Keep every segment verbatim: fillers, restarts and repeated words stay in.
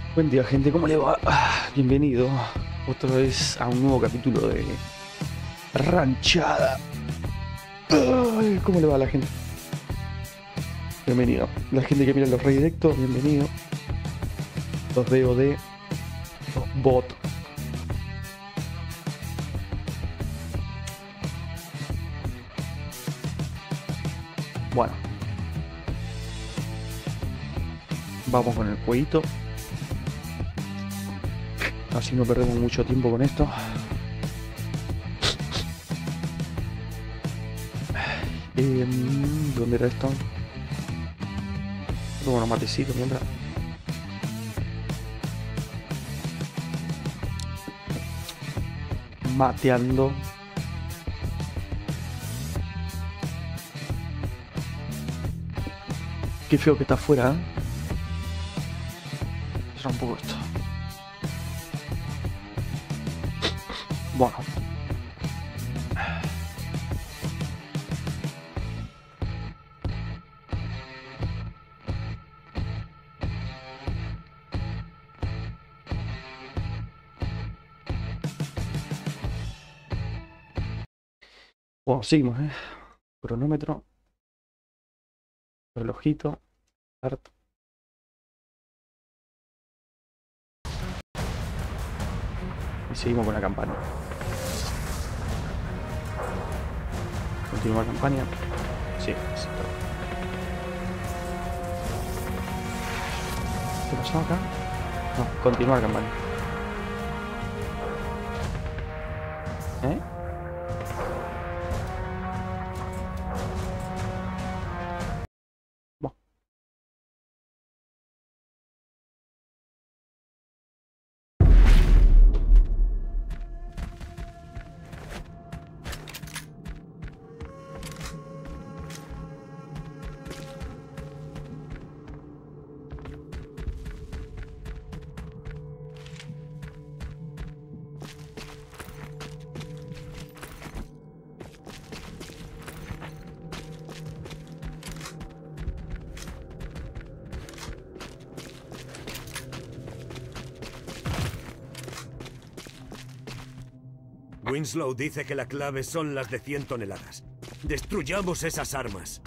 Buen día, gente, ¿cómo le va? Ah, bienvenido otra vez a un nuevo capítulo de Ranchada. Ay, ¿cómo le va a la gente? Bienvenido. La gente que mira los redirectos, bienvenido. Los D O D, los bot. Bueno, vamos con el jueguito. Así no perdemos mucho tiempo con esto. Eh, ¿Dónde era esto? Tomo unos matecitos mientras. Mateando. Qué feo que está afuera, ¿eh? Cerra un poco esto. Bueno. Bueno, seguimos, ¿eh? Cronómetro. Relojito. Start. Y seguimos con la campaña. Continuar campaña. Sí, sí, todo. ¿Qué pasó acá? No, continuar campaña. ¿Eh? Bueno. Winslow dice que la clave son las de cien toneladas. Destruyamos esas armas.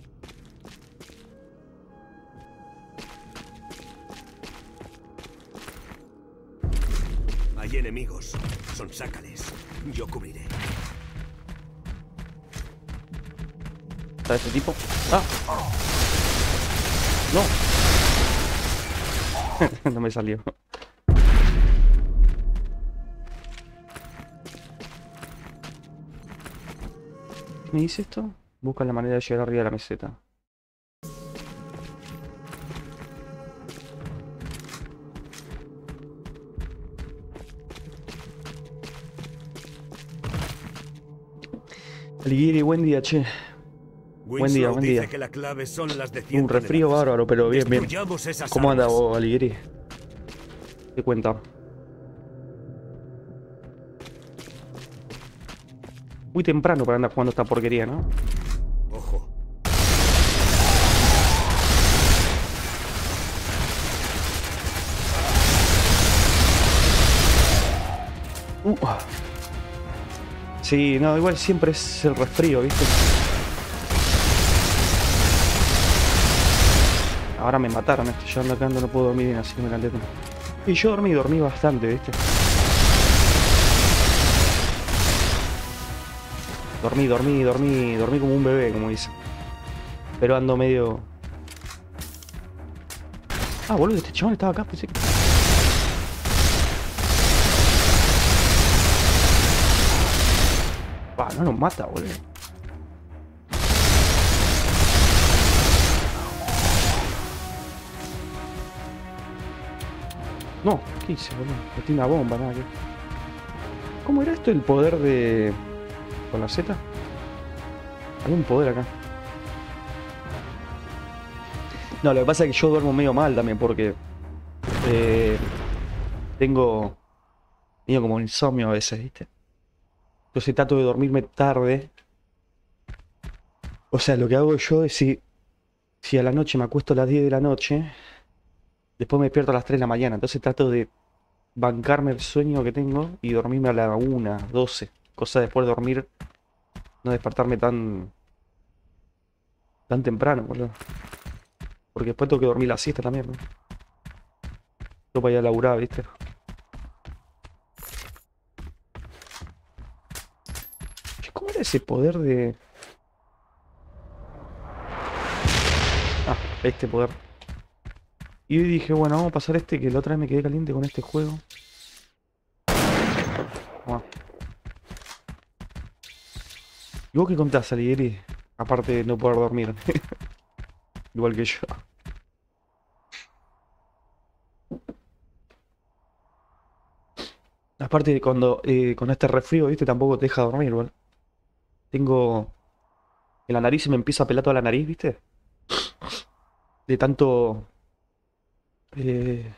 Hay enemigos. Sonsácales. Yo cubriré. ¿Está ese tipo? ¡Ah! ¡No! No me salió. ¿Qué me dice esto? Busca la manera de llegar arriba de la meseta. Alighieri, buen día, che. Buen día, buen día. Dice que la clave son las de cien Un resfrío toneladas. bárbaro, pero bien, bien. Destruyamos esas ¿Cómo anda armas. vos, Alighieri? ¿Qué cuenta? Muy temprano para andar jugando esta porquería, ¿no? Ojo. Uh. Sí, no, igual siempre es el resfrío, ¿viste? Ahora me mataron esto, yo ando acá, no puedo dormir bien, así que me calenté. Y yo dormí, dormí bastante, ¿viste? Dormí, dormí, dormí, dormí como un bebé, como dicen. Pero ando medio... Ah, boludo, este chabón estaba acá, pensé que... Ah, no nos mata, boludo. No, ¿qué hice, boludo? Metí una bomba, nada que... ¿Cómo era esto el poder de... con la Z? Hay un poder acá. No, lo que pasa es que yo duermo medio mal también porque... Eh, tengo... Tengo como insomnio a veces, ¿viste? Entonces trato de dormirme tarde. O sea, lo que hago yo es si... Si a la noche me acuesto a las diez de la noche... Después me despierto a las tres de la mañana. Entonces trato de bancarme el sueño que tengo y dormirme a la una, doce. Cosa de después de dormir, no despertarme tan, tan temprano, boludo. Porque después tengo que dormir la siesta también, ¿no? Tengo para ir a laburar, ¿viste? Che, ¿cómo era ese poder de...? Ah, este poder. Y hoy dije, bueno, vamos a pasar este, que la otra vez me quedé caliente con este juego. Bueno. ¿Y vos qué contás, Salieri? Aparte de no poder dormir. Igual que yo. Aparte de cuando eh, con este resfrío, ¿viste? Tampoco te deja dormir, igual. Tengo... En la nariz se me empieza a pelar toda la nariz, ¿viste? De tanto... Eh,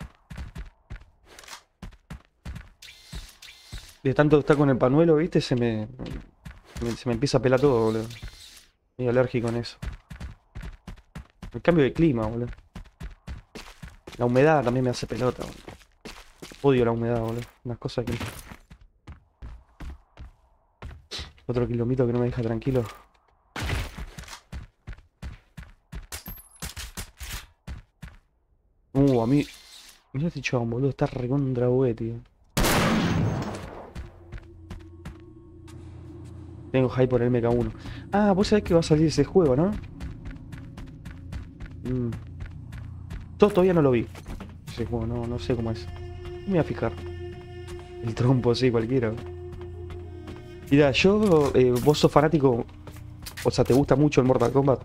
de tanto estar con el panuelo, ¿viste? Se me, me- se me empieza a pelar todo, boludo. Estoy alérgico en eso. El cambio de clima, boludo. La humedad también me hace pelota, boludo. Odio la humedad, boludo. Unas cosas que... Otro kilómetro que no me deja tranquilo. Uh, a mí... Mira este chabón, boludo. Está recontra bugue, tío. Tengo hype por el M K uno. Ah, vos sabés que va a salir ese juego, ¿no? Mm. Todo todavía no lo vi. Ese juego, no, no sé cómo es. Me voy a fijar. El trompo, sí, cualquiera. Mira, yo... eh, vos sos fanático... O sea, ¿te gusta mucho el Mortal Kombat?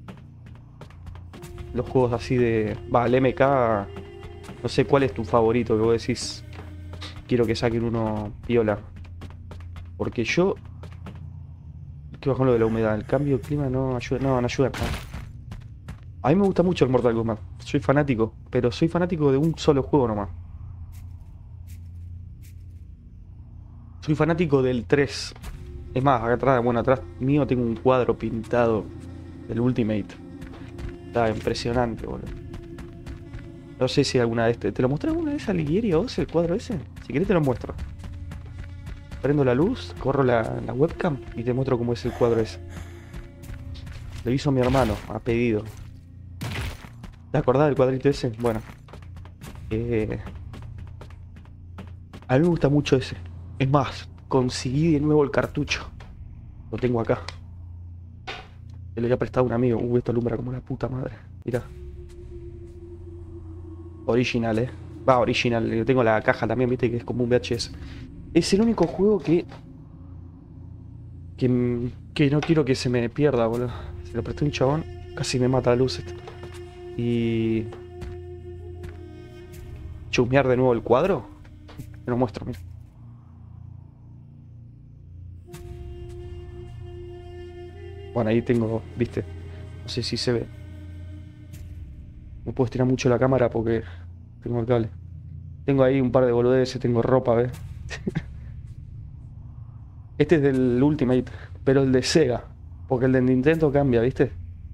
Los juegos así de... Va, el M K... No sé cuál es tu favorito que vos decís. Quiero que saquen uno piola. Porque yo... ¿Qué bajo lo de la humedad? El cambio de clima no ayuda... No, no ayuda. No. A mí me gusta mucho el Mortal Kombat. Soy fanático. Pero soy fanático de un solo juego nomás. Soy fanático del tres. Es más, acá atrás, bueno, atrás mío tengo un cuadro pintado del Ultimate. Está impresionante, boludo. No sé si alguna vez... ¿Te, te lo mostré alguna vez a Ligieri o vos el cuadro ese? Si querés te lo muestro. Prendo la luz, corro la, la webcam y te muestro cómo es el cuadro ese. Lo hizo mi hermano, a pedido. ¿Te acordás del cuadrito ese? Bueno. Eh, a mí me gusta mucho ese. Es más, conseguí de nuevo el cartucho. Lo tengo acá. Se lo había prestado a un amigo. Uh, esto alumbra como la puta madre. Mirá. Original, eh. Va, original. Yo tengo la caja también, viste, que es como un V H S. Es el único juego que... Que, que no quiero que se me pierda, boludo. Se lo presté a un chabón. Casi me mata la luz este. Y... Chusmear de nuevo el cuadro. Te lo muestro, mira. Bueno, ahí tengo, viste. No sé si se ve. No puedo estirar mucho la cámara porque tengo el cable. Tengo ahí un par de boludeces, tengo ropa, ¿ves? Este es del Ultimate, pero el de Sega. Porque el de Nintendo cambia, ¿viste?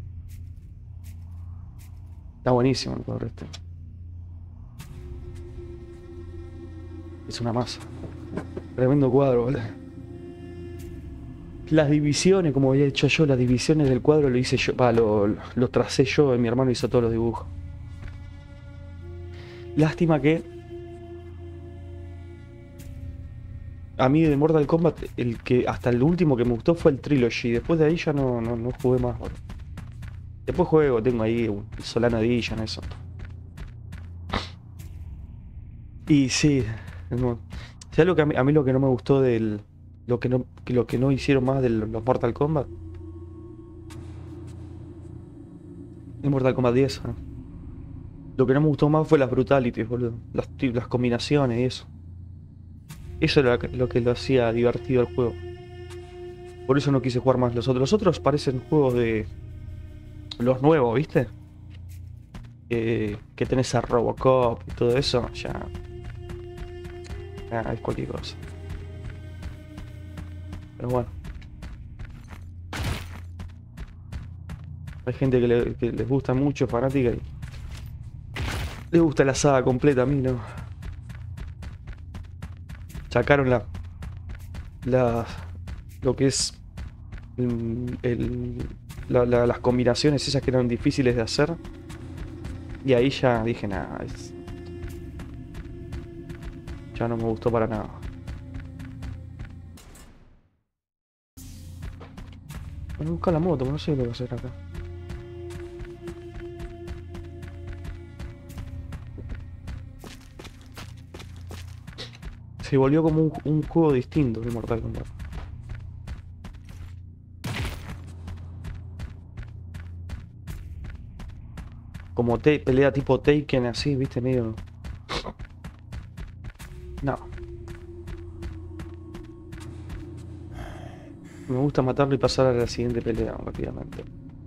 Está buenísimo el cuadro este. Es una masa. Tremendo cuadro, boludo. Las divisiones, como había hecho yo, las divisiones del cuadro lo hice yo. Va, lo, lo, lo tracé yo y mi hermano hizo todos los dibujos. Lástima que... A mí de Mortal Kombat, el que hasta el último que me gustó fue el Trilogy. Después de ahí ya no, no, no jugué más, boludo. Después juego, tengo ahí un Solana Edition, eso. Y sí, no. ¿Sabes lo que a mí, a mí lo que no me gustó del... Lo que no, que lo que no hicieron más de los Mortal Kombat? El Mortal Kombat diez, ¿no? Lo que no me gustó más fue las brutalities, boludo. Las, las combinaciones y eso. Eso era lo que lo hacía divertido el juego. Por eso no quise jugar más los otros. Los otros parecen juegos de... Los nuevos, ¿viste? Eh, que tenés a Robocop y todo eso. Ya... Ya es cualquier cosa. Pero bueno. Hay gente que, le, que les gusta mucho, fanática. Y... Le gusta la saga completa, a mí no. Sacaron la... la lo que es... El, el- la- la- las combinaciones esas que eran difíciles de hacer. Y ahí ya dije, nada, es- ya no me gustó para nada. Bueno, busca la moto, no sé lo que hacer acá. Se volvió como un, un juego distinto de Mortal Kombat. Como te, pelea tipo Taken así, viste, medio... No. Me gusta matarlo y pasar a la siguiente pelea rápidamente.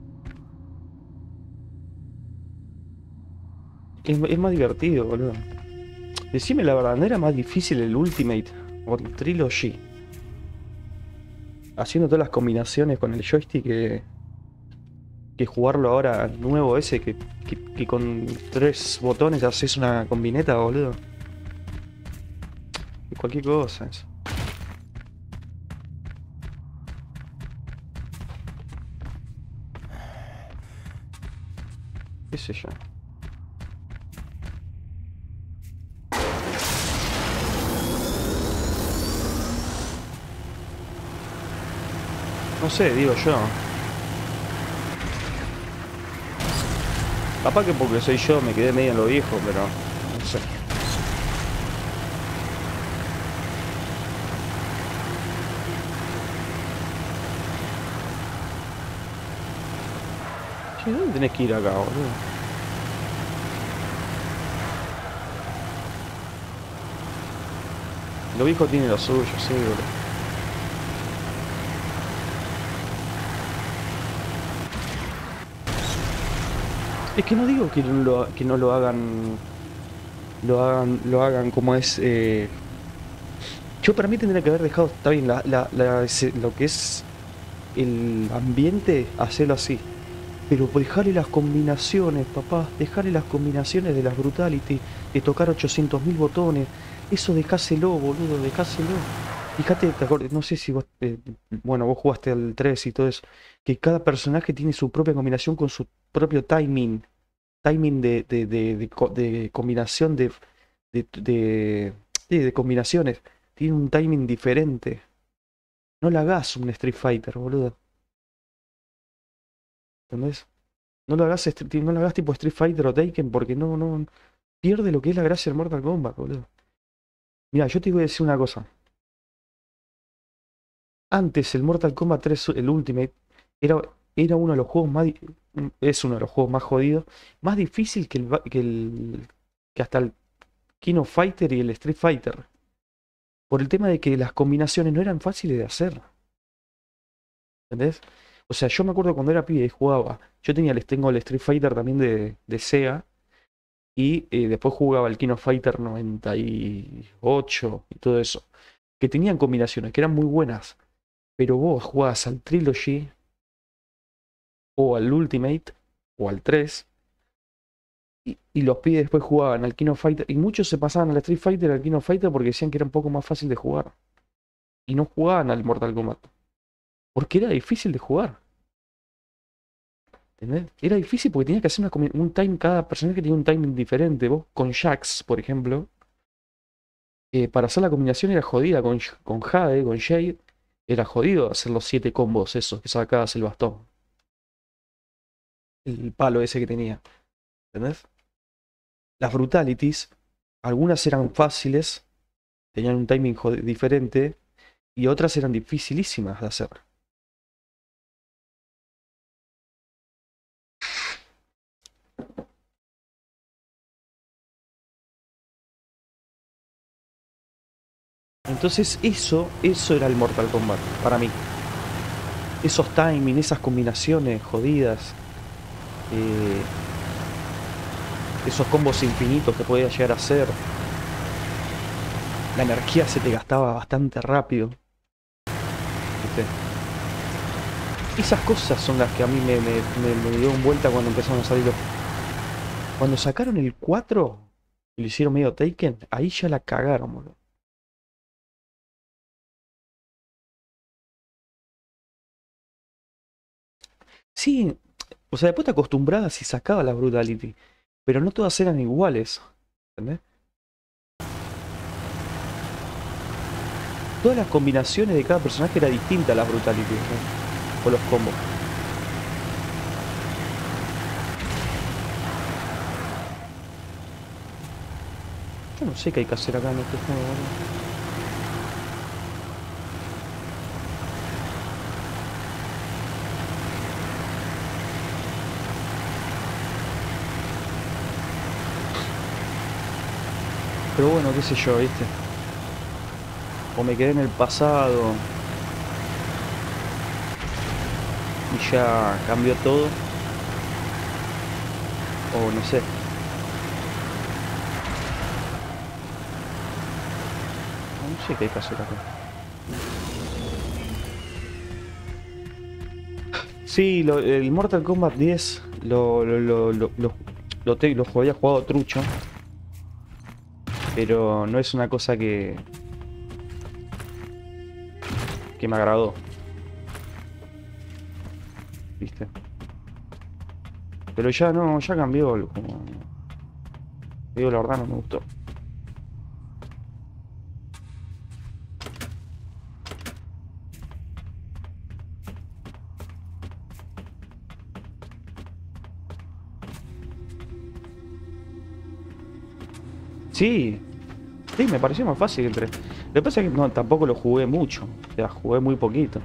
Es, es más divertido, boludo. Decime la verdad, ¿no era más difícil el Ultimate o el Trilogy? Haciendo todas las combinaciones con el joystick que, que jugarlo ahora al nuevo ese que, que, que con tres botones haces una combineta, boludo. Cualquier cosa eso. ¿Qué sé yo? No sé, digo yo. Capaz que porque soy yo me quedé medio en lo viejo, pero no sé. Che, ¿dónde tenés que ir acá, boludo? Lo viejo tiene lo suyo, sí, boludo. Es que no digo que no lo, que no lo hagan. Lo hagan. Lo hagan como es. Eh... Yo para mí tendría que haber dejado. Está bien, la, la, la- ese- lo que es el ambiente, hacerlo así. Pero dejarle las combinaciones, papá. Dejarle las combinaciones de las Brutality. De tocar ochocientos mil botones. Eso dejáselo, boludo, dejáselo. Fíjate, te acuer- no sé si vos. Eh, bueno, vos jugaste al tres y todo eso. Que cada personaje tiene su propia combinación con su propio timing. Timing de, de, de, de co- de combinación de, de, de, sí, de combinaciones. Tiene un timing diferente. No le hagas un Street Fighter, boludo. ¿Entendés? No lo hagas, estri- no lo hagas tipo Street Fighter o Taken porque no, no pierde lo que es la gracia del Mortal Kombat, boludo. Mira, yo te voy a decir una cosa. Antes el Mortal Kombat tres, el Ultimate, era, era uno de los juegos más, di- es uno de los juegos más jodidos, más difícil que el, va- que el, que hasta el King of Fighter y el Street Fighter. Por el tema de que las combinaciones no eran fáciles de hacer. ¿Entendés? O sea, yo me acuerdo cuando era pibe y jugaba. Yo tenía, les tengo el Street Fighter también de, de Sega. Y eh, después jugaba el King of Fighter noventa y ocho y todo eso. Que tenían combinaciones que eran muy buenas. Pero vos jugabas al Trilogy o al Ultimate o al tres. Y, y los pibes después jugaban al King of Fighter. Y muchos se pasaban al Street Fighter y al King of Fighter porque decían que era un poco más fácil de jugar. Y no jugaban al Mortal Kombat. Porque era difícil de jugar. ¿Entendés? Era difícil porque tenías que hacer una combi- un time, cada personaje tenía un timing diferente. Vos con Jax, por ejemplo, eh, para hacer la combinación era jodida. Con, Sh- con Jade, con Jade, era jodido hacer los siete combos esos que sacabas el bastón. El palo ese que tenía. ¿Entendés? Las brutalities, algunas eran fáciles, tenían un timing jod- diferente, y otras eran dificilísimas de hacer. Entonces eso, eso era el Mortal Kombat para mí. Esos timing, esas combinaciones jodidas, eh, esos combos infinitos que podía llegar a hacer. La energía se te gastaba bastante rápido. ¿Viste? Esas cosas son las que a mí me, me, me, me dieron vuelta cuando empezaron a salir los... Cuando sacaron el cuatro y lo hicieron medio Taken, ahí ya la cagaron, boludo. Sí, o sea, después te acostumbras y sacaba la Brutality. Pero no todas eran iguales. ¿Entendés? Todas las combinaciones de cada personaje era distinta a la Brutality, ¿no? O los combos. Yo no sé qué hay que hacer acá en este juego, boludo. Pero bueno, qué sé yo, ¿viste? O me quedé en el pasado y ya cambió todo. O no sé. No sé qué hay que hacer acá. Sí, lo- el Mortal Kombat diez lo, lo, lo, lo, lo, lo te- lo había jugado trucho. Pero no es una cosa que, que me agradó. ¿Viste? Pero ya no, ya cambió. el- Como, digo la verdad, no me gustó. Sí, sí, me pareció más fácil entre. Lo que pasa es que no, tampoco lo jugué mucho. O sea, jugué muy poquito.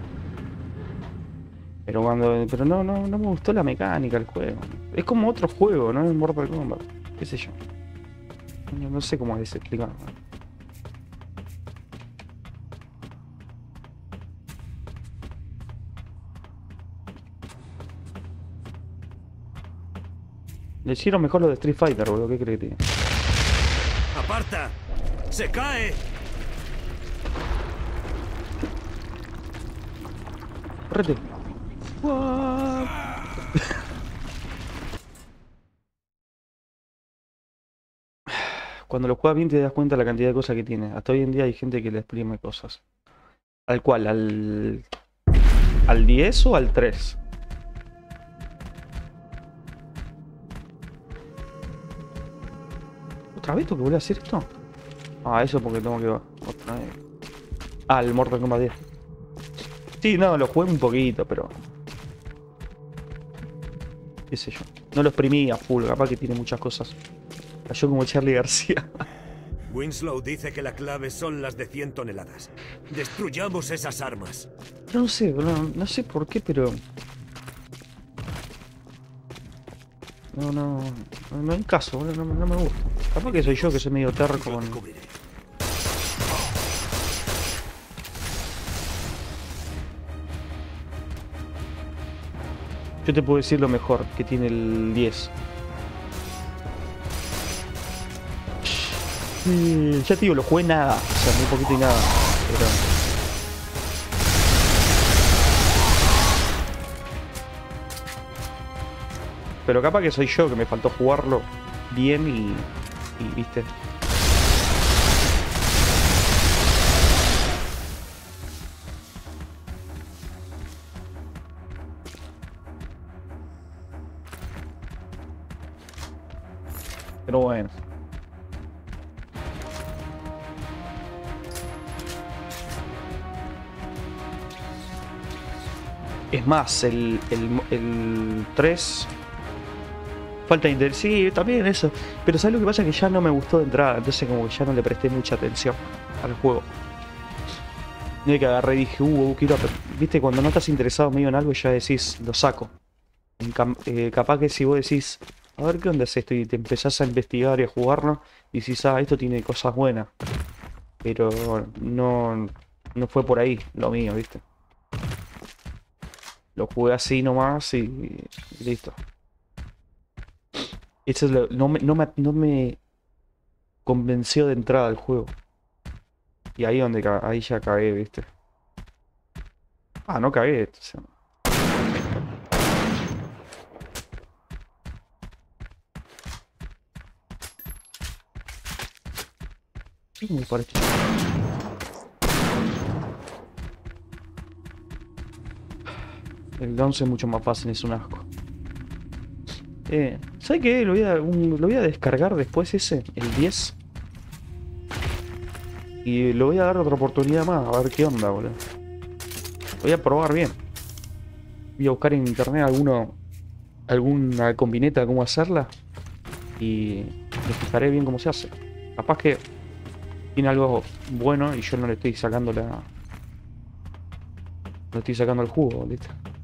Pero cuando. Pero no, no, no me gustó la mecánica del juego. Es como otro juego, ¿no? Es Mortal Kombat. ¿Qué sé yo? No, no sé cómo es explicarlo. Le hicieron mejor lo de Street Fighter, boludo. ¿Qué crees que tiene? ¡Aparta! ¡Se cae! Correte. What? Cuando lo juegas bien te das cuenta de la cantidad de cosas que tiene. Hasta hoy en día hay gente que le exprime cosas. ¿Al cual? ¿Al, al diez o al tres? ¿Otra vez tengo que volver a hacer esto? Ah, eso porque tengo que... Otra vez. Ah, el Mortal Kombat diez. Sí, no, lo jugué un poquito, pero... qué sé yo. No lo exprimí a full, capaz que tiene muchas cosas. Cayó como Charlie García. Winslow dice que la clave son las de cien toneladas. Destruyamos esas armas. No sé, no, no sé por qué, pero... No, no, no, no hay caso, boludo, no, no me gusta. Capaz que soy yo que soy medio terco Yo con... te cubriré. Yo te puedo decir lo mejor que tiene el diez. Mm, ya te digo, lo jugué nada, o sea, muy poquito y nada. Pero... pero capaz que soy yo que me faltó jugarlo bien y... y viste. Pero bueno. Es más, el, el, el tres... falta de interés. Sí, también eso. Pero ¿sabes lo que pasa? Que ya no me gustó de entrada. Entonces como que ya no le presté mucha atención al juego. No, que agarré y dije, uh, uh, quiero... viste, cuando no estás interesado medio en algo ya decís, lo saco. En cam- eh, capaz que si vos decís, a ver qué onda es esto y te empezás a investigar y a jugarlo, y decís, ah, esto tiene cosas buenas. Pero no, no fue por ahí lo mío, viste. Lo jugué así nomás y, y listo. Eso es lo- no me, no me, no me convenció de entrada al juego. Y ahí donde ca- ahí ya cagué, viste. Ah, no cagué. O sea, sé cómo dispara este. El once es mucho más fácil, es un asco. Eh, ¿Sabes qué? Lo voy, a, un- lo voy a descargar después ese, el diez. Y le voy a dar otra oportunidad más, a ver qué onda, boludo. Voy a probar bien. Voy a buscar en internet alguno, alguna combineta de cómo hacerla. Y me fijaré bien cómo se hace. Capaz que tiene algo bueno y yo no le estoy sacando la... No le estoy sacando el jugo, ¿listo?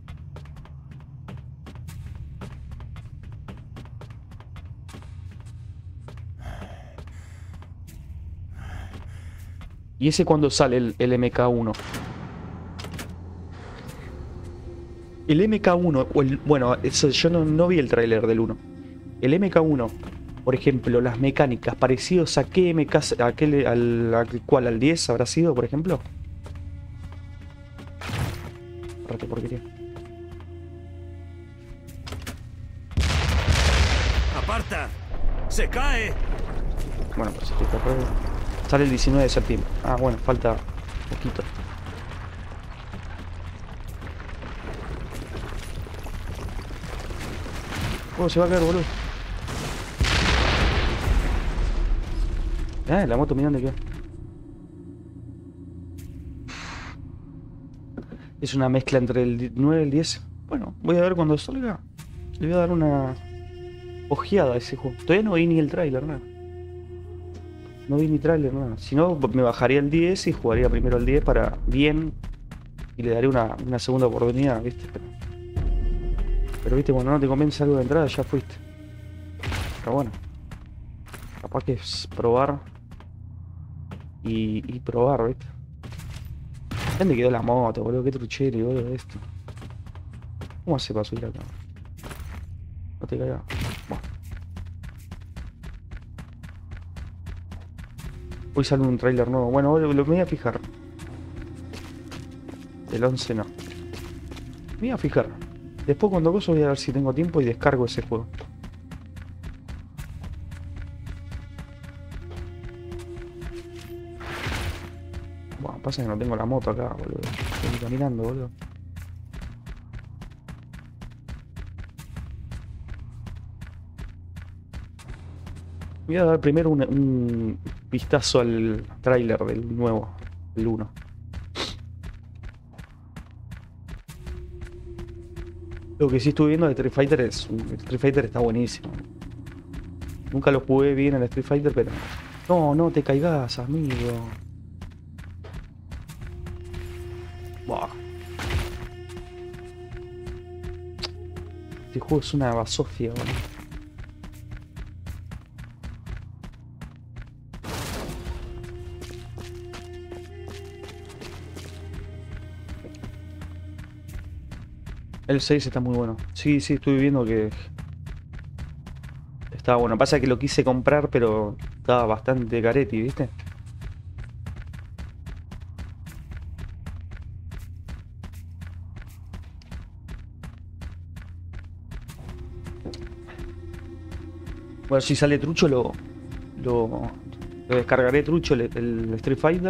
¿Y ese cuándo sale el, el M K uno? El M K uno, o el, bueno, eso, yo no, no vi el tráiler del uno. El M K uno, por ejemplo, las mecánicas parecidos a qué M K, a qué, al, a cuál, al diez habrá sido, por ejemplo. Rato porquería. ¡Aparta! ¡Se cae! Bueno, pues estoy corriendo. Sale el diecinueve de septiembre. Ah, bueno, falta poquito. Oh, se va a caer, boludo. Ah, la moto, mirá dónde quedó. Es una mezcla entre el nueve y el diez. Bueno, voy a ver cuando salga. Le voy a dar una ojeada a ese juego. Todavía no vi ni el tráiler, nada. No vi ni tráiler, nada. Si no, me bajaría el diez y jugaría primero el diez para bien. Y le daré una, una segunda oportunidad, ¿viste? Pero, pero, ¿viste? Cuando no te convence algo de entrada, ya fuiste. Pero bueno. Capaz que es probar. Y, y probar, ¿viste? ¿Dónde quedó la moto, boludo? Qué truchero, boludo, esto. ¿Cómo hace para subir acá? No te caigas. Bueno. Hoy sale un tráiler nuevo. Bueno, lo, lo me voy a fijar. El once no. Me voy a fijar. Después cuando gozo voy a ver si tengo tiempo y descargo ese juego. Bueno, pasa que no tengo la moto acá, boludo. Estoy caminando, boludo. Voy a dar primero un, un vistazo al tráiler del nuevo, el uno. Lo que sí estuve viendo de Street Fighter es... El Street Fighter está buenísimo. Nunca lo jugué bien en el Street Fighter, pero... No, no te caigas, amigo. Buah. Este juego es una basofia, boludo. El seis está muy bueno. Sí, sí, estuve viendo que estaba bueno. Pasa que lo quise comprar, pero estaba bastante careti, ¿viste? Bueno, si sale trucho, lo, lo, lo descargaré trucho el, el Street Fighter.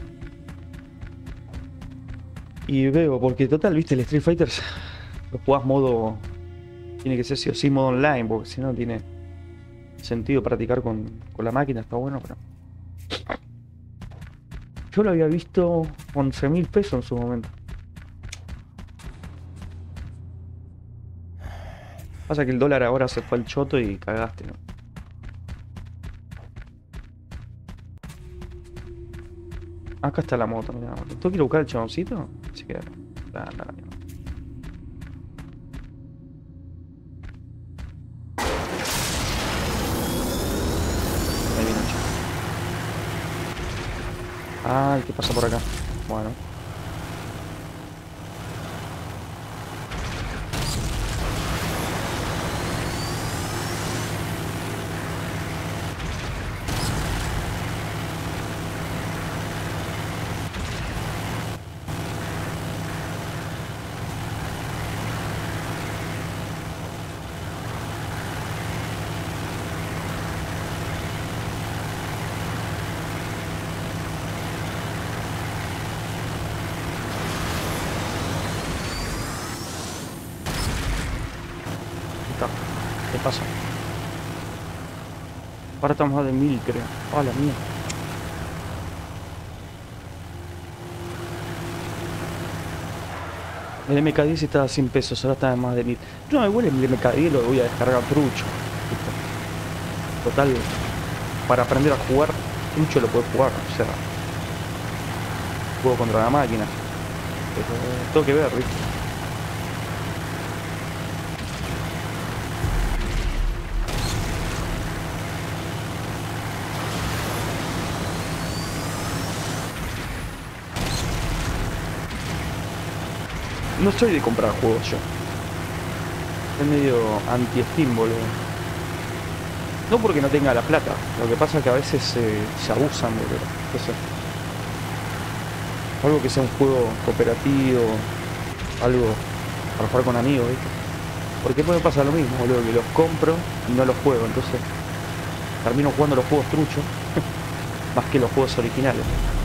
Y veo, porque total, ¿viste? El Street Fighter lo jugás modo... Tiene que ser sí o sí modo online, porque si no tiene sentido practicar con, con la máquina, está bueno, pero... Yo lo había visto once mil pesos en su momento. Pasa que el dólar ahora se fue al choto y cagaste, ¿no? Acá está la moto, mira. ¿Tú quieres buscar el chaboncito? Así que... Anda, anda, mierda. Ahí viene el chavo. Ay, ¿qué pasa por acá? Bueno. ¿Qué pasa? Ahora estamos a de mil, creo. Ah, la mía. El M K diez está a cien pesos, ahora está a más de mil. No, igual el M K diez lo voy a descargar trucho. Total, para aprender a jugar, trucho lo puedes jugar. O sea, juego contra la máquina. Pero tengo que ver, ¿viste? No soy de comprar juegos yo. Es medio anti-Steam, boludo. No porque no tenga la plata. Lo que pasa es que a veces eh, se abusan, boludo. Entonces, algo que sea un juego cooperativo, algo para jugar con amigos, ¿viste? Porque después me pasa lo mismo, boludo, que los compro y no los juego. Entonces, termino jugando los juegos truchos más que los juegos originales.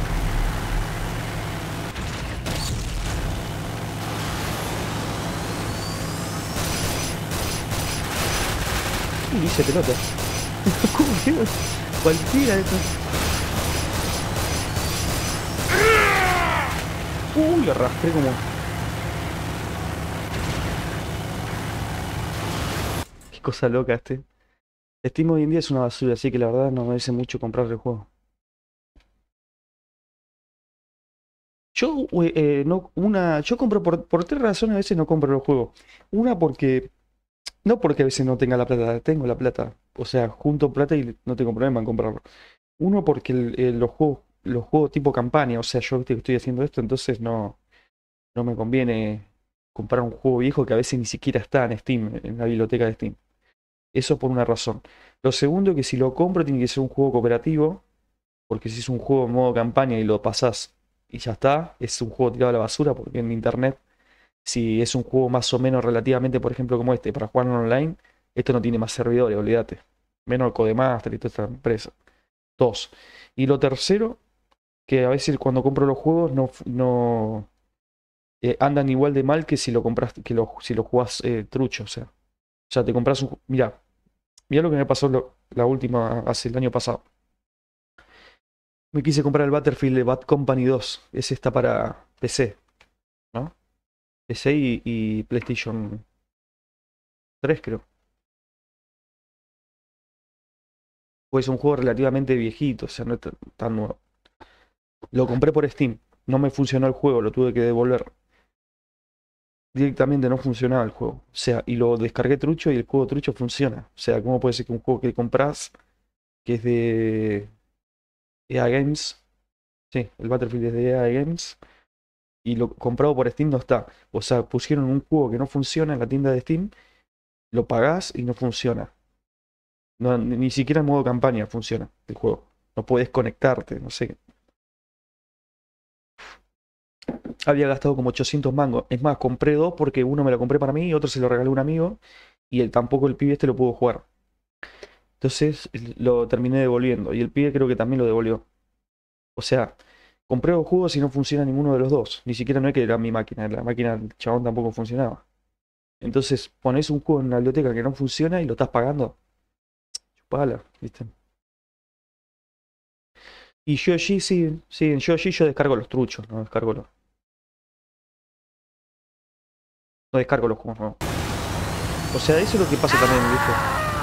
Y hice pelota. ¿Cómo que? Cualquiera de estos. Uy, lo arrastré como. Qué cosa loca este. Steam hoy en día es una basura, así que la verdad no me merece mucho comprar el juego. Yo, eh, no, una, yo compro por, por tres razones, a veces no compro los juegos. Una porque. No porque a veces no tenga la plata, tengo la plata. O sea, junto plata y no tengo problema en comprarlo. Uno porque el- el- los juegos, los juegos tipo campaña, o sea, yo viste que estoy haciendo esto, entonces no, no me conviene comprar un juego viejo que a veces ni siquiera está en Steam, en la biblioteca de Steam. Eso por una razón. Lo segundo es que si lo compro tiene que ser un juego cooperativo, porque si es un juego en modo campaña y lo pasás y ya está, es un juego tirado a la basura, porque en internet, si es un juego más o menos relativamente, por ejemplo, como este, para jugarlo online, esto no tiene más servidores, olvídate. Menos el Codemaster y toda esta empresa. Dos. Y lo tercero, que a veces cuando compro los juegos no, fu- no eh, andan igual de mal que si lo compras, que lo, si lo jugás eh, trucho. O sea, o sea, te compras un. ju- Mirá, mirá lo que me pasó lo- la última, hace el año pasado. Me quise comprar el Battlefield de Bad Company dos. Ese está para P C, ¿no? P C y, y PlayStation tres, creo. Pues es un juego relativamente viejito, o sea, no es tan tan nuevo. Lo compré por Steam. No me funcionó el juego, lo tuve que devolver. Directamente no funcionaba el juego. O sea, y lo descargué trucho y el juego trucho funciona. O sea, ¿cómo puede ser que un juego que compras, que es de E A Games, sí, el Battlefield es de E A Games, y lo comprado por Steam no está? O sea, pusieron un juego que no funciona en la tienda de Steam, lo pagás y no funciona. No, ni ni siquiera en modo campaña funciona el juego. No puedes conectarte, no sé. Había gastado como ochocientos mangos. Es más, compré dos porque uno me lo compré para mí y otro se lo regalé a un amigo. Y el, tampoco el pibe este lo pudo jugar. Entonces lo terminé devolviendo. Y el pibe creo que también lo devolvió. O sea, compré los juegos y no funciona ninguno de los dos. Ni siquiera no es que era mi máquina. La máquina del chabón tampoco funcionaba. Entonces pones un juego en la biblioteca que no funciona y lo estás pagando. Chupala, ¿viste? Y Yoshi, sí, sí, en Yoshi yo descargo los truchos, no descargo los, no descargo los juegos nuevos. O sea, eso es lo que pasa también, ¿viste?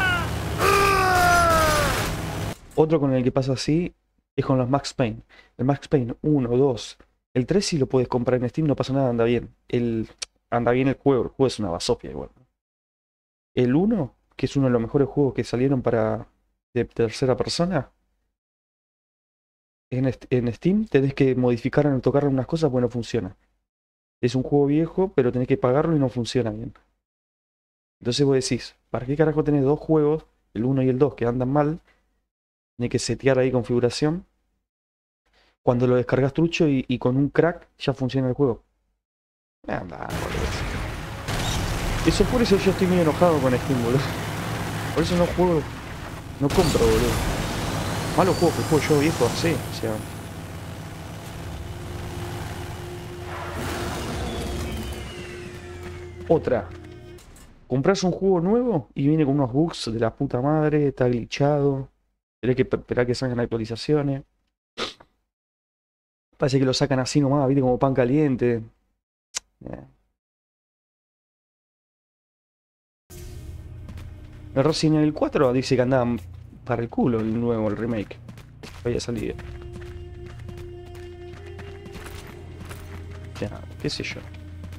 Otro con el que pasa así es con los Max Payne. El Max Payne uno, dos. El tres sí lo puedes comprar en Steam, no pasa nada, anda bien. El, anda bien el juego, el juego es una basofia igual. El uno, que es uno de los mejores juegos que salieron para de tercera persona, en, est- en Steam tenés que modificar en tocar unas cosas porque no funciona. Es un juego viejo, pero tenés que pagarlo y no funciona bien. Entonces vos decís, ¿para qué carajo tenés dos juegos, el uno y el dos, que andan mal? Tenés que setear ahí configuración. Cuando lo descargas trucho y, y con un crack ya funciona el juego. Anda, boludo. Eso por eso yo estoy muy enojado con Steam, boludo. Por eso no juego, no compro, boludo. Malos juegos que juego yo viejo así, o sea. Otra. compras un juego nuevo y viene con unos bugs de la puta madre, está glitchado. Tenés que esperar que salgan actualizaciones. Parece que lo sacan así nomás, viste, como pan caliente. Eh. El Resident Evil cuatro dice que andaba para el culo el nuevo, el remake. Había salido. Ya, qué sé yo.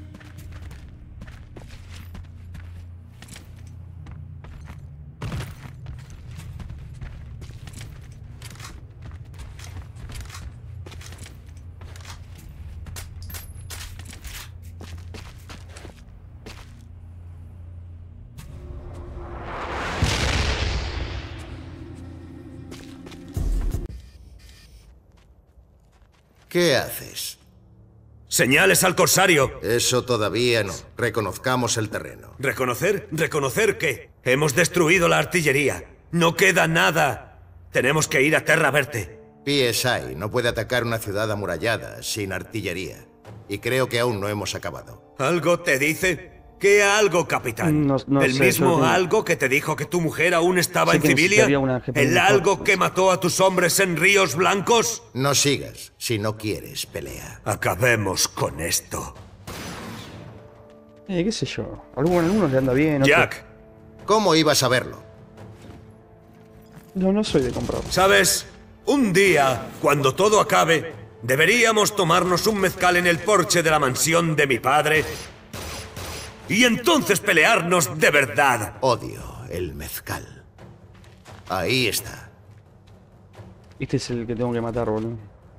¿Qué haces? ¡Señales al corsario! Eso todavía no. Reconozcamos el terreno. ¿Reconocer? ¿Reconocer qué? Hemos destruido la artillería. No queda nada. Tenemos que ir a Terra Verte. P S I no puede atacar una ciudad amurallada sin artillería. Y creo que aún no hemos acabado. ¿Algo te dice? ¿Qué algo, capitán? No, no ¿El sé, mismo yo tengo- algo que te dijo que tu mujer aún estaba Sé en que Civilia? necesitaría una G P U ¿El mejor. algo que mató a tus hombres en Ríos Blancos? No sigas. Si no quieres, pelea. Acabemos con esto. Eh, qué sé yo. Algunos, algunos le anda bien, otros- Jack, ¿Cómo ibas a verlo? No, no soy de comprar. ¿sabes? Un día, cuando todo acabe, deberíamos tomarnos un mezcal en el porche de la mansión de mi padre y entonces pelearnos de verdad. Odio el mezcal. Ahí está. Este es el que tengo que matar, boludo.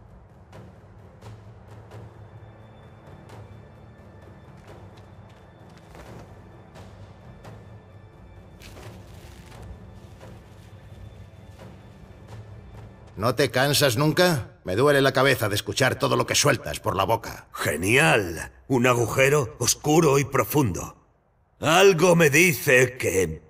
¿No te cansas nunca? Me duele la cabeza de escuchar todo lo que sueltas por la boca. Genial. Un agujero oscuro y profundo. Algo me dice que...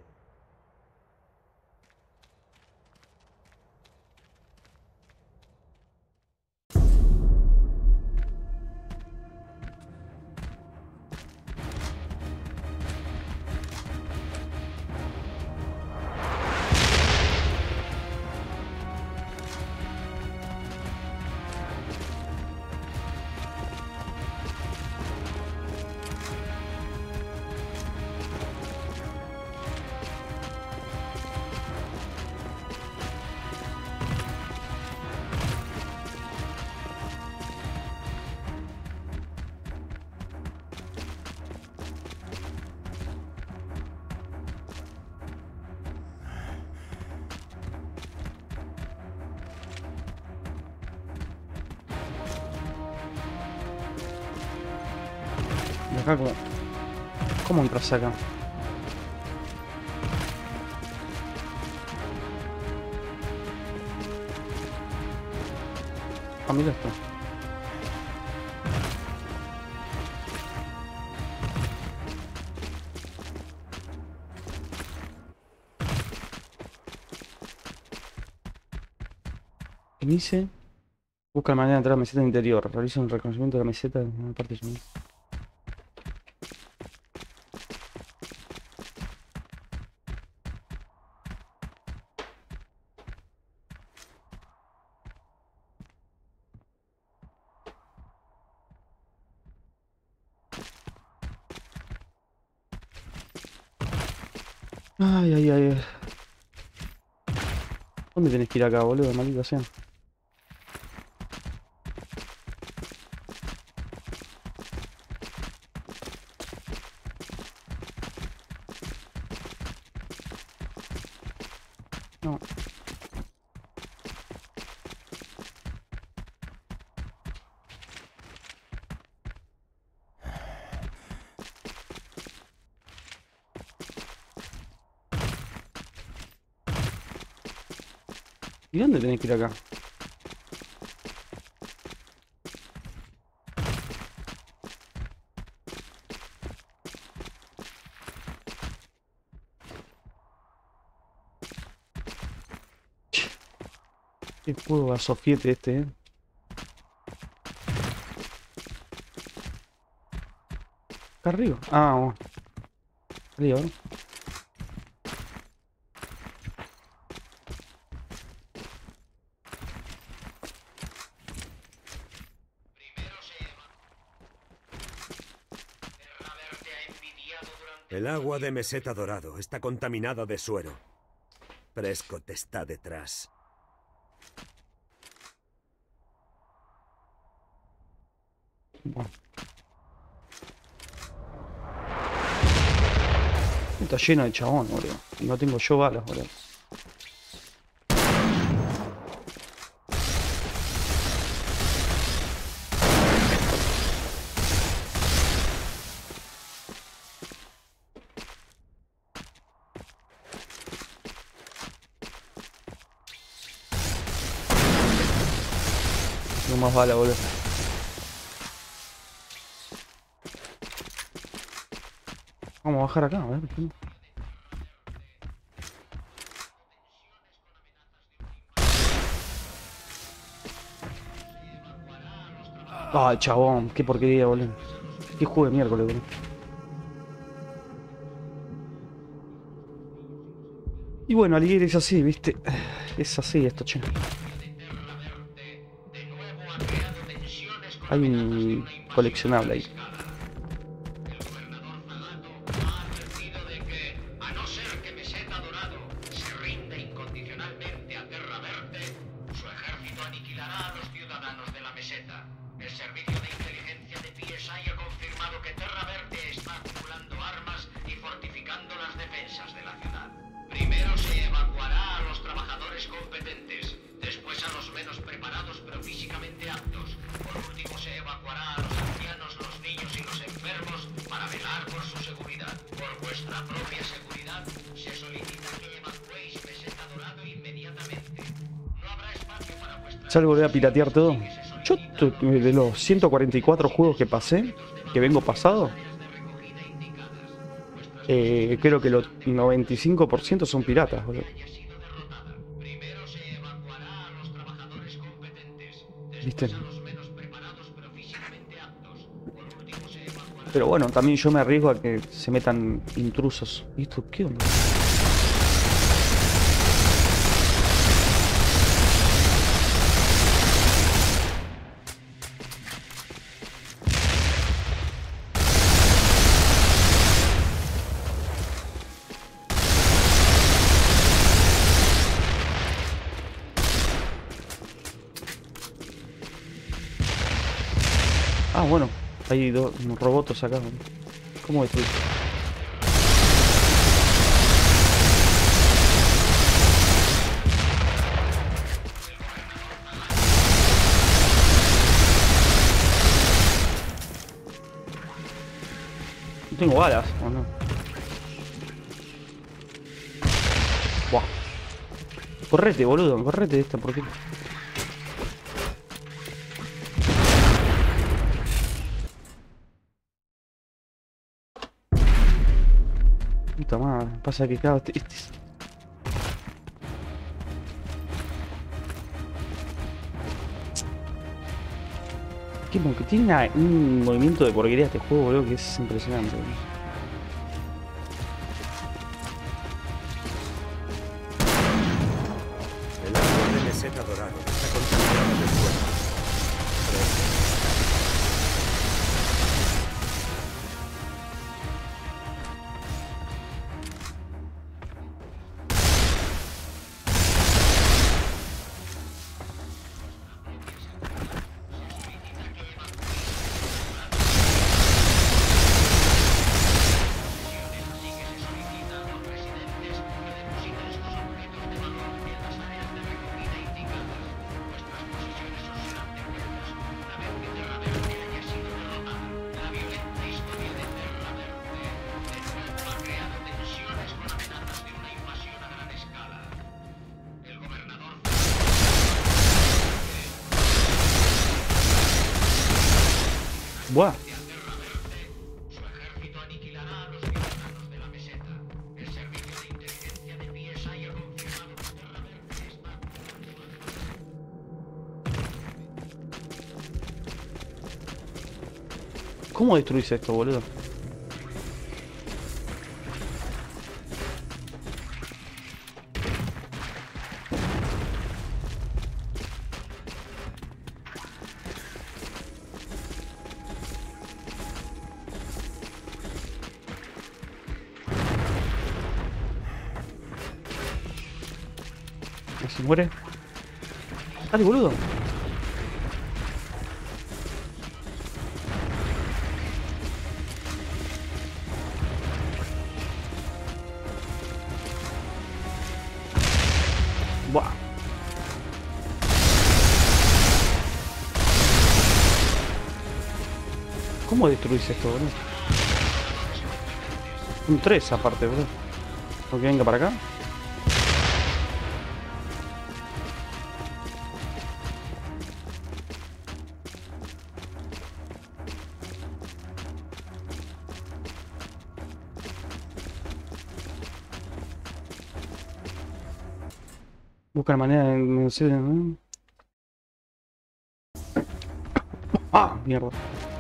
Y acá como... ¿Cómo entras acá? Ah, mira esto. ¿Qué dice? Busca la manera de entrar a la meseta interior. Realiza un reconocimiento de la meseta en una parte de... Ay, ay, ay. ¿Dónde tenés que ir acá, boludo? Maldita sea. No. ¿Y dónde tenés que ir acá? Qué juego a sofiete este, eh. Acá arriba. Ah, bueno. Salí, ¿no? El agua de Meseta Dorado está contaminada de suero. Prescott está detrás. Bueno. Está lleno de chabón, boludo. Y no tengo yo balas, boludo. No más balas, boludo. Vamos a bajar acá, a ver. Ay, chabón, qué porquería, boludo. Qué juego de miércoles, boludo. Y bueno, Aliguer es así, viste. Es así esto, che. Hay un coleccionable ahí. Salgo a piratear todo. Yo de los ciento cuarenta y cuatro juegos que pasé, que vengo pasado, eh, creo que el noventa y cinco por ciento son piratas, boludo. ¿Viste? Pero bueno, también yo me arriesgo a que se metan intrusos. ¿Y esto qué onda? Ah, bueno, hay dos robots acá. ¿Cómo destruir? No tengo balas, ¿o no? Buah. Correte, boludo, correte de esta, ¿por qué? Puta madre, pasa que cada este, este... ¿Qué, que tiene una, un movimiento de porquería este juego, boludo, que es impresionante, boludo. El agua de Meseta Dorado está contaminada de suero. Buah. ¿Cómo destruís esto, boludo? No se muere. Dale, boludo. Buah. ¿Cómo destruís esto, boludo? Un tres aparte, boludo. Porque venga para acá. Busca la manera de... No sé, ¿no? ¡Ah! Mierda.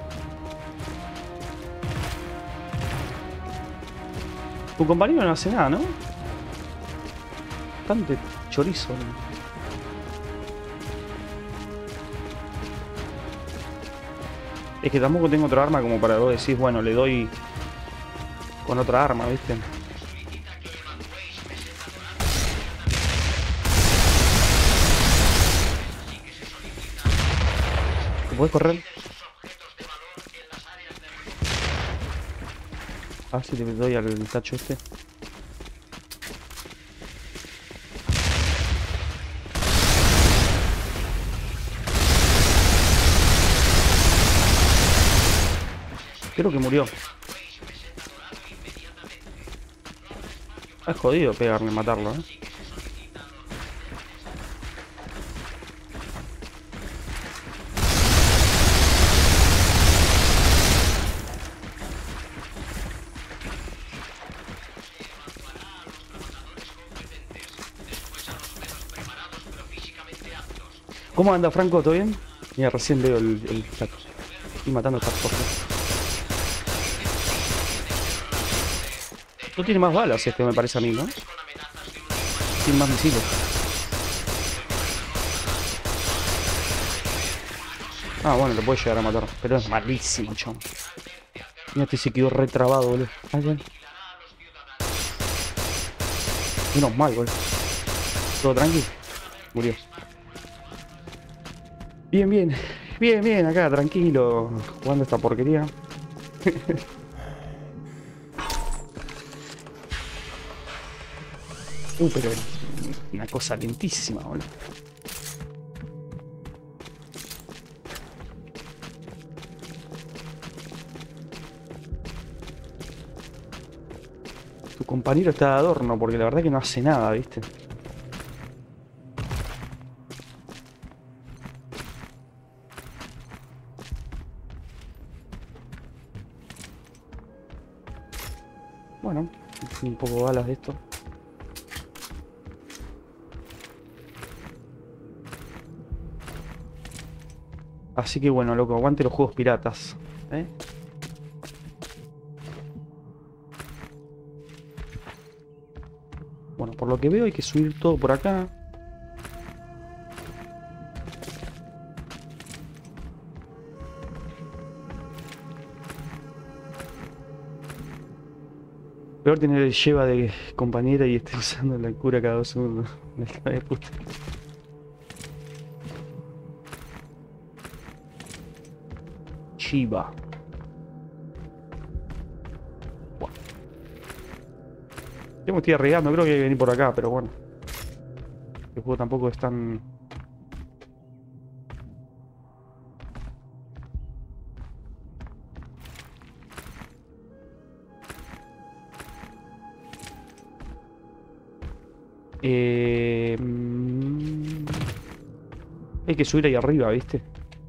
Tu compañero no hace nada, ¿no? Bastante chorizo, ¿no? Es que tampoco tengo otra arma como para vos decir, bueno, le doy con otra arma, ¿viste? ¿Te podés correr? A ver si le doy al tacho este. Creo que murió. Es jodido pegarle, matarlo, ¿eh? ¿Cómo anda, Franco? ¿Todo bien? Mira, recién veo el, el taco. Estoy matando a estas cosas. No tiene más balas este, me parece a mí, ¿no? Tiene más misiles. Ah, bueno, lo puede llegar a matar. Pero es malísimo, chon. Mira, este se quedó retrabado, boludo. Ay, bueno. Menos mal, boludo. ¿Todo tranqui? Murió. Bien, bien. Bien, bien, acá, tranquilo. Jugando esta porquería. Uh, pero una cosa lentísima, boludo. Tu compañero está de adorno, porque la verdad que no hace nada, ¿viste? Bueno, un poco de balas de esto. Así que bueno, loco, aguante los juegos piratas, ¿eh? Bueno, por lo que veo hay que subir todo por acá. Peor tener el lleva de compañera y esté usando la cura cada dos segundos. Me cae de puta. Shiva. Bueno. Yo me estoy arriesgando, creo que hay que venir por acá, pero bueno. El juego tampoco es tan... Eh... Hay que subir ahí arriba, ¿viste?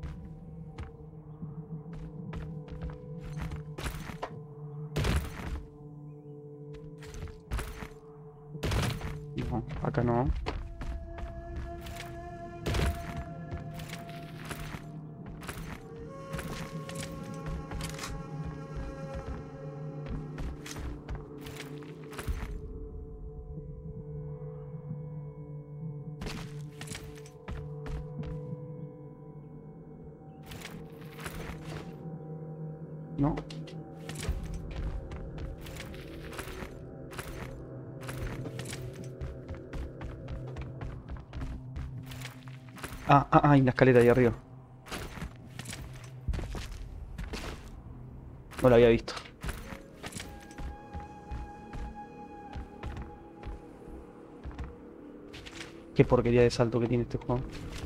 No, acá no. No. Ah, ah, ah, hay una escalera ahí arriba. No la había visto. Qué porquería de salto que tiene este juego.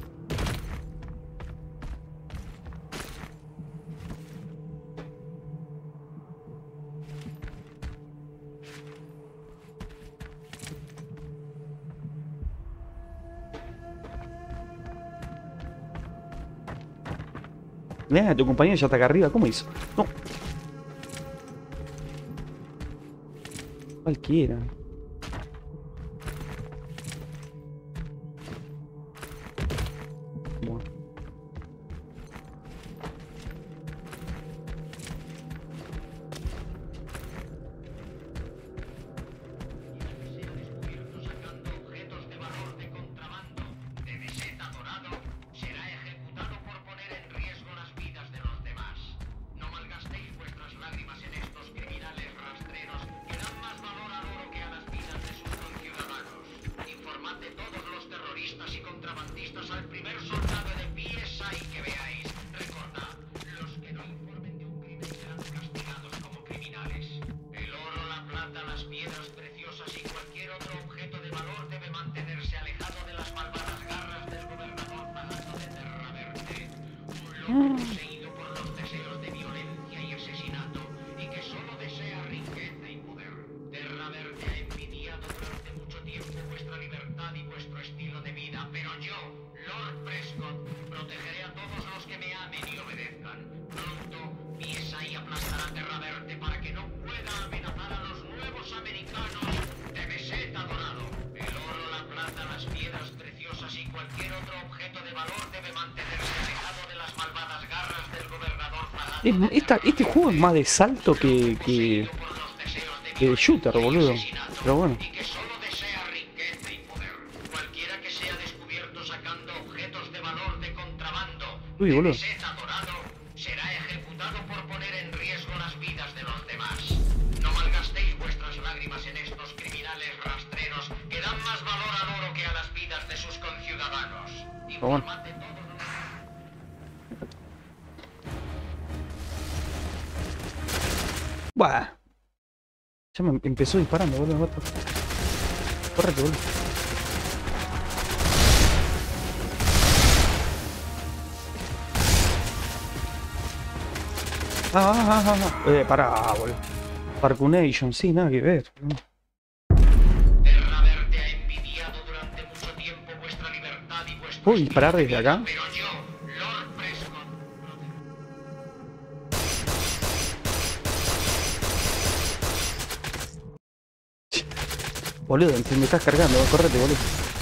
Mira, tu compañero ya está acá arriba. ¿Cómo hizo? No. Cualquiera. Bueno. Poseído por los deseos de violencia y asesinato, y que solo desea riqueza y poder. Terra Verde ha envidiado durante mucho tiempo vuestra libertad y vuestro estilo de vida, pero yo, Lord Prescott, protegeré a todos los que me amen y obedezcan. Pronto, P S I aplastará Terra Verde para que no pueda amenazar a los nuevos americanos de Meseta Dorado. El oro, la plata, las piedras preciosas y cualquier otro objeto de valor debe mantenerse alejado de las malvadas garras del gobernador Falato. Es- esta- este juego es más de salto que, que, que de shooter, boludo. Pero bueno. Y que solo desea riqueza y poder. Cualquiera que sea descubierto sacando objetos de valor de contrabando Uy, de boludo. Meseta Dorado será ejecutado por poner en riesgo las vidas de los demás. No malgastéis vuestras lágrimas en estos criminales rastreros que dan más valor al oro que a las vidas de sus conciudadanos. Pero bueno. Informad de todos los... Buah. Ya me empezó disparando, boludo. What the fuck. Correte, boludo. Ah, ah, ah, ah. Eh, pará, boludo. Parkoonation, sí, nada que ver. Terra Verde ha envidiado durante mucho tiempo vuestra libertad y vuestro ¿Puedo estilo disparar de desde vida, acá? pero yo, Lord Prescott, Boludo, me estás cargando, correte, boludo.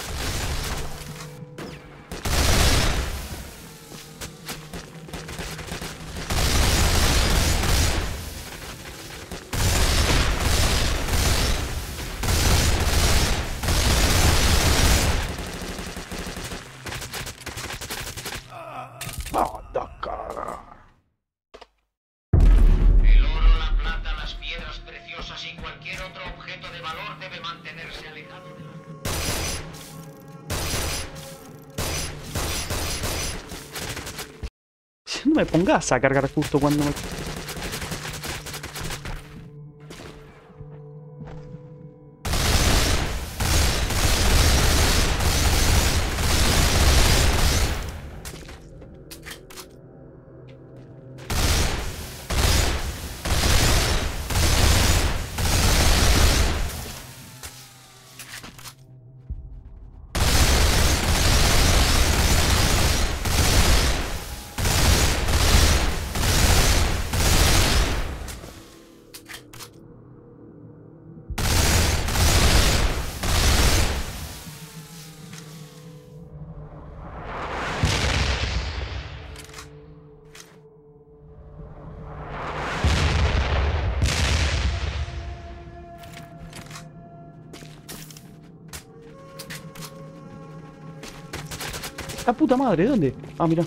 Anda, caga. el oro, la plata, las piedras preciosas y cualquier otro objeto de valor debe mantenerse alejado de las... No me pongas a cargar justo cuando me... ¡La puta madre! ¿Dónde? Ah, mira.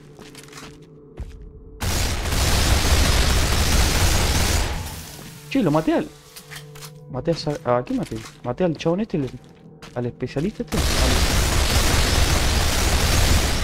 Che, lo maté al... Maté a... Sa- ¿A qué maté? Maté al chabón este, el- al especialista este. Al-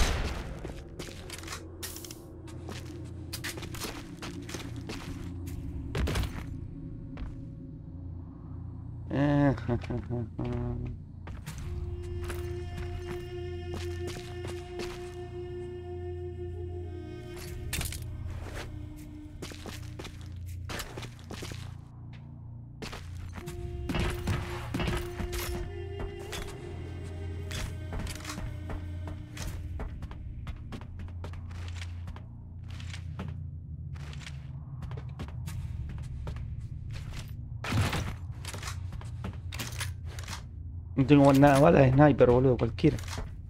No tengo nada, bala de sniper, boludo, cualquiera.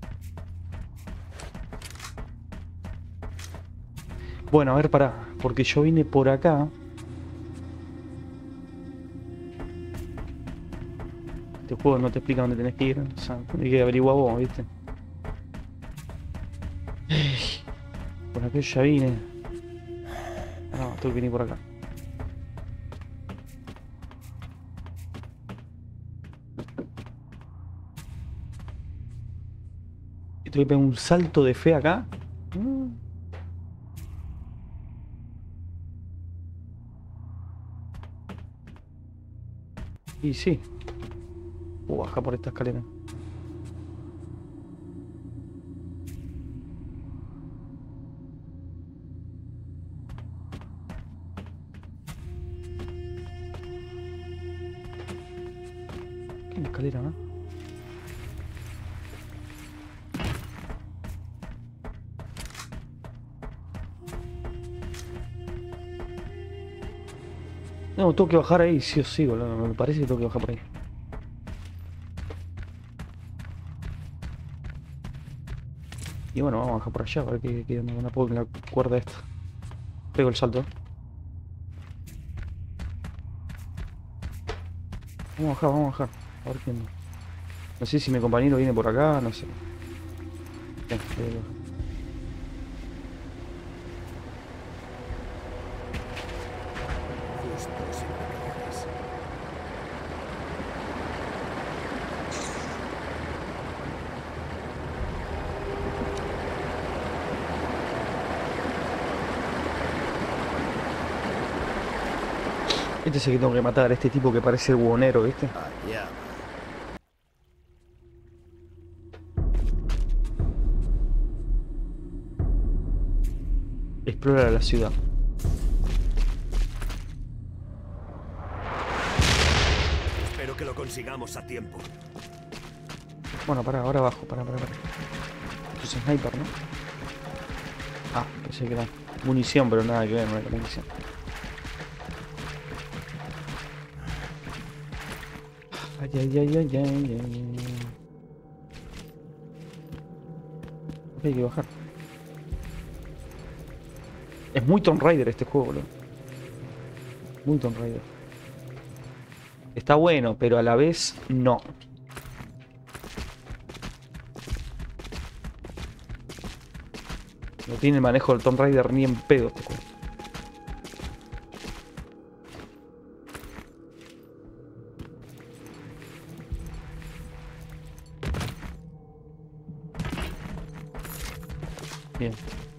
Bueno, a ver, pará. Porque yo vine por acá. Este juego no te explica dónde tenés que ir. O sea, tenés que averiguar vos, ¿viste? Por acá ya vine. No, tengo que venir por acá. Y tengo que pegar un salto de fe acá. Mm. Y sí. Uh, baja por esta escalera. ¿Qué escalera, no? No, tengo que bajar ahí, sí o sí, boludo. Me parece que tengo que bajar por ahí. Y bueno, vamos a bajar por allá, a ver qué, qué onda con la, con la cuerda esta. Pego el salto. Vamos a bajar, vamos a bajar. A ver qué onda. No sé si mi compañero viene por acá, no sé. Bien, voy a bajar. Este es el que tengo que matar, este tipo que parece el buhonero, ¿viste? Allá. Explora la ciudad. Espero que lo consigamos a tiempo. Bueno, para, ahora abajo, para, para, para. Esto es sniper, ¿no? Ah, pensé que era munición, pero nada que ver, no era munición. Ay, ay, ay, ay, ay, ay. Hay que bajar. Es muy Tomb Raider este juego, boludo. Muy Tomb Raider. Está bueno, pero a la vez no. No tiene el manejo del Tomb Raider ni en pedo este juego. Bien.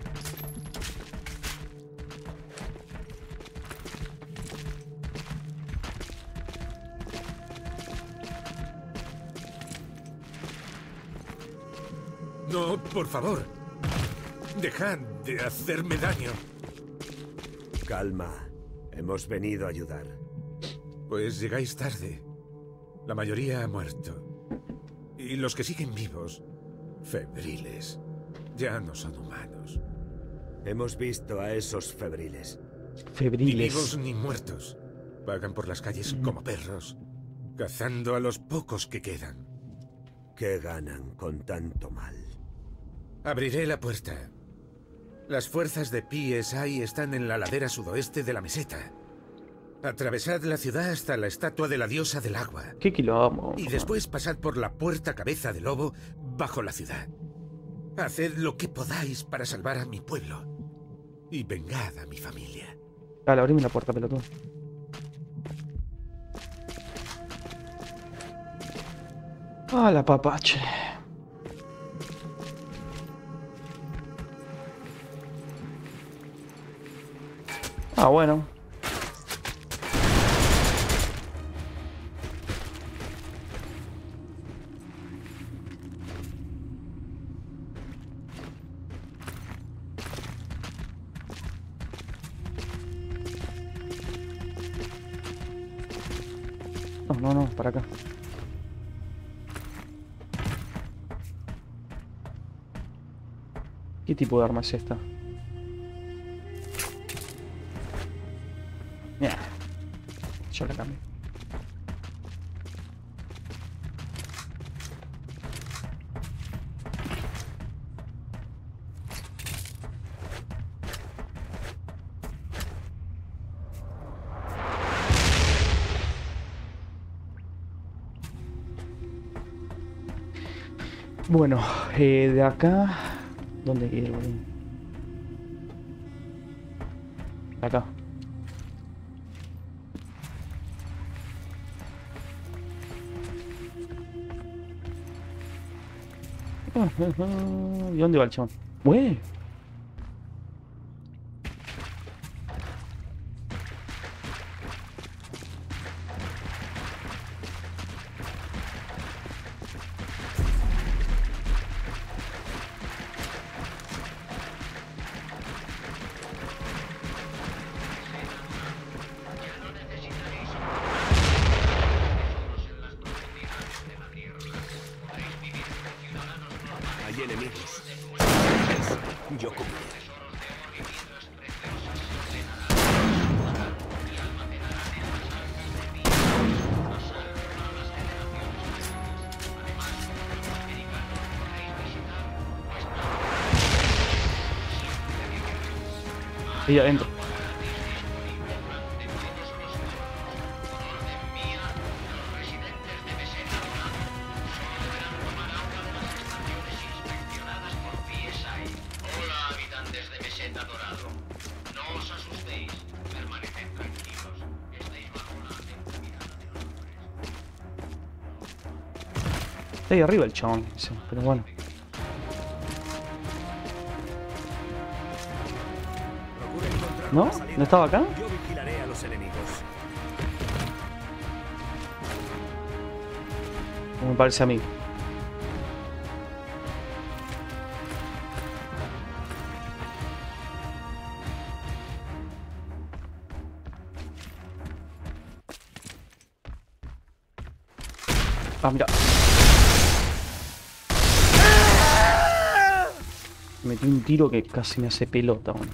No, por favor. Dejad de hacerme daño. Calma. Hemos venido a ayudar. Pues llegáis tarde. La mayoría ha muerto. Y los que siguen vivos, febriles. Ya no son humanos. Hemos visto a esos febriles. Febriles. Ni vivos ni muertos. Vagan por las calles como perros, cazando a los pocos que quedan. ¿Qué ganan con tanto mal? Abriré la puerta. Las fuerzas de P S I están en la ladera sudoeste de la meseta. Atravesad la ciudad hasta la estatua de la diosa del agua. ¿Qué quilombo? Y después pasad por la puerta cabeza de lobo bajo la ciudad. Haced lo que podáis para salvar a mi pueblo. Y vengad a mi familia. Dale, abrime la puerta, pelotudo. Ah, la papache. Ah, bueno. No, no, no, para acá. ¿Qué tipo de arma es esta? Mira, yo la cambio. Bueno, eh, de acá... ¿Dónde quiero, boludo? Acá. ¿Y dónde va el chabón? ¡Güey! Hay enemigos. Yo cubriré. Ahí adentro. Hola, habitantes de Meseta Dorado. No os asustéis. Permaneced tranquilos. Estáis bajo la atenta mirada de los hombres. Está ahí arriba el chabón, sí, pero bueno. Procure encontrar ¿No? una salida. ¿No estaba acá? Yo vigilaré a los enemigos. Me parece a mí. Ah, mira. Me metí un tiro que casi me hace pelota, bueno.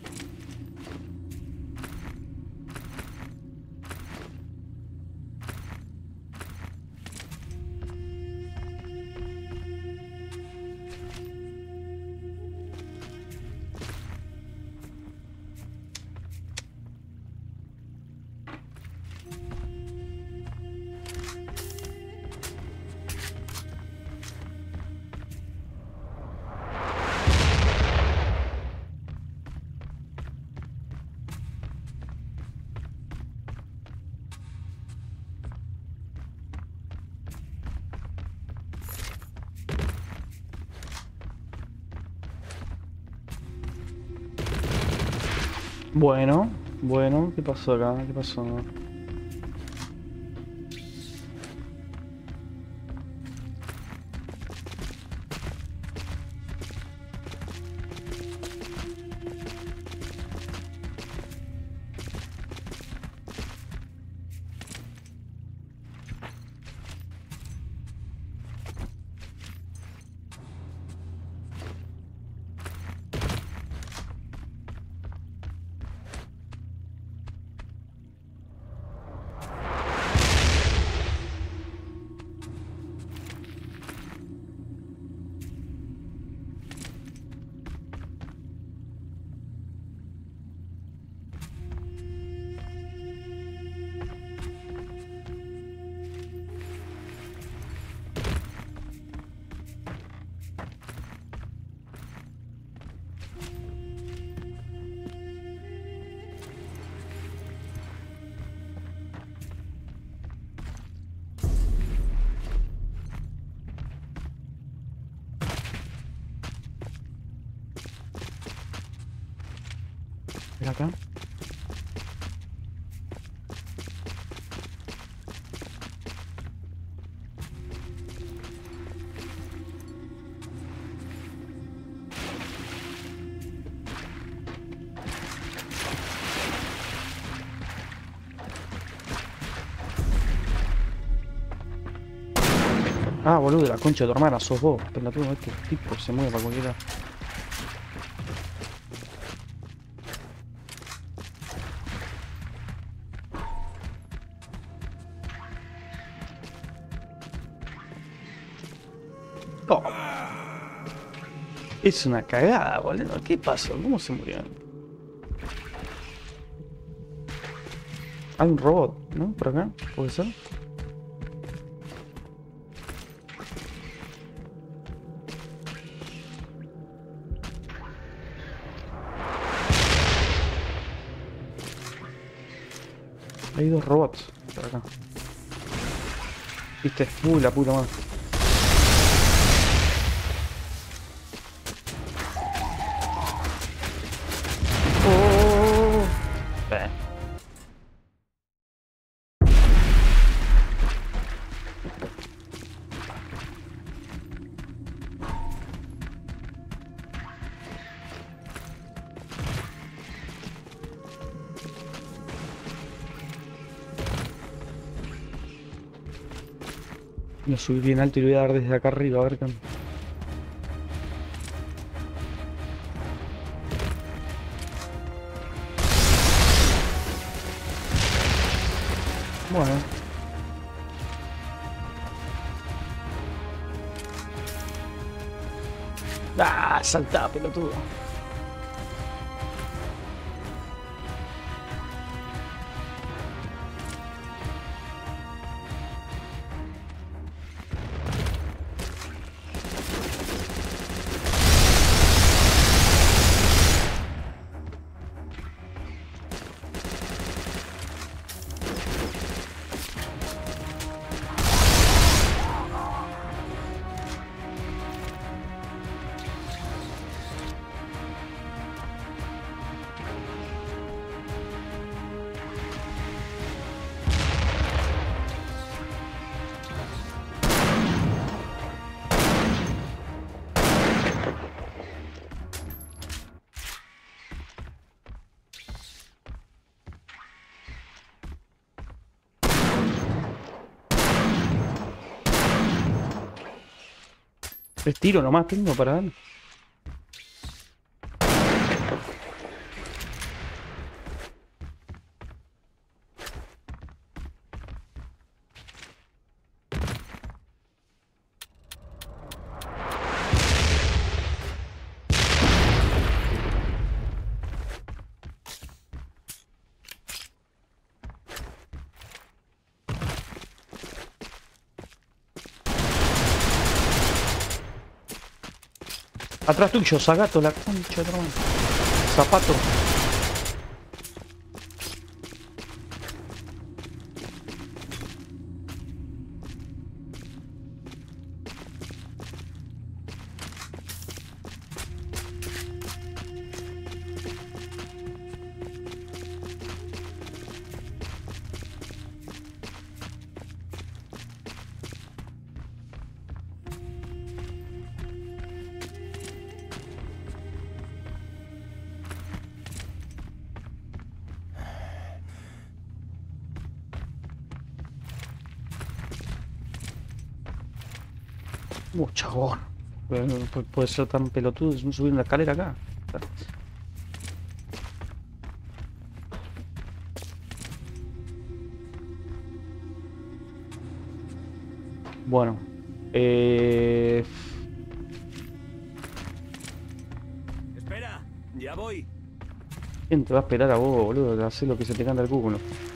Bueno, bueno, ¿qué pasó acá? ¿Qué pasó? ¿Ven acá? Ah, boludo, la concha de tu hermana, sos vos. Pelotudo, este tipo se mueve para cualquiera. Oh. Es una cagada, boludo. ¿Qué pasó? ¿Cómo se murió? Hay un robot, ¿no? Por acá, puede ser. Hay dos robots por acá. ¿Viste? Uy, la puta madre. Oh. Eh. Voy a subir bien alto y le voy a dar desde acá arriba, a ver qué. Bueno. ¡Ah! Saltá, pelotudo. Tres tiros nomás tengo para dar. Atrás tuyo, Zagato, la concha de tu madre. Zapato. Uh, chabón. Pu- Puede ser tan pelotudo no subir una escalera acá. Bueno. Eh... Espera, ya voy. ¿Quién te va a esperar a vos, boludo? De hacer lo que se te canta el culo.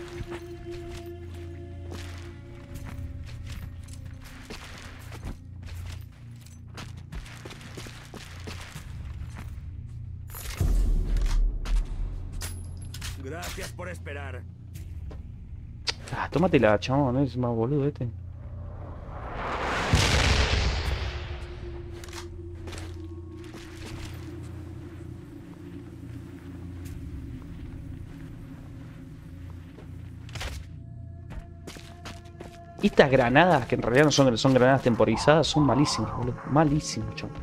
Gracias por esperar. Ah, tómatela, chabón, es más boludo este. Estas granadas, que en realidad no son, son granadas temporizadas, son malísimas, boludo. Malísimas, chabón.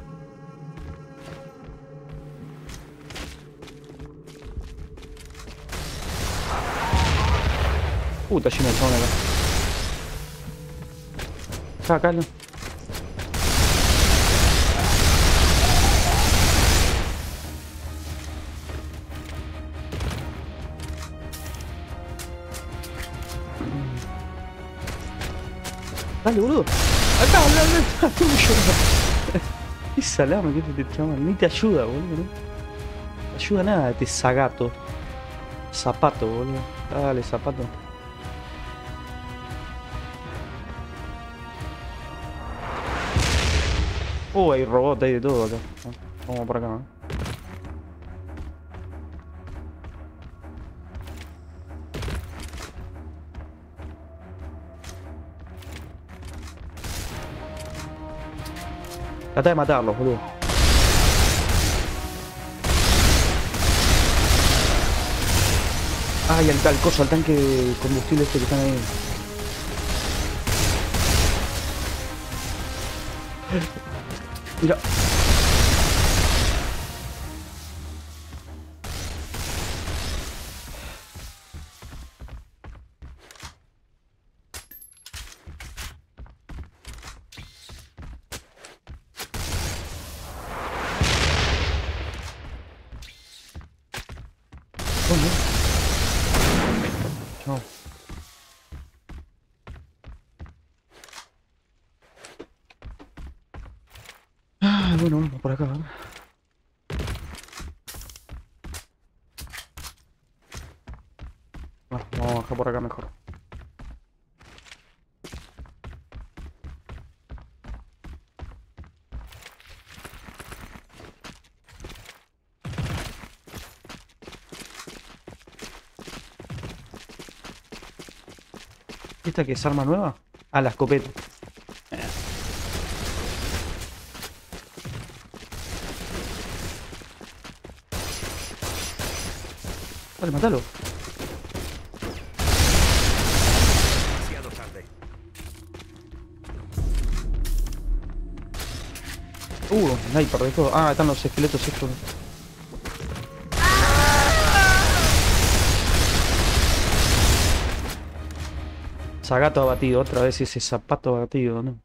Puta, lleno de chabón acá. Sácalo. Dale, boludo. Acá, acá, acá, tuyo. Qué salame que este chaval. Ni te ayuda, boludo. No te ayuda nada este Zagato. Zapato, boludo. Dale, zapato. Uh, hay robots, hay de todo acá. Vamos por acá, ¿eh? Trata de matarlos, boludo. Ay, al, al coso, al tanque de combustible este que están ahí. Mira. Coño. Chao. Ah, bueno, vamos por acá, ¿verdad? Bueno, vamos a bajar por acá mejor. ¿Esta que es arma nueva? Ah, la escopeta. Vale, matalo. Demasiado tarde. Uh, sniper de todo. Ah, están los esqueletos estos. Zagato abatido, otra vez ese zapato abatido, ¿no?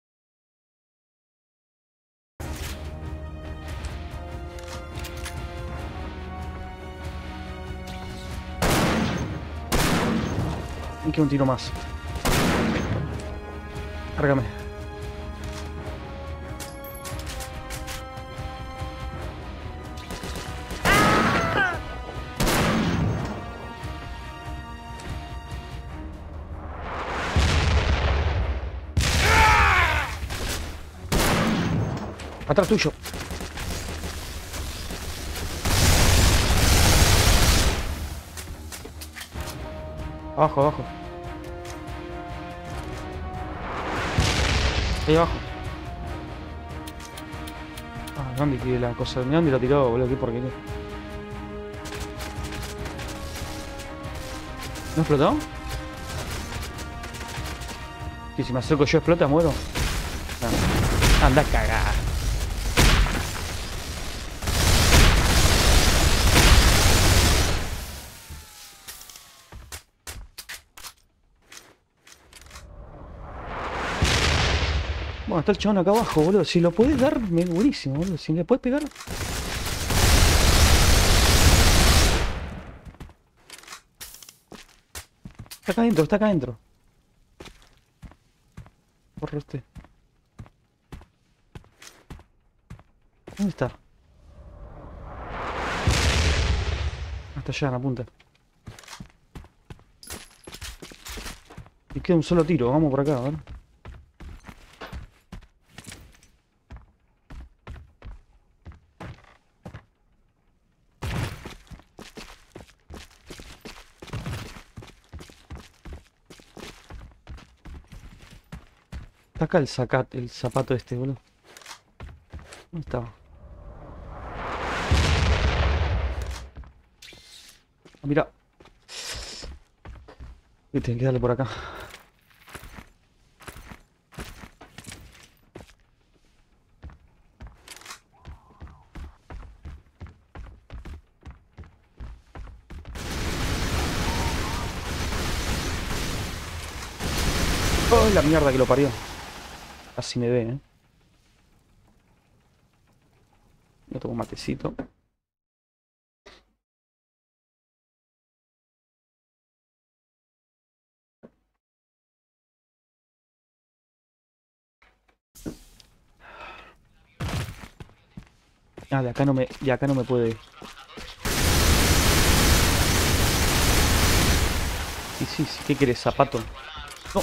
Y que un tiro más. Cárgame. Atrás tuyo. Abajo, abajo. Ahí abajo. Ah, ¿dónde quiere la cosa? ¿Dónde la tiró, boludo? ¿Qué porquería? ¿No explotó? Que si me acerco yo explota, muero. Ah, anda a cagar. Bueno, está el chabón acá abajo, boludo. Si lo puedes dar, me buenísimo, boludo. Si le puedes pegar. Está acá adentro, está acá adentro. Corre usted. ¿Dónde está? Hasta allá, en la punta. Y queda un solo tiro, vamos por acá, ¿vale? Está acá el, sacat, el zapato este, boludo. ¿Dónde estaba? Ah, mira. Y tengo que darle por acá. Oh, la mierda que lo parió. Casi me ve, eh. Yo tomo un matecito. Ah, de acá no me, de acá no me puede. Sí, sí, sí. ¿Qué querés, zapato? No.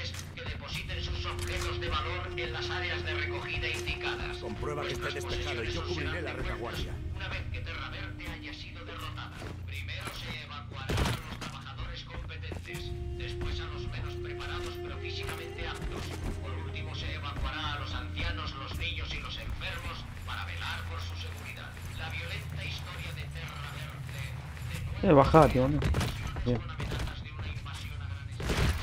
Comprueba que esté despejado y Yo cubriré la retaguardia. Una vez que Terra Verde haya sido derrotada, primero se evacuará a los trabajadores competentes, después a los menos preparados pero físicamente aptos. Por último se evacuará a los ancianos, los niños y los enfermos para velar por su seguridad. La violenta historia de Terra Verde. Eh, bajate, boludo. Bien. Con amenazas de una invasión a gran escala.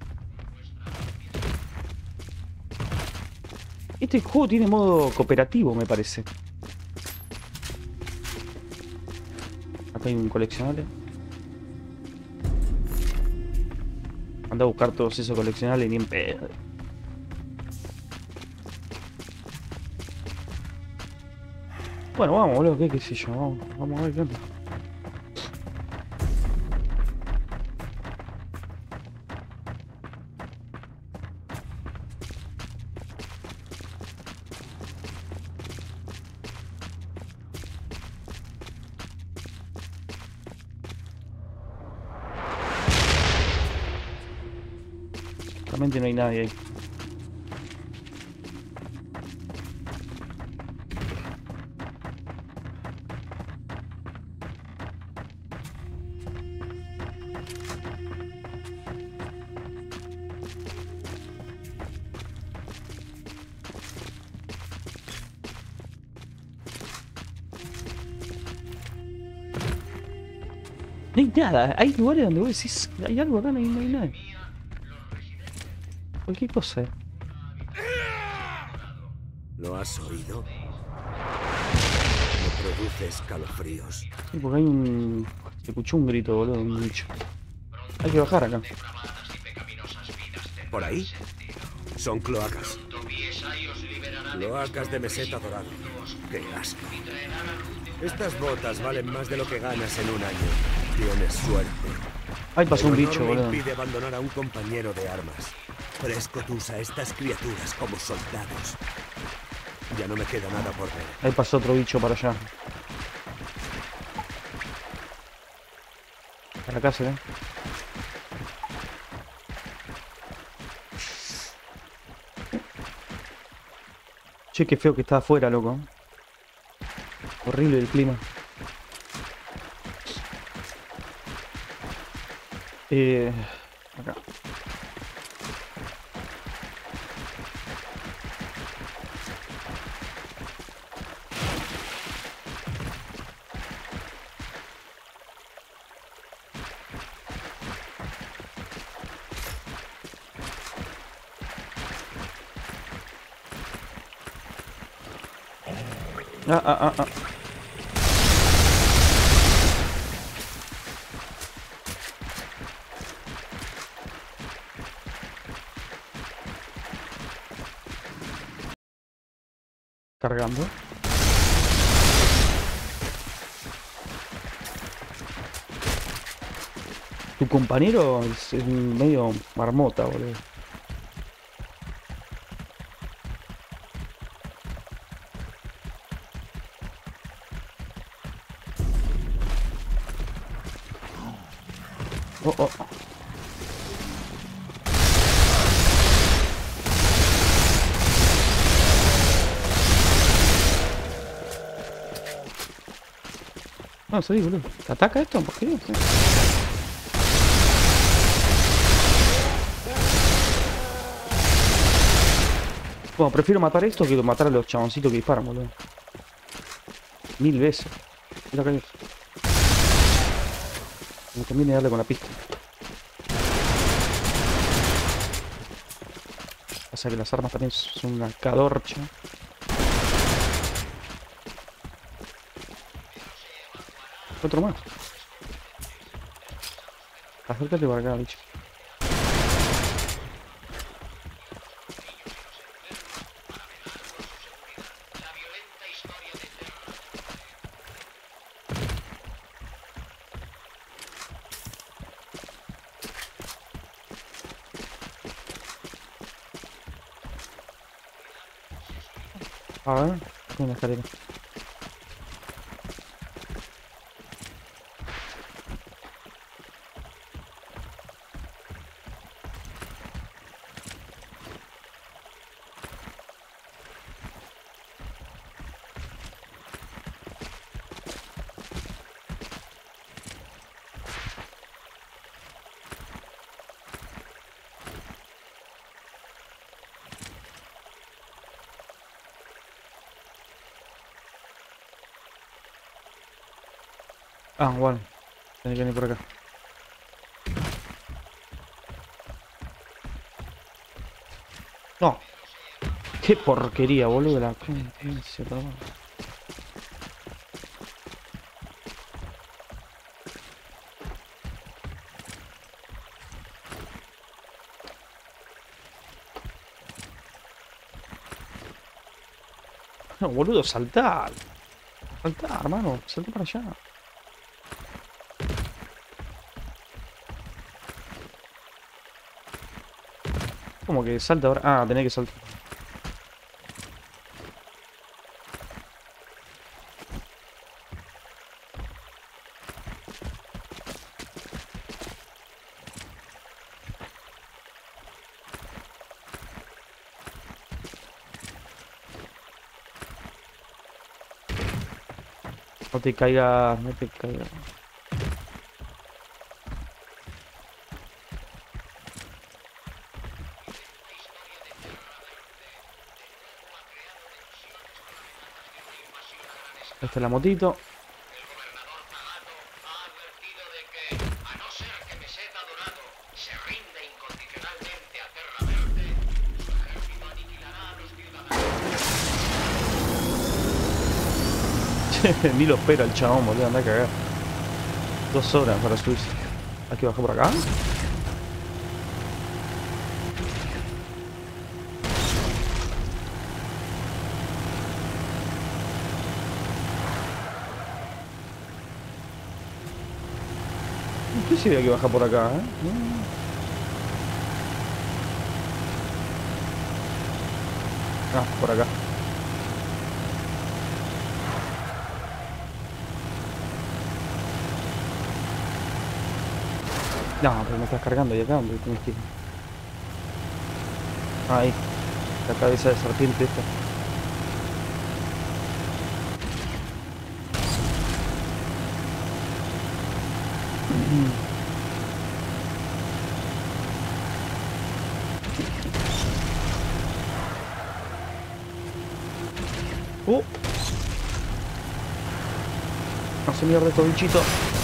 Este juego tiene modo cooperativo, me parece. Acá hay un coleccionable. Anda a buscar todos esos coleccionables ni en pedo. Bueno, vamos, boludo, qué, qué sé yo, vamos, vamos a ver qué onda. Realmente no hay nadie ahí. No hay nada, hay lugares donde vos decís, hay algo acá, no hay, no hay nada. Cualquier cosa. eh. ¿Lo has oído? Me produce escalofríos. Sí, porque hay un... Se escuchó un grito, boludo, un bicho. Hay que bajar acá. ¿Por ahí? Son cloacas. Cloacas de meseta dorado. ¡Qué asco! Estas botas valen más de lo que ganas en un año. Tienes suerte. Ahí pasó un El honor bicho, me boludo. impide abandonar a un compañero de armas. Prescott usa a estas criaturas como soldados. Ya no me queda nada por ver. Ahí pasó otro bicho para allá. Para acá se ve. Che, qué feo que está afuera, loco. Horrible el clima. Eh, acá. Ah, ah, ah, ah. Cargando. Tu compañero es, es medio marmota, boludo. Oh, oh. No, salí, boludo. ¿Te ataca esto? ¿Por qué? Sí. Bueno, prefiero matar esto que matar a los chaboncitos que disparan, boludo. Mil veces. Mira acá. Me conviene darle con la pista. Pasa que las armas también son una cadorcha. Otro más. Acércate para acá, bicho. A ver, hay una escalera. Ah, bueno. Tiene que venir por acá. No. Qué porquería, boludo. La... No, boludo, saltar. Saltar, hermano. Salta para allá. ¿Cómo que salta ahora? Ah, tenés que saltar. No te caigas, no te caigas. Esta es la motito. El gobernador Zagato ha advertido de que, a no ser que Meseta Dorado se rinde incondicionalmente a Terra Verde, su ejército aniquilará a los ciudadanos. Ni lo espera el chabón, boludo, anda a cagar. Dos horas para subirse. Hay que bajar por acá. ¿Qué sería que baja por acá, eh? Ah, por acá. No, pero me estás cargando y acá, ¿dónde tienes que ir? Ahí. La cabeza de serpiente esta. Uh. Hace mierda estos bichitos.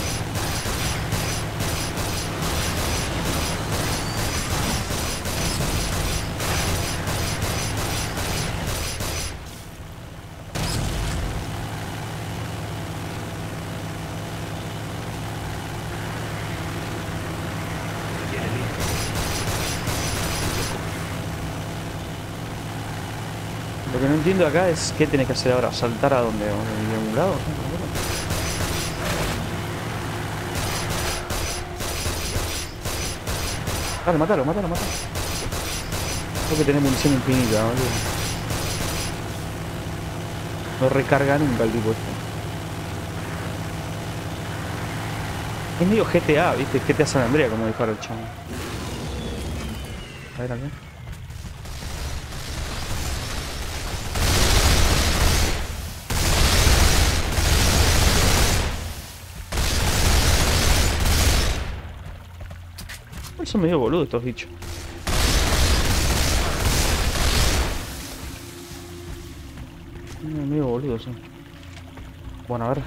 Lo que no entiendo acá es qué tenés que hacer ahora. ¿Saltar a dónde? ¿A un lado? Dale, matalo, matalo, matalo. Creo que tenés munición infinita, boludo. No recarga nunca el tipo este. Es medio G T A, ¿viste? G T A San Andreas como dispara el chabón. A ver acá. Son medio boludos estos bichos. Medio boludos son. Bueno, a ver.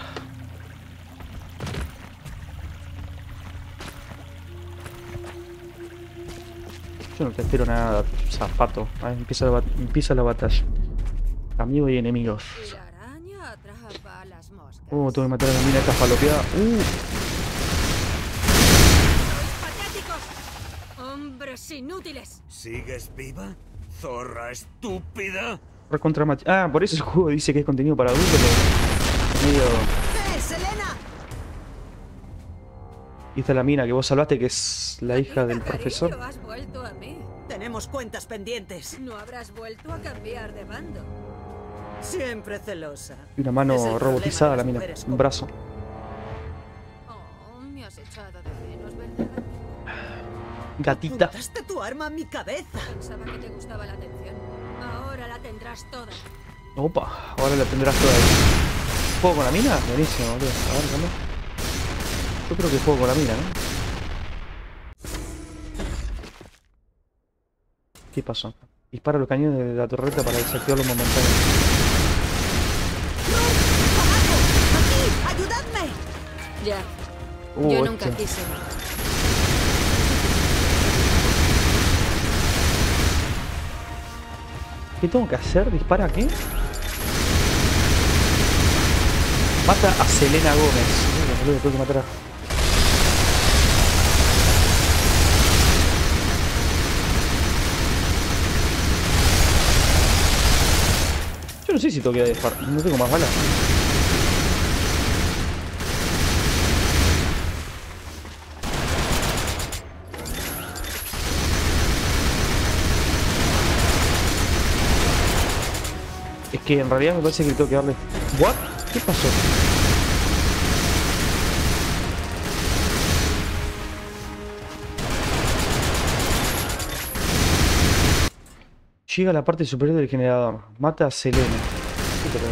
Yo no te espero nada, zapato. A ver, empieza la, empieza la batalla. Amigos y enemigos. La araña atrapa a las moscas. Oh, tengo que matar a la mina esta falopeada. Uh. ¡Hombres inútiles! ¿Sigues viva? ¡Zorra estúpida! Recontra mach... Ah, por eso el juego dice que es contenido para adultos. Medio... ¡Eh, Selena! Y esta es la mina que vos salvaste, que es la hija del profesor. Cariño, has vuelto a mí. Tenemos cuentas pendientes. No habrás vuelto a cambiar de bando. Siempre celosa. Y una Es mano el robotizada, la problema de las mina. mujeres Un como brazo. Oh, me has echado de menos, ¿verdad? Gatita. Apuntaste tu arma a mi cabeza. Pensaba que te gustaba la atención. Ahora la tendrás toda. Opa, ahora la tendrás toda ahí. ¿Juego con la mina? Buenísimo, boludo. A ver, ¿cómo? Yo creo que juego con la mina, ¿no? ¿Qué pasó? Dispara los cañones de la torreta para desactivarlos momentáneamente. ¡Abajo! ¡Aquí! ¡Ayudadme! Ya. Uh, Yo nunca este. quise. ¿Qué tengo que hacer? ¿Dispara qué? Mata a Selena Gómez. Mira, boludo, tengo que matar a... Yo no sé si tengo que disparar. No tengo más balas. Es que en realidad me parece que tengo que darle... ¿What? ¿Qué pasó? Llega a la parte superior del generador. Mata a Selena. Sí, pero...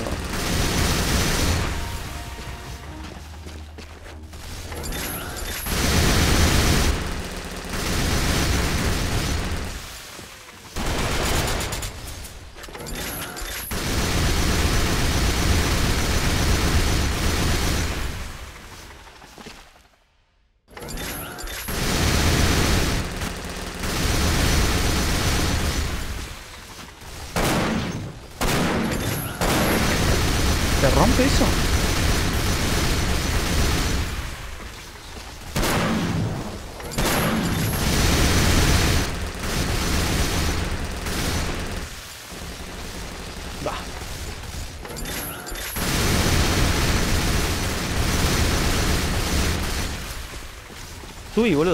¿Se rompe eso? Va. Subí, boludo.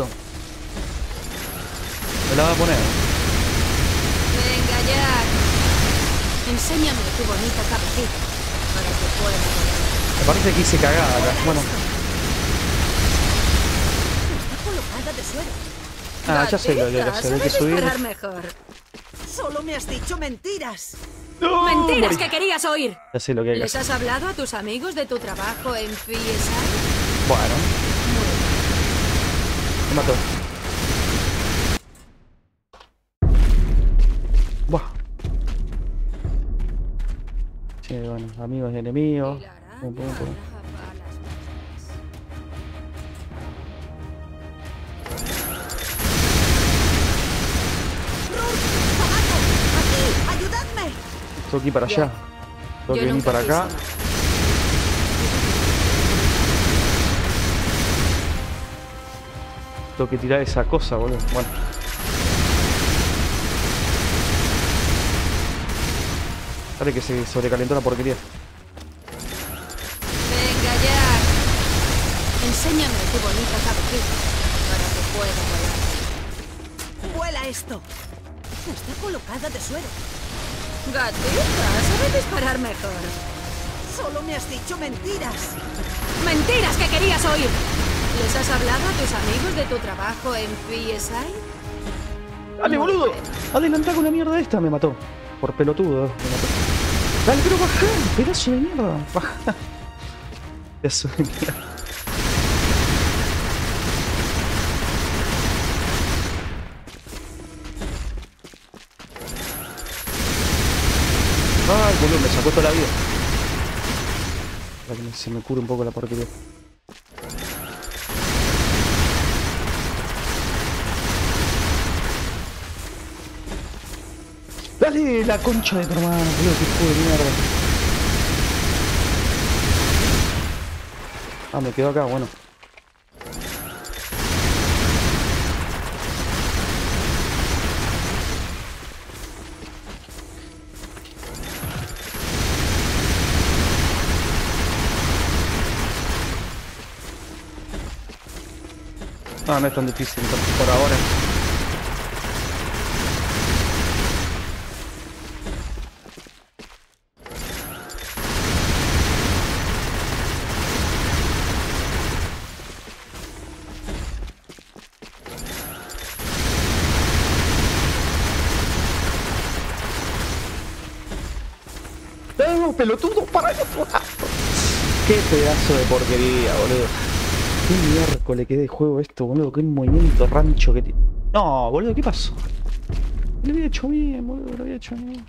Me la va a poner. Venga, Jack. Enséñame tu bonita cabecita para que pueda volar. Me parece que hice cagada acá. Bueno. Está colocada de suero. Ah, ya sé lo que hay que hacer. Hay que ¿Sabes subir. disparar mejor? Solo me has dicho mentiras. ¡No! ¡Mentiras morí. que querías oír! Ya sé lo que hay que ¿Les hacer. has hablado a tus amigos de tu trabajo en P S I? Bueno. Me mató. Buah. Sí, bueno, amigos y enemigos. Y la araña Pum, pum, pum. atrapa a las ¡Abajo! ¡Aquí! ¡Ayudadme! Tengo que ir para allá. Ya. Tengo Yo que venir nunca para acá. quise. Tengo que tirar esa cosa, boludo. Bueno. Dale que se sobrecalentó la porquería. Venga, Jack. Enséñame tu bonita cabecita para que pueda volar. ¡Vuela esto! Está colocada de suero. Gatita, sabes disparar mejor. Solo me has dicho mentiras. ¡Mentiras que querías oír! ¿Les has hablado a tus amigos de tu trabajo en P S I? ¡Dale, Muy boludo! bueno. Adelantá con la mierda esta. Me mató. Por pelotudo. Me mató. Dale, pero baja. Pedazo de mierda. Baja. Pedazo de mierda. Ay, boludo, me sacó toda la vida. Para que me- se me cure un poco la porquería. Dale la concha de tu hermano, boludo, qué hijo de mierda. Ah, me quedo acá, bueno. Ah, no es tan difícil entonces, por ahora. ¡No, pelotudo! ¡Para el otro lado! ¡Qué pedazo de porquería, boludo! ¡Qué miércoles que de juego esto, boludo! ¡Qué movimiento rancho que tiene! No, boludo, ¿qué pasó? Lo había hecho bien, boludo, lo había hecho bien.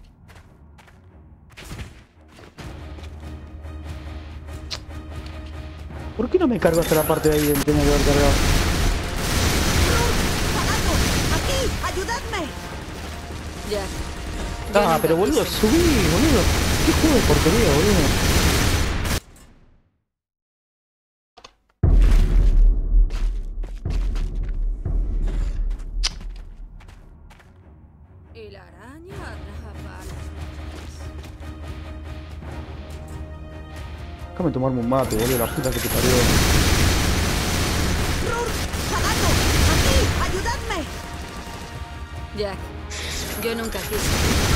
¿Por qué no me cargo hasta la parte de ahí del tenía que haber cargado? ¡Pagado! ¡Aquí! ¡Ayudadme! Ya. Yo Ah, nunca pero boludo, quise. subí, boludo. ¿Qué juego de porquería, boludo? Y la araña atrapa a las moscas. Déjame tomarme un mate, boludo, la puta que te parió. ¡Pagado! ¡Aquí! ¡Ayudadme! Jack, yo nunca quise.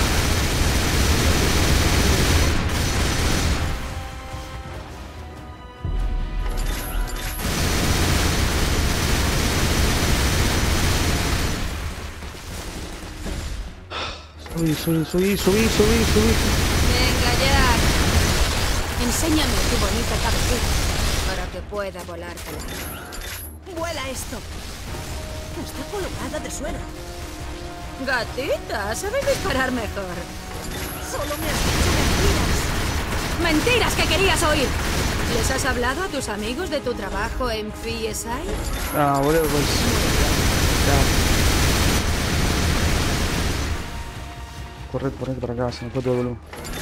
Subí, subí, subí, subí, subí, subí. Venga, Jack. Enséñame tu bonita cabecita para que pueda volártela. ¡Vuela esto! Está colocada de suelo. Gatita, sabes disparar mejor. Solo me has dicho mentiras. ¡Mentiras que querías oír! ¿Les has hablado a tus amigos de tu trabajo en P S I? Ah, boludo, pues. Ya. Corred, corred para acá, se me fue todo el volumen.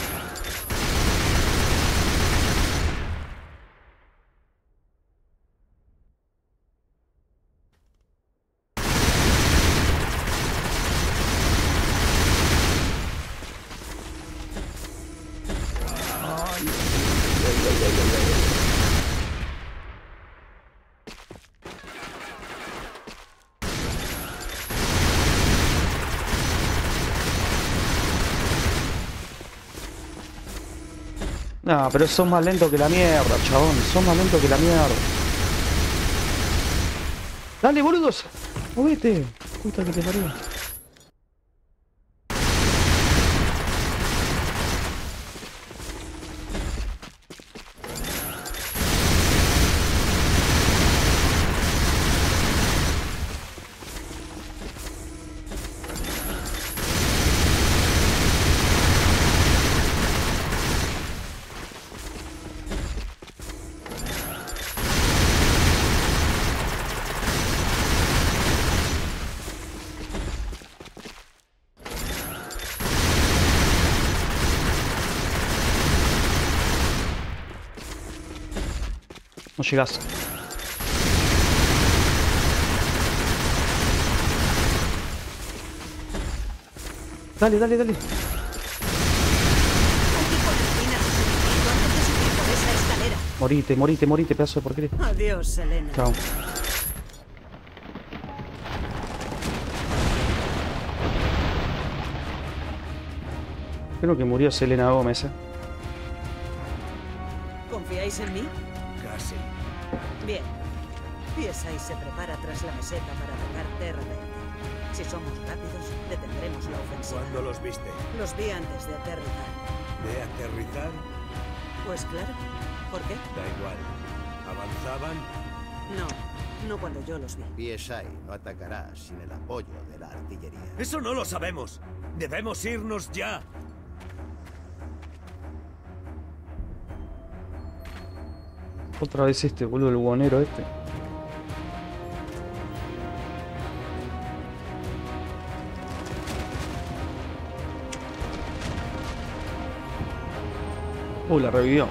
No, pero son más lentos que la mierda, chabón. Son más lentos que la mierda. Dale, boludos. Movete. Puta que te parió. No llegás. Dale, dale, dale. Hay que poner fin a su sufrimiento antes de subir por esa escalera. Morite, morite, morite, pedazo de porquería. Adiós, Selena. Chao. Creo que murió Selena Gómez, eh. ¿Confiáis en mí? Casi. Bien. P S I se prepara tras la meseta para atacar Terra Verde. Si somos rápidos, detendremos la ofensiva. ¿Cuándo los viste? Los vi antes de aterrizar. ¿De aterrizar? Pues claro. ¿Por qué? Da igual. ¿Avanzaban? No, no cuando yo los vi. P S I no atacará sin el apoyo de la artillería. ¡Eso no lo sabemos! ¡Debemos irnos ya! Otra vez este, boludo, el guanero este. Uh, la revivió.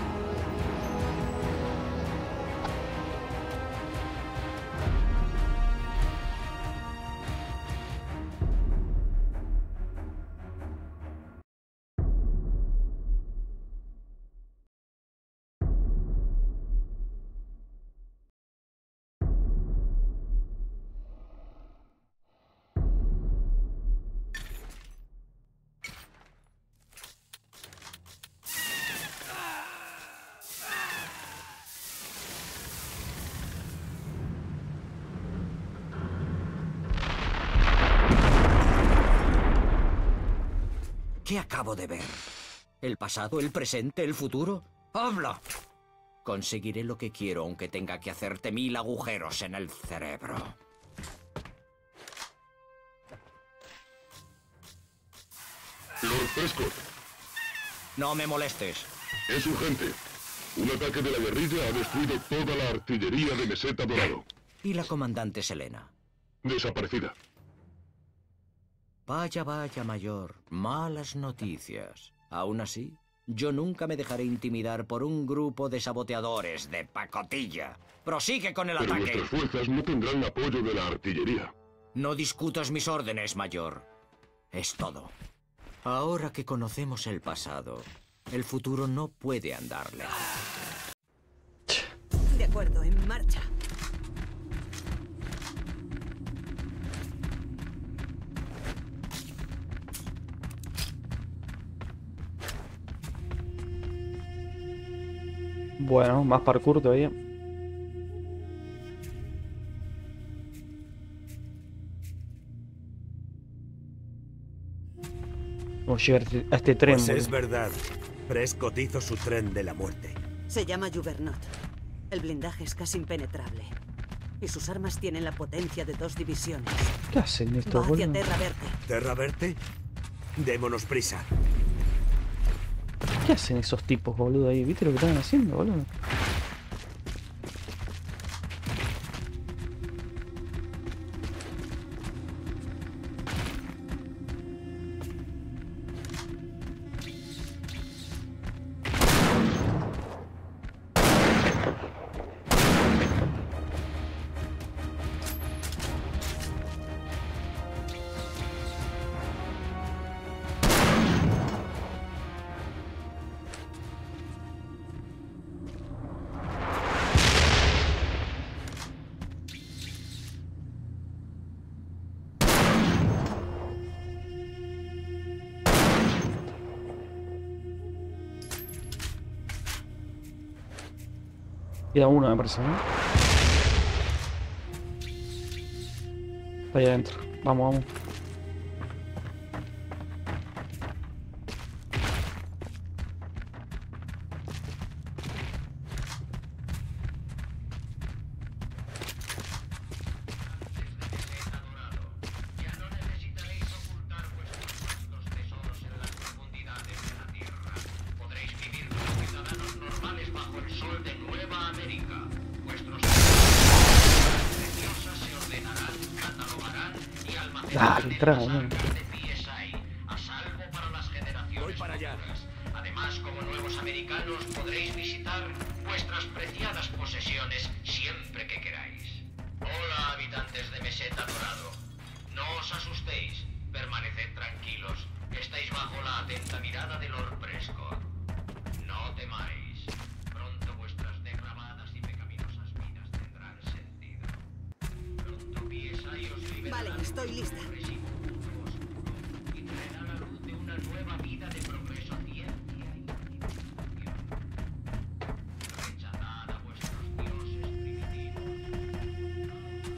¿Qué acabo de ver? ¿El pasado, el presente, el futuro? ¡Habla! Conseguiré lo que quiero aunque tenga que hacerte mil agujeros en el cerebro. Lord Prescott, No me molestes. es urgente. Un ataque de la guerrilla ha destruido toda la artillería de Meseta Dorado. ¿Y la comandante Selena? Desaparecida. Vaya, vaya, mayor. Malas noticias. Aún así, yo nunca me dejaré intimidar por un grupo de saboteadores de pacotilla. ¡Prosigue con el Pero ataque! nuestras fuerzas no tendrán apoyo de la artillería. No discutas mis órdenes, mayor. Es todo. Ahora que conocemos el pasado, el futuro no puede andarle. De acuerdo, en marcha. Bueno, más parkour todavía. Vamos a llegar a este tren. Pues boludo. es verdad. Prescott hizo su tren de la muerte. Se llama Juggernaut. El blindaje es casi impenetrable. Y sus armas tienen la potencia de dos divisiones. ¿Qué hacen Va estos, hacia boludo? Terra Verte. ¿Terra Verte? Démonos prisa. ¿Qué hacen esos tipos, boludo, ahí? ¿Viste lo que estaban haciendo, boludo? Queda uno, me parece, ¿no? Está ahí adentro. Vamos, vamos. Ya no necesitaréis ocultar vuestros vastos tesoros en las profundidades de la Tierra. Podréis vivir como ciudadanos normales bajo el sol de Nueva América. Vuestros tesoros preciosas se ordenarán, catalogarán y Ah, almacenarán en entramos, las ¿no? arcas de P S I, a salvo para las generaciones Voy para allá. futuras. Además, como nuevos americanos, podréis visitar vuestras preciadas posesiones siempre que queráis. Hola, habitantes de Meseta Dorado. No os asustéis, permaneced tranquilos. Estáis bajo la atenta mirada de Lord Prescott. No temáis. Pronto vuestras degradadas y pecaminosas vidas tendrán sentido. Pronto P S I os liberará Vale, estoy lista. y traerá la luz de una nueva vida de progreso, ciencia y civilización. Rechazad a vuestros dioses primitivos.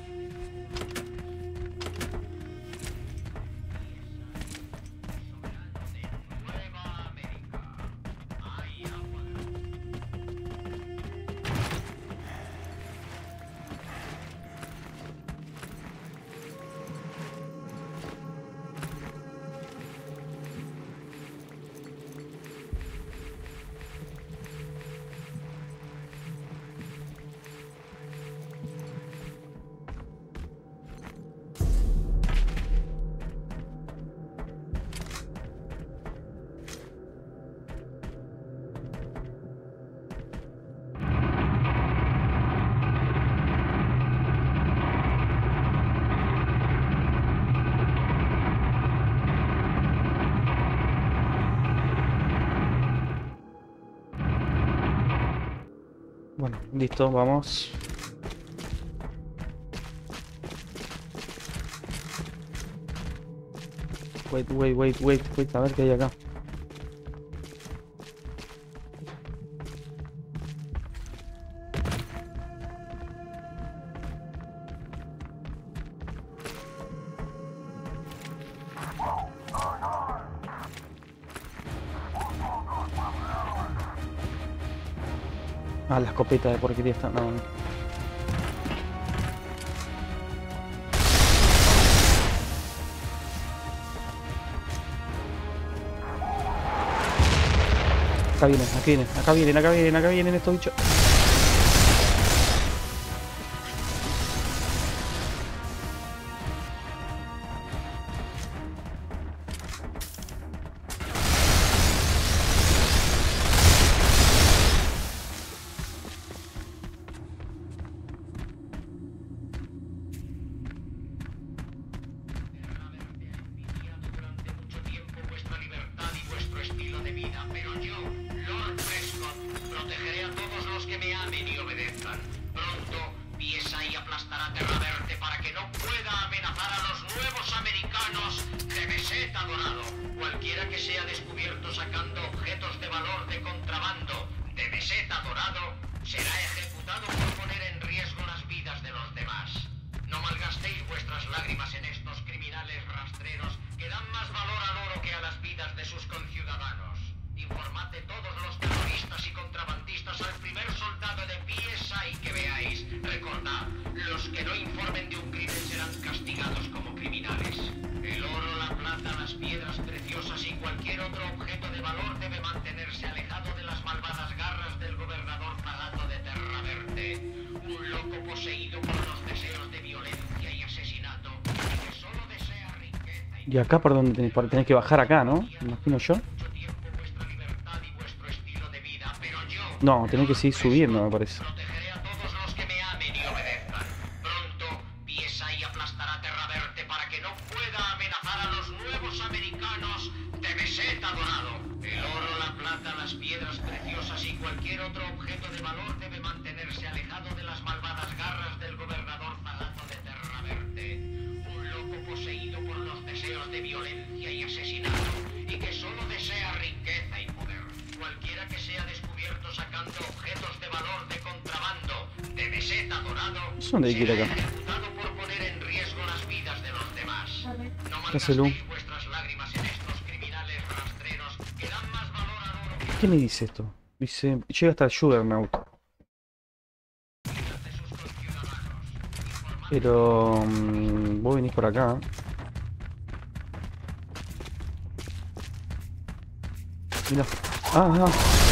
Soberano de Nueva América. Hay agua grande. Bueno, listo, vamos. Wait, wait, wait, wait, wait, a ver qué hay acá. Ah, la escopeta de porquería está. No, no. Acá vienen, acá vienen, acá vienen, acá vienen, acá vienen estos bichos. Y acá por donde tenés, por- tenés que bajar acá, ¿no? Me imagino yo. No, tenés que seguir subiendo, me parece. Protegeré a todos los que me amen y obedezcan. Pronto, P.S.I. aplastará Terraverte para que no pueda amenazar a los nuevos americanos de Meseta Dorado. El oro, la plata, las piedras preciosas y cualquier otro objeto de valor debe mantenerse alejado de las malvadas garras del gobernador palato de Terraverte. Un loco poseído por los deseos de violencia y asesinato y que solo desea riqueza y poder. Cualquiera que sea descubierto sacando objetos de valor de contrabando de Meseta Dorado ¿Dónde hay que ir será acá? ejecutado por poner en riesgo las vidas de los demás. No Hacelo. malgastéis vuestras lágrimas en estos criminales rastreros que dan más valor al oro que ¿Qué me dice esto? Dice, llega hasta el Juggernaut. de sus conciudadanos. Informad Pero... mm, vos venís por acá. Mira. Ah, ah.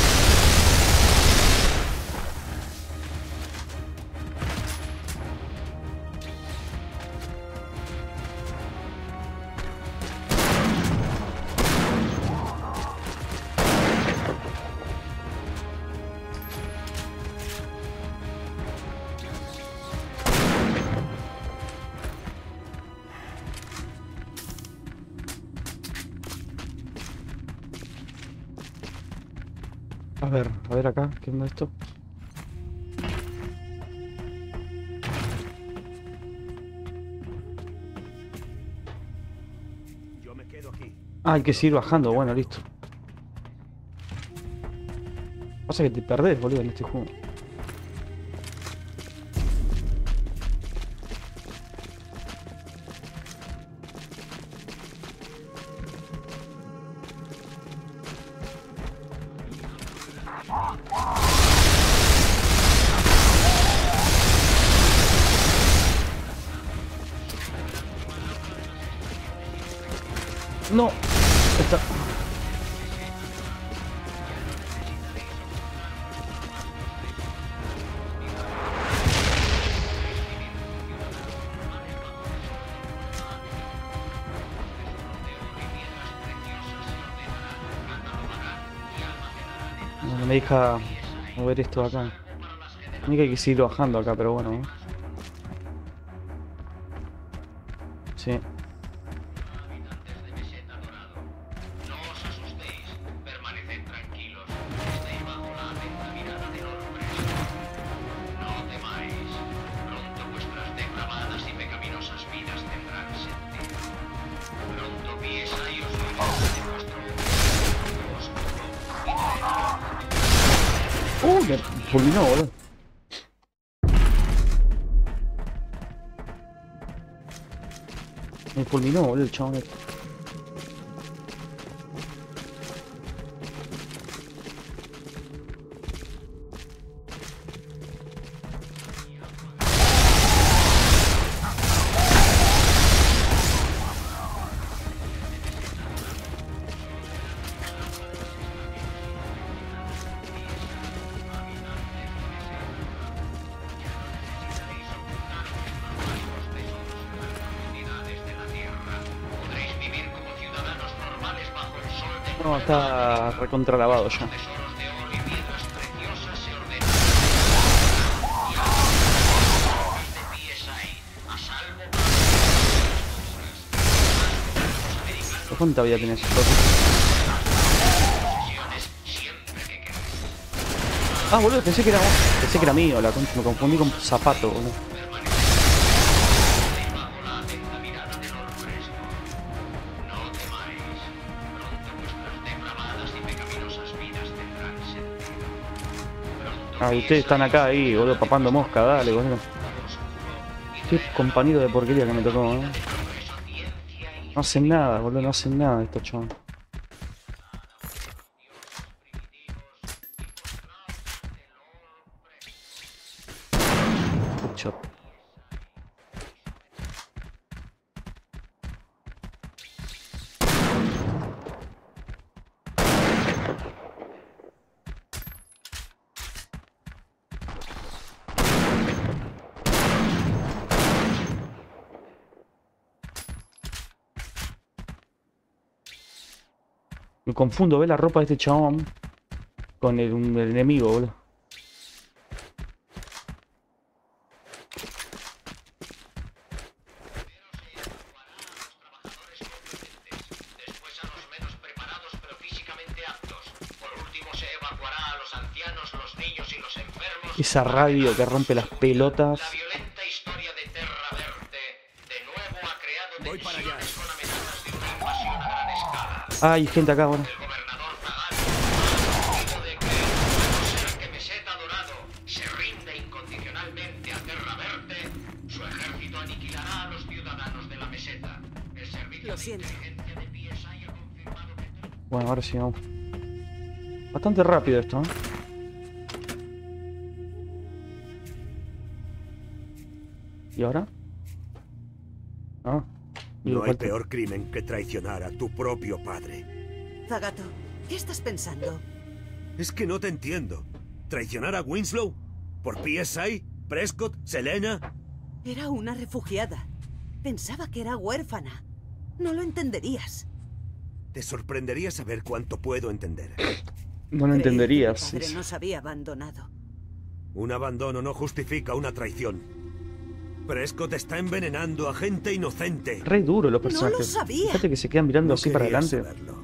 A ver, a ver acá, ¿qué onda esto? Yo me quedo aquí. Ah, hay que seguir bajando, bueno, listo. Pasa que te perdés, boludo, en este juego. No, está... No, no me deja mover esto de acá. Ni que hay que seguir bajando acá, pero bueno. ¿Eh? Sí. habitantes de Meseta Dorado. No os asustéis, permaneced tranquilos. Estáis bajo la atenta mirada del oro fresco. No temáis. Pronto vuestras depravadas y pecaminosas vidas tendrán sentido. Pronto P.S.I. os liberará de vuestro oscuro y Uh, me fulminó, boludo. Me fulminó, boludo, el chabón este. No, está recontralavado ya. Tesoros de oro y piedras preciosas se ordenan. Y de P S I, a salvo para los americanos. ¿Cuánta vida tienes? Ah, boludo, pensé que era pensé que era mío, la concha, me confundí con zapato, boludo. Ah, y ustedes están acá ahí, boludo, papando mosca, dale, boludo. Qué compañero de porquería que me tocó, ¿eh? No hacen nada, boludo, no hacen nada estos chavos. Headshot. Me confundo, ve la ropa de este chabón con el, un- el enemigo, boludo. Después a los menos preparados pero físicamente aptos. Por último se evacuará a los ancianos, los niños y los enfermos. Esa radio que rompe las pelotas. La violenta historia de Terra Verte de nuevo ha creado Voy para allá. tensiones con amenazas de una invasión a gran escala. Ah, hay gente acá, bueno. El gobernador Tagano ha decidido de que, a no ser que Meseta Dorado se rinde incondicionalmente a Terra Verte, su ejército aniquilará a los ciudadanos de la meseta. El servicio Lo de siento. inteligencia de P S I ha confirmado que... Bueno, ahora sí vamos. Bastante rápido esto, ¿eh? ¿Y ahora? Ah. No hay falta- peor crimen que traicionar a tu propio padre. Zagato, ¿qué estás pensando? Es que no te entiendo. ¿Traicionar a Winslow? ¿Por P S I? ¿Prescott? ¿Selena? Era una refugiada. Pensaba que era huérfana. No lo entenderías. Te sorprendería saber cuánto puedo entender. No lo Creí que entenderías. Mi sí, padre sí. nos había abandonado. Un abandono no justifica una traición. Prescott está envenenando a gente inocente. Re duro los No lo personajes. sabía. Fíjate que se quedan mirando No así para querías adelante. saberlo.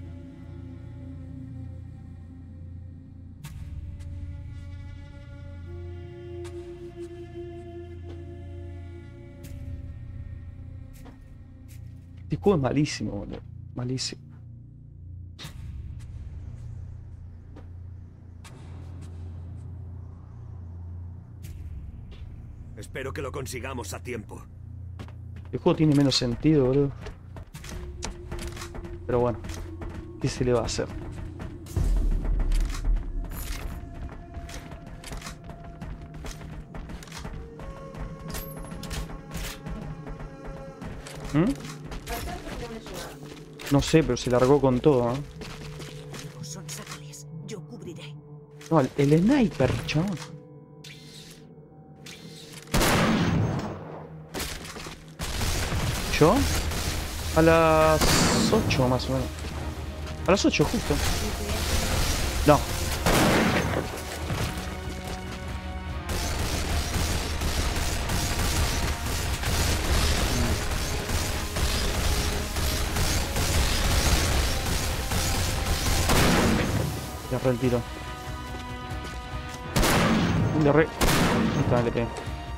Este juego es malísimo, boludo. Malísimo. Espero que lo consigamos a tiempo. El juego tiene menos sentido, boludo. Pero bueno, ¿qué se le va a hacer? ¿Mm? No sé, pero se largó con todo, ¿eh? No son sacales. Yo cubriré. No, el, el sniper, chaval. ¿Yo? A las ocho más o menos. A las ocho justo. No. Le erré el tiro. Le erré. Ahí está, le pegué.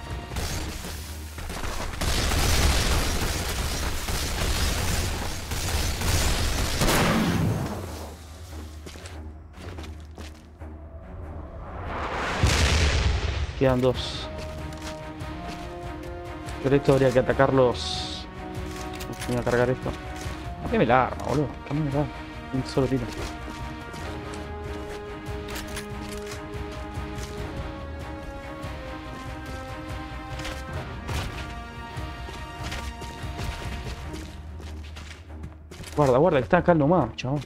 Quedan dos. Pero esto habría que atacarlos. Voy a cargar esto. Cambiame el arma, boludo. Cambiame el arma. Un solo tiro. Guarda, guarda, que está acá nomás, chabón.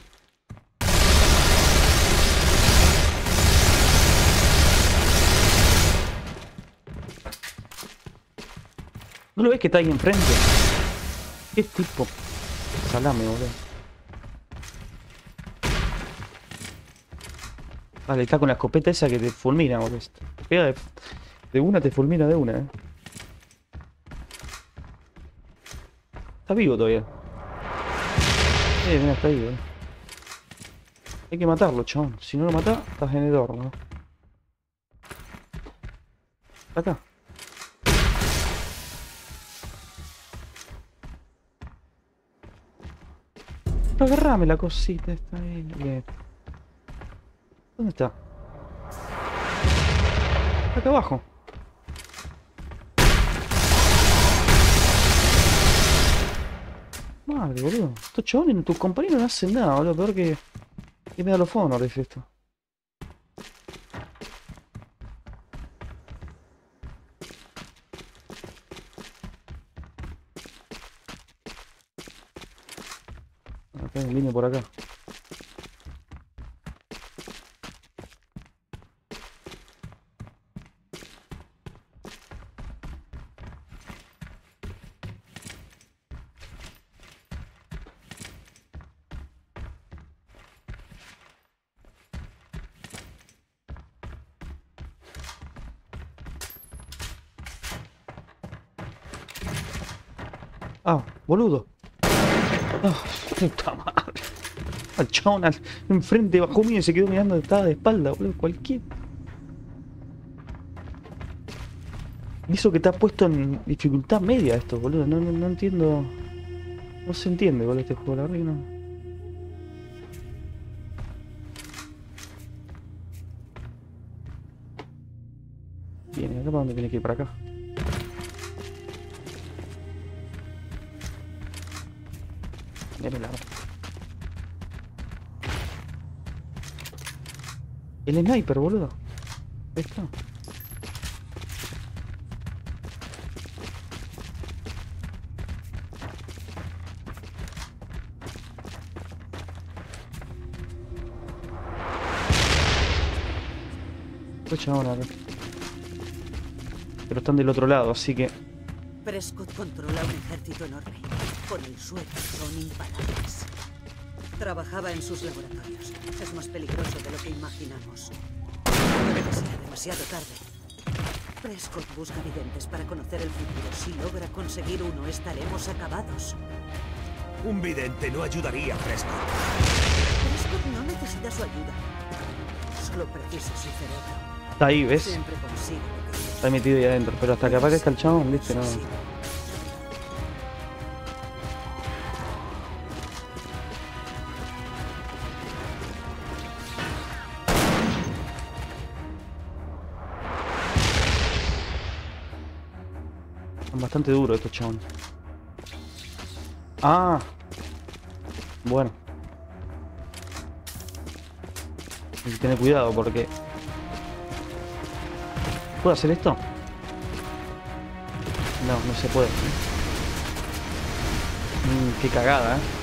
¿No lo ves que está ahí enfrente? ¿Qué tipo? Salame, boludo. Vale, está con la escopeta esa que te fulmina, boludo. Te pega de, de una, te fulmina de una, eh. Está vivo todavía. Eh, mira, está vivo, eh. Hay que matarlo, chabón. Si no lo matás, estás en el horno. Acá. Pero agarrame la cosita, está ahí. Bien. ¿Dónde está? Acá abajo. Madre, boludo. Estos chabones, tus compañeros no hacen nada, boludo. Peor que... que me da los honores esto. Acá hay un línea por acá. Ah, boludo. Ah, puta madre. El chabón al- enfrente bajó mío y se quedó mirando, estaba de espalda, boludo. Cualquier. Y eso que está puesto en dificultad media esto, boludo. No, no, no entiendo. No se entiende, boludo, este juego, la verdad que no. Bien, ¿acá para dónde tiene que ir? Para acá. Mira la... El sniper, boludo. Ahí está. Escucha ahora. Pero están del otro lado, así que... Prescott controla un ejército enorme. Con el suelo son imparables. Trabajaba en sus laboratorios. Es más peligroso de lo que imaginamos. Puede que sea demasiado tarde. Prescott busca videntes para conocer el futuro. Si logra conseguir uno, estaremos acabados. Un vidente no ayudaría a Prescott. Prescott no necesita su ayuda. Solo precisa su cerebro. Está ahí, ¿ves? Siempre consigue lo que quiere. Está metido ahí adentro. Pero hasta que aparezca el chabón, viste, no... Sí. Son bastante duros estos chabones. Ah. Bueno. Hay que tener cuidado porque... ¿Puedo hacer esto? No, no se puede. Mm, qué cagada, ¿eh?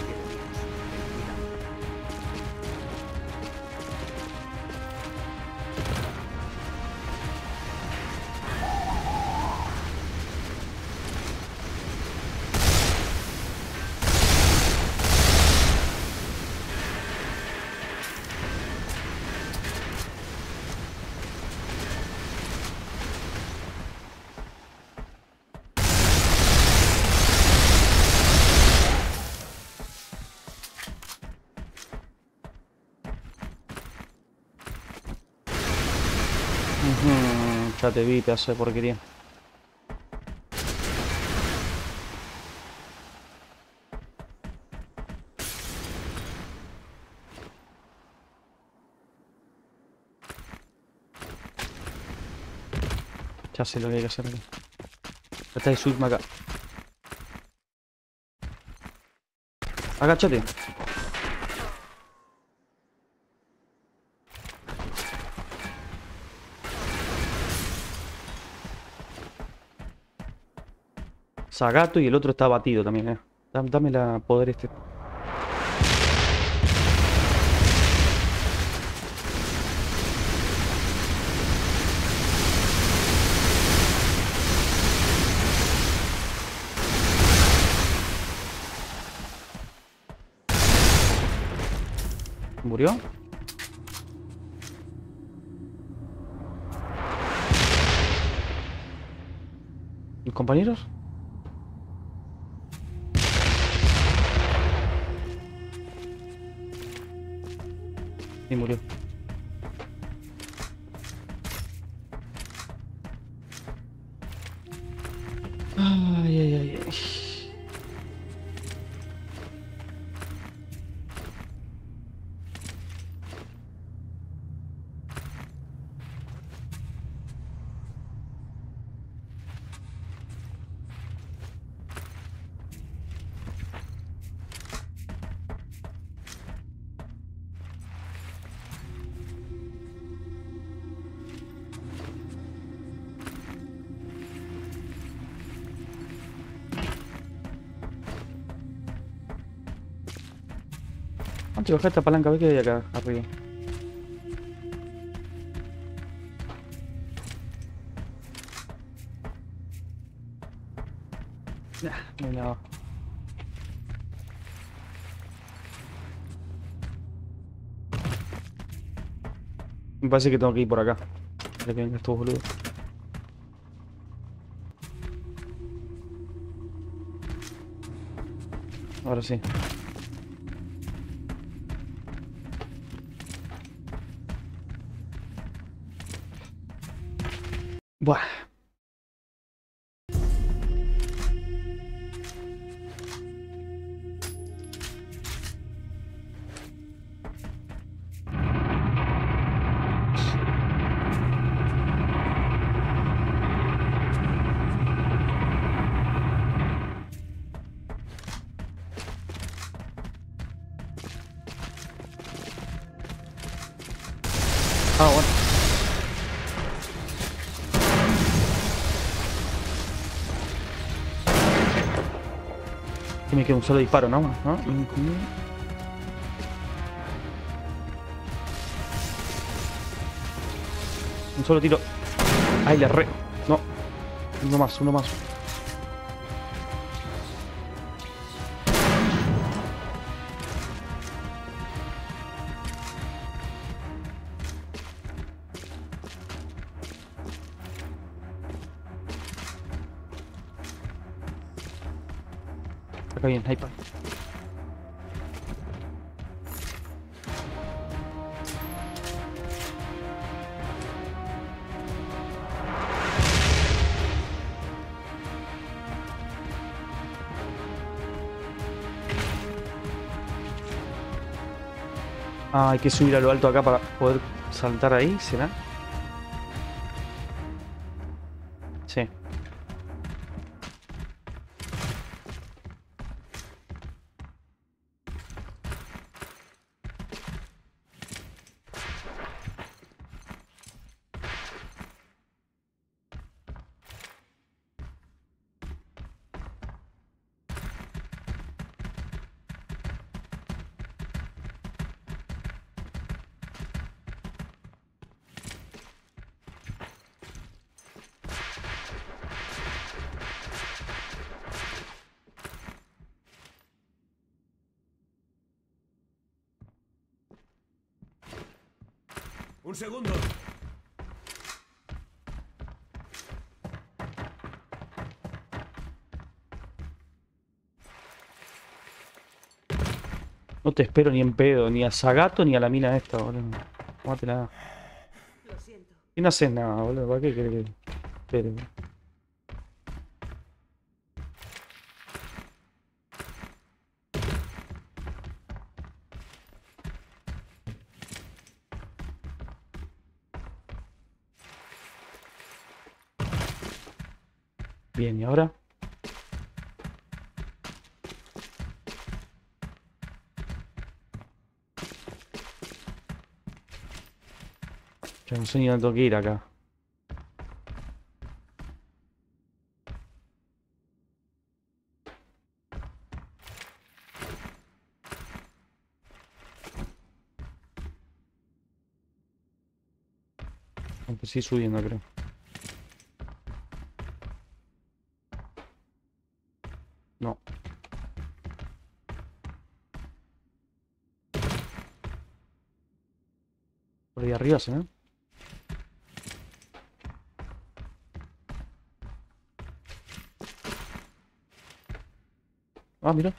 Ujú, ya te vi, pedazo de porquería. Ya sé lo que hay que hacer aquí. Trata de subirme acá. Agáchate. Zagato y el otro está abatido también, eh. Dame, dame la poder este. ¿Murió? ¿Mis compañeros? Y murió. Ay, ay, ay, ay. Antes de bajar esta palanca, a ver qué hay acá arriba. Nah, no hay nada. Me parece que tengo que ir por acá. Ya que vengan estos boludos. Ahora sí. Buah. Ah, bueno. Que me queda un solo disparo, ¿no? ¿No? Un solo tiro. Ay, le re... No. Uno más, uno más. Acá viene, sniper. Ah, hay que subir a lo alto acá para poder saltar ahí, ¿será? Sí. Un segundo. No te espero ni en pedo, ni a Zagato ni a la mina esta, boludo. Tómatela. Lo siento. Y no haces nada, boludo. ¿Para qué querés que espere? Bien, ¿y ahora? Yo no sé ni dónde tengo que ir acá. Aunque sí subiendo, creo. No. Por ahí arriba, ¿sí? Ah, mira.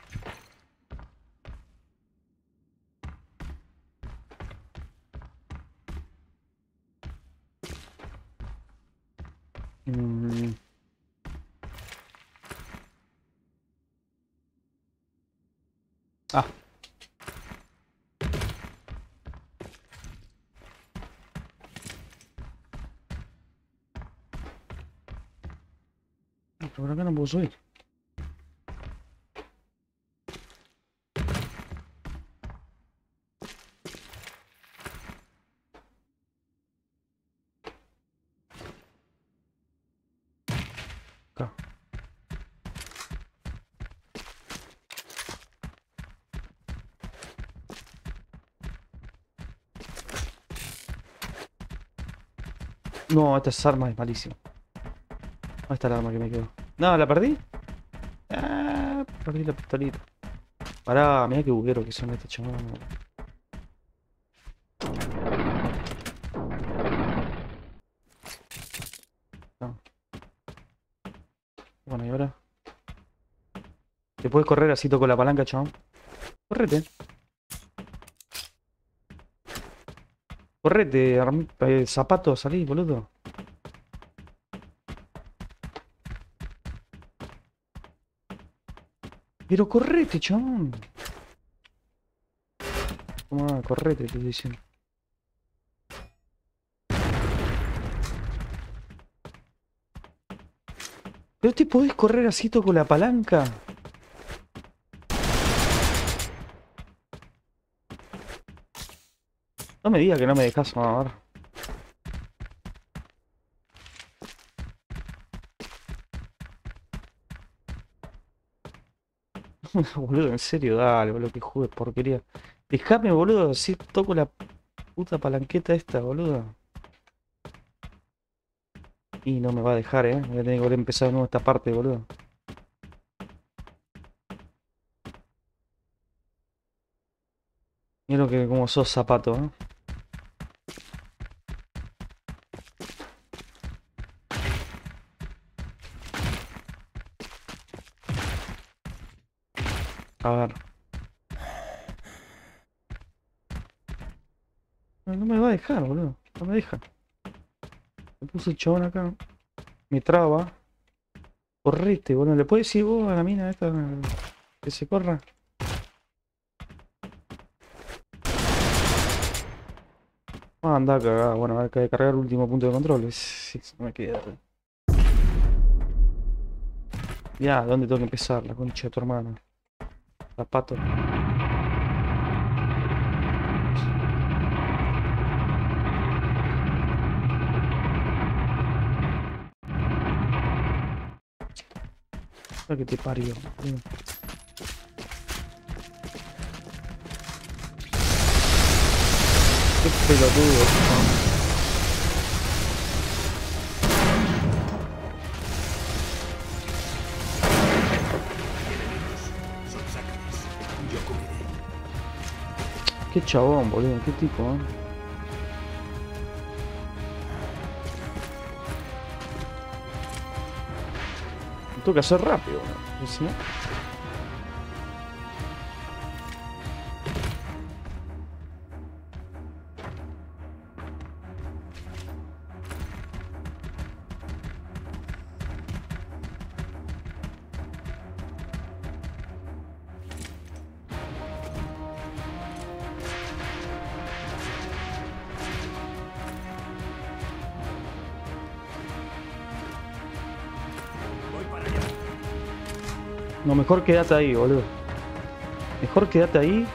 Mm. Ah. Por acá no puedo subir. Acá. No, esta arma es malísima. ¿Dónde está la arma que me quedó? No, ¿la perdí? Ah, perdí la pistolita. Pará, mirá qué buguero que son estos chavales. No. Bueno, y ahora. ¿Te puedes correr así toco la palanca, chabón? Correte. Correte, eh, zapato, salí, boludo. Pero correte, chabón. Toma, correte, te estoy diciendo. Pero te podés correr así toco la palanca. No me digas que no me dejas mamar. Boludo, en serio, dale, boludo, que jugues porquería. Dejame, boludo, así toco la puta palanqueta esta, boludo. Y no me va a dejar, eh. Voy a tener que volver a empezar de nuevo esta parte, boludo. Mira que como sos zapato, eh. A ver. No, no me va a dejar, boludo. No me deja. Me puso el chabón acá. Me traba. Correte, boludo. ¿Le puedes decir vos a la mina esta que se corra? Ah, anda cagada. Bueno, hay que cargar el último punto de control. Sí, no me queda. Ya, ¿dónde tengo que empezar? La concha de tu hermano. Zapato. Que te parió. Qué pelotudo. Qué chabón, boludo. Qué tipo, ¿eh? Tengo que hacer rápido, ¿no? ¿Sí? No, mejor quédate ahí, boludo. Mejor quédate ahí.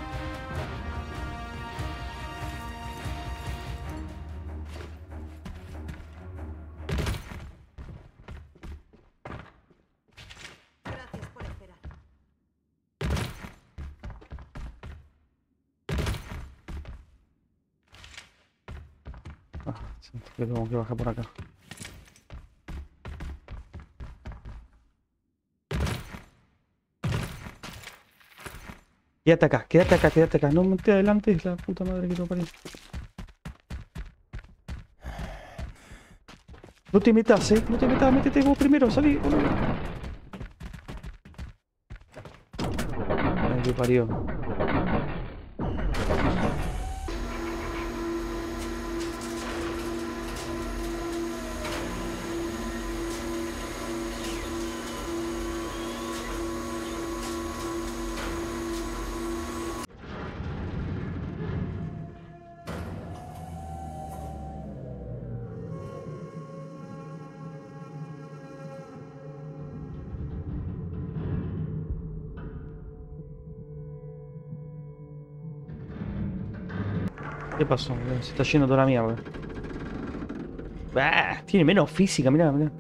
Gracias por esperar. Ah, siento que tengo que bajar por acá. Quédate acá, quédate acá, quédate acá. No me te adelantes, la puta madre que te parió. No te metas, eh. No te metas, métete vos primero, salí, boludo. que parió. ¿Qué pasó? Se está yendo toda la mierda. Ah, tiene menos física, mirá, mirá.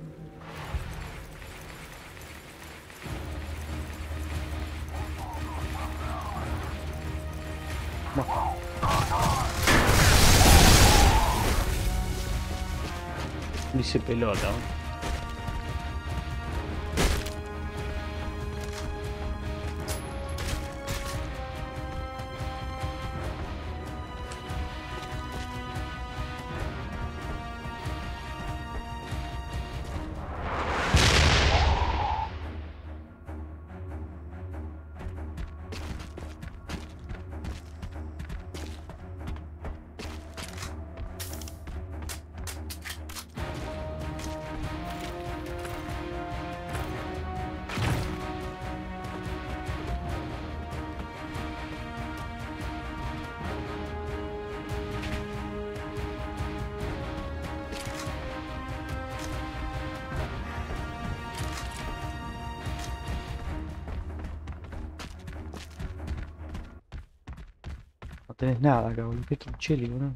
Bueno. Dice pelota, ¿no? No tenés nada acá, boludo. Qué troncheli, boludo.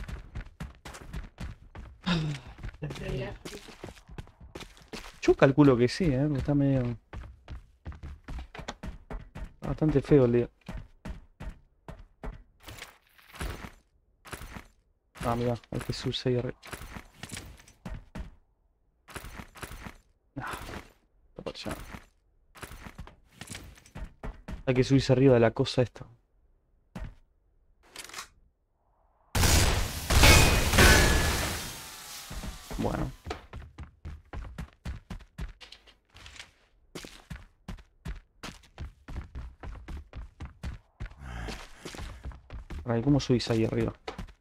Yo calculo que sí, eh. Está medio... bastante feo el día. Ah, mira, hay que subirse ahí arriba. Ah, está para allá. Hay que subirse arriba de la cosa esta. Bueno. Ay, ¿cómo subís ahí arriba?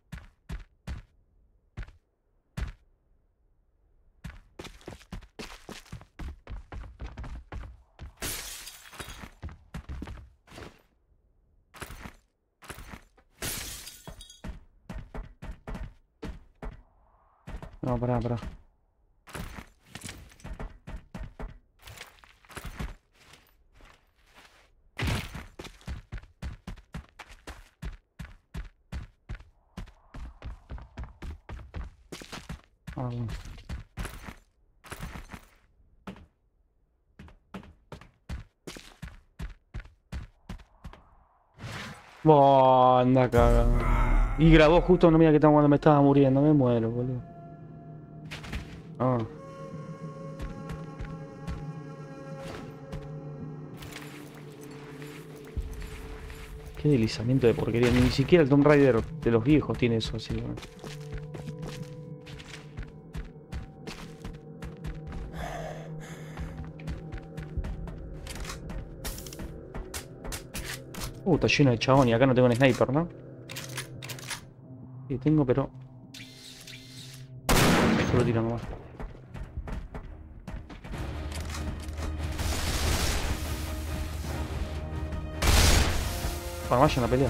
No, pará, pará. Ah, bueno. Oh, anda cagada. Y grabó justo una mía que estaba cuando me estaba muriendo. Me muero, boludo. Ah. Qué deslizamiento de porquería. Ni siquiera el Tomb Raider de los viejos tiene eso así, ¿no? Uh, está lleno de chabón y acá no tengo un sniper, ¿no? Sí, tengo, pero... solo tiro nomás. Para vayan a pelear.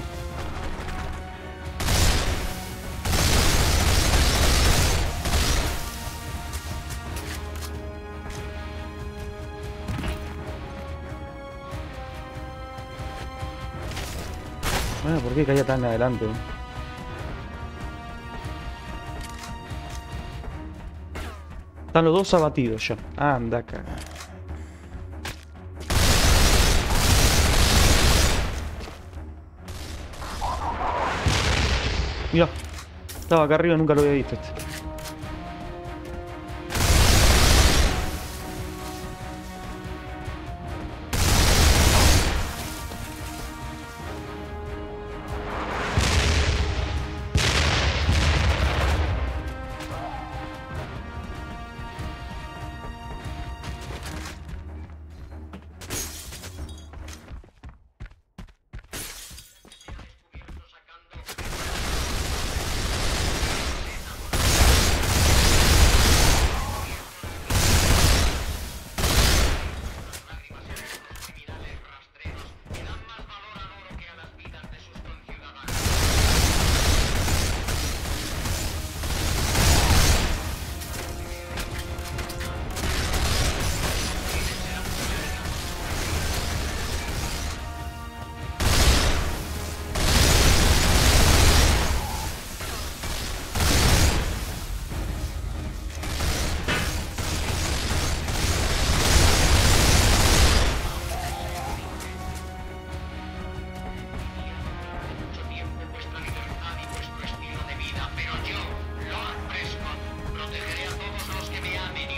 Bueno, ¿por qué caía tan adelante? Están los dos abatidos ya. Anda acá. Mirá, estaba acá arriba y nunca lo había visto este.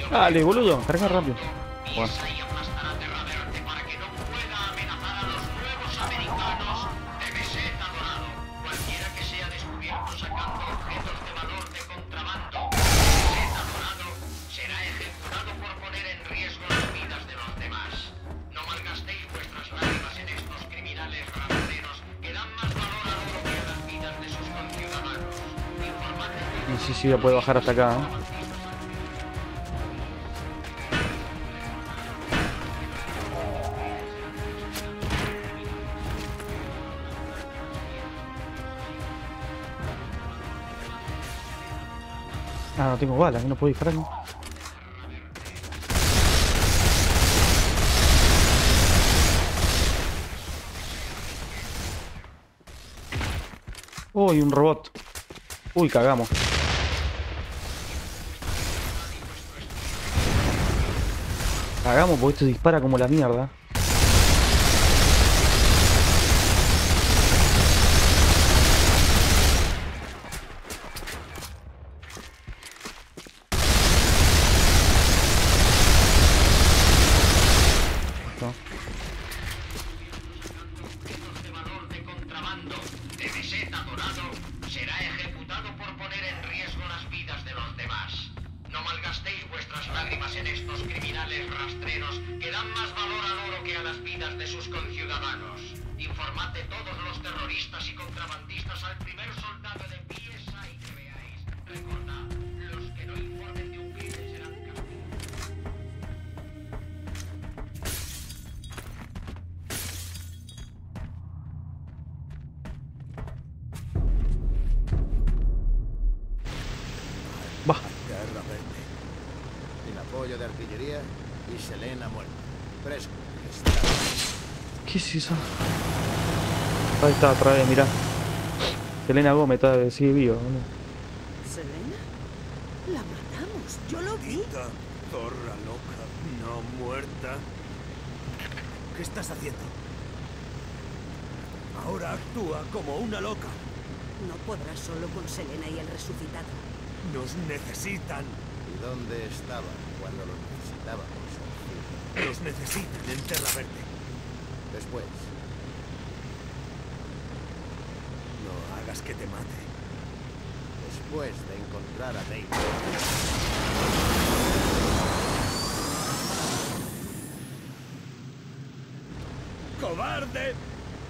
Dale, boludo, carga rápido. Bueno. Pisa y aplastará Terra Verde para que no pueda amenazar a los nuevos americanos de Meseta Dorado. Cualquiera que sea descubierto sacando objetos de valor de contrabando de Meseta Dorado será ejecutado por poner en riesgo las vidas de los demás. No malgastéis vuestras lágrimas en estos criminales rastreros que dan más valor al oro que a las vidas de sus conciudadanos. Informadme de No sé si voy a poder bajar hasta acá, ¿eh? Ah, no tengo balas, no puedo disparar, ¿no? Uy, un robot. Uy, cagamos. Cagamos porque esto dispara como la mierda. de Meseta Dorado será ejecutado por poner en riesgo las vidas de los demás. No malgastéis vuestras lágrimas en estos criminales rastreros que dan más valor al oro que a las vidas de sus conciudadanos. Informad de todos los terroristas y contrabandistas al primer soldado de P S I que veáis. Recordad, los que no informen de un crimen serán castigados. Va. Terra Verde. Sin apoyo de artillería y Selena muerta. Fresco. ¿Qué es eso? Ahí está otra vez, mirá. Selena Gómez está, sigue viva, boludo. ¿Selena? La matamos, yo lo vi. Esta zorra loca, no muerta. ¿Qué estás haciendo? Ahora actúa como una loca. No podrás solo con Selena y el resucitado. Nos necesitan. ¿Y dónde estaban cuando los necesitábamos? Los necesitan en Terra Verde. Después. No hagas que te mate. Después de encontrar a Dave. ¡Cobarde!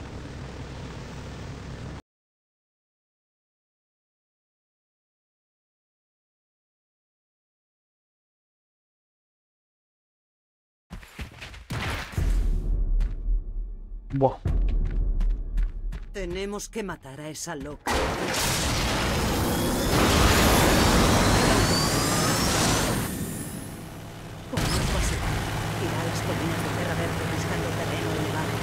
Buah. Tenemos que matar a esa loca. ¿Cómo es posible? Irá a las colinas de Terra Verde buscando terreno elevado.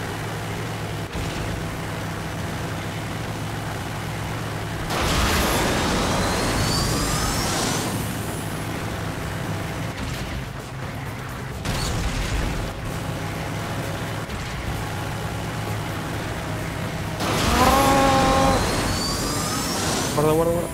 Guarda, guarda, guarda.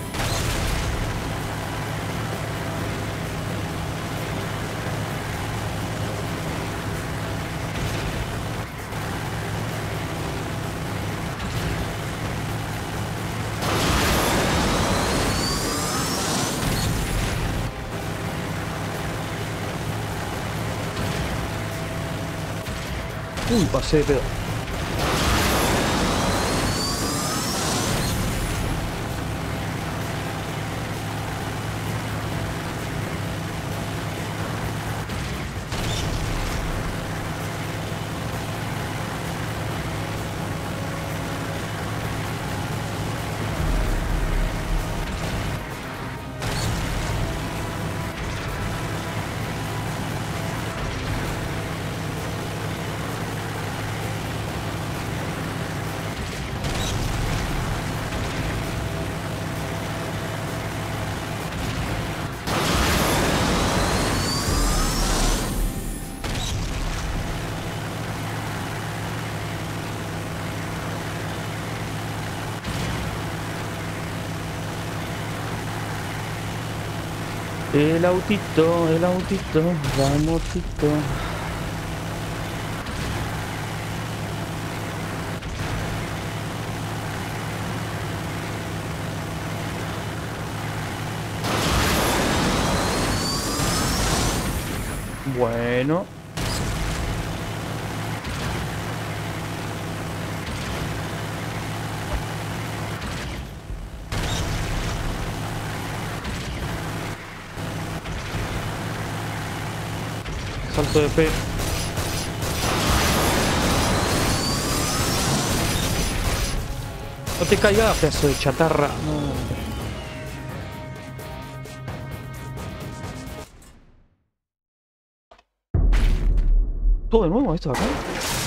Uy, pasé de pedo. El autito, el autito, la motito. Bueno. Salto de fe. No te caigas, pedazo de chatarra. No. ¿Todo de nuevo esto de acá?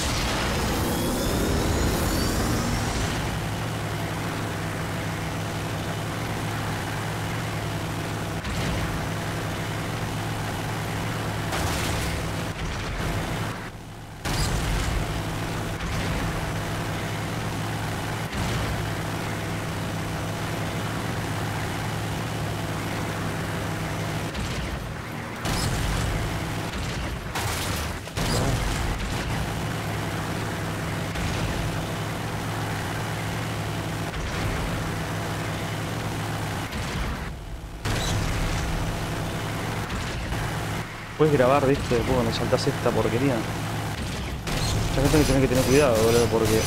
Puedes grabar de esto después cuando saltás esta porquería. Ya que tenés que tener que tener cuidado, boludo, porque...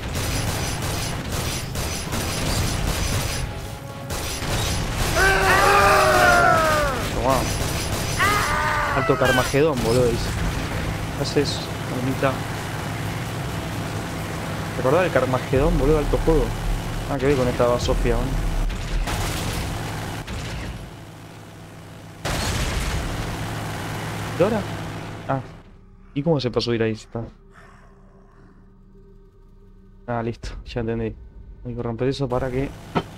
Tomá. Alto Carmagedón, boludo, dice. ¿Qué haces, mamita? ¿Te acordás del Carmagedón, boludo? Alto juego. Ah, que ver con esta Sofía, boludo. ¿Y ahora? Ah. ¿Y cómo se pasó a ir ahí? Está. Ah, listo. Ya entendí. Hay que romper eso para que...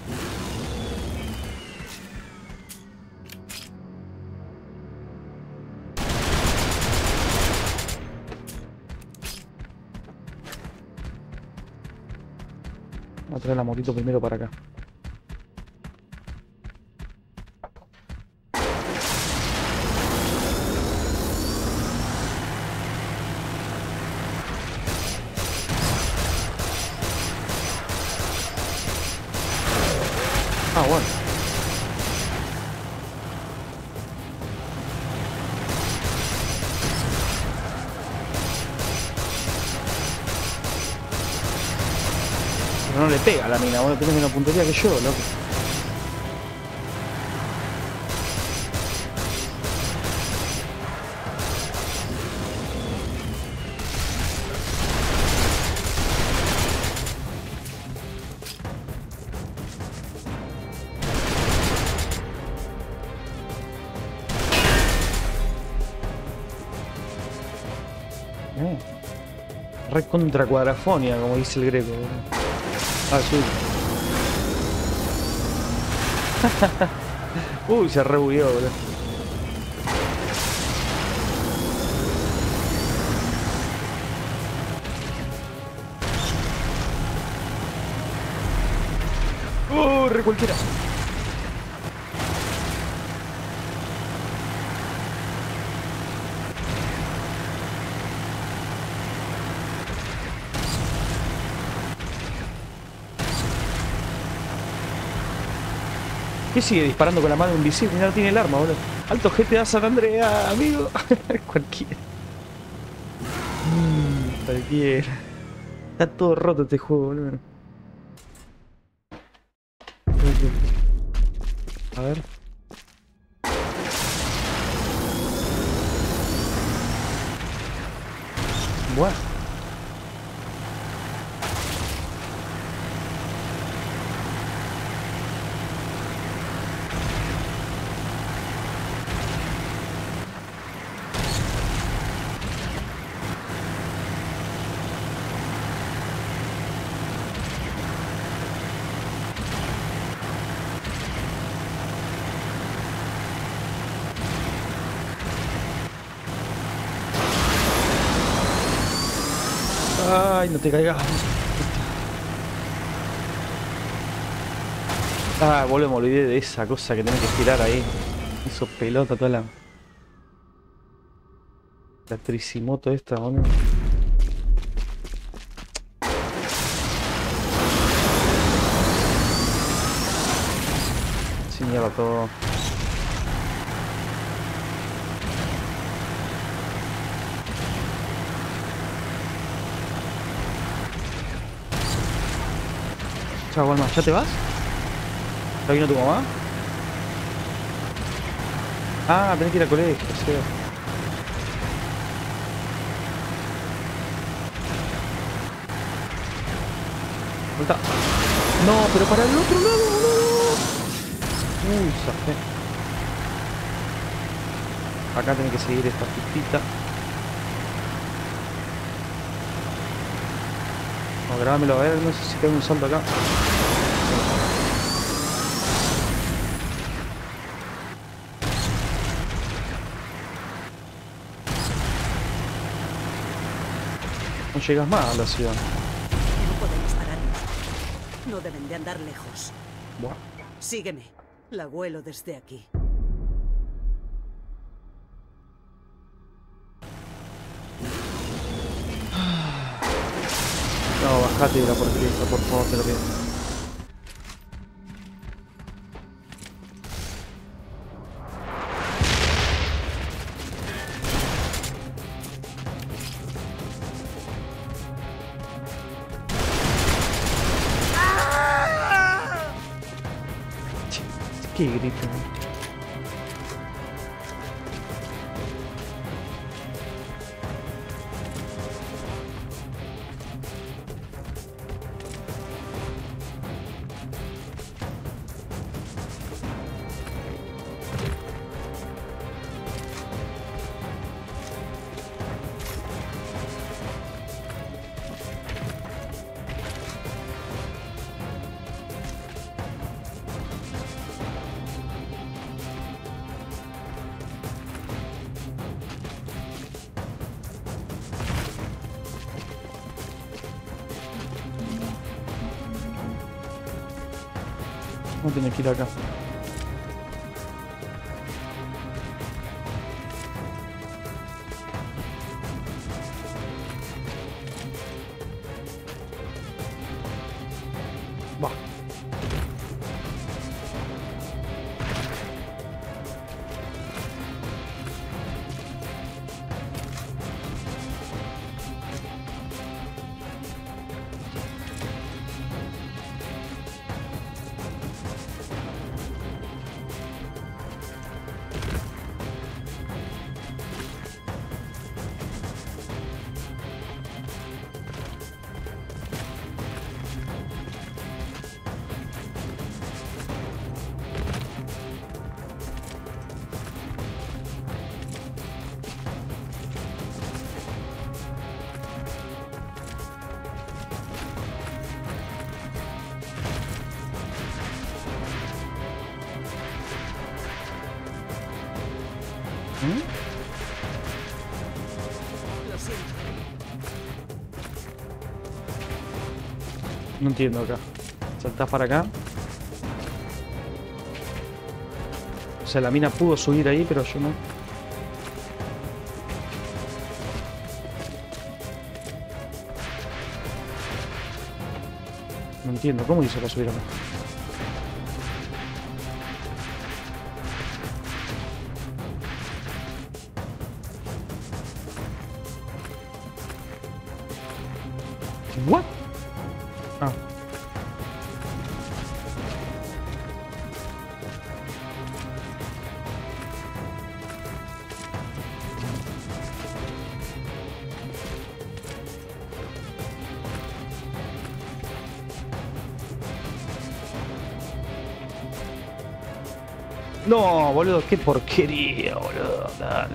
Voy a traer la motito primero para acá. Ah, bueno. Pero no le pega a la mina, vos tenés menos puntería que yo, loco. Eh. Re contra cuadrafonia, como dice el greco, boludo. Ah, sí. Uy, se rebugueó, boludo. Uh, re cualquiera. ¿Qué sigue disparando con la mano invisible? No tiene el arma, boludo. Alto G T A San Andrea, amigo. Cualquiera. Mm, cualquiera. Está todo roto este juego, boludo. A ver. Bueno. Ay, no te caigas. Ah, boludo, me olvidé de esa cosa que tenés que girar ahí. Hizo pelota toda la... La Tricimoto esta, boludo. Sí, mierda todo. Chao, Walma, ¿ya te vas? ¿Ya vino tu mamá? Ah, tenés que ir al colegio, o sea. ¿Dónde está? No, pero para el otro lado, boludo. Uy, zafé. Acá tiene que seguir esta pistita. No, grábamelo, a ver, no sé si tengo un salto acá. No llegas más a la ciudad. No podemos pararnos. No deben de andar lejos. Buah. Sígueme. La huelo desde aquí. No, bajate de la porquería, por favor, te lo pido. Qué grito. No tiene que ir acá. Va. ¿Mm? Lo siento. No entiendo acá. Saltás para acá. O sea, la mina pudo subir ahí, pero yo no. No entiendo. ¿Cómo hizo para subir acá? What? Ah. No, boludo, qué porquería, boludo. Dale.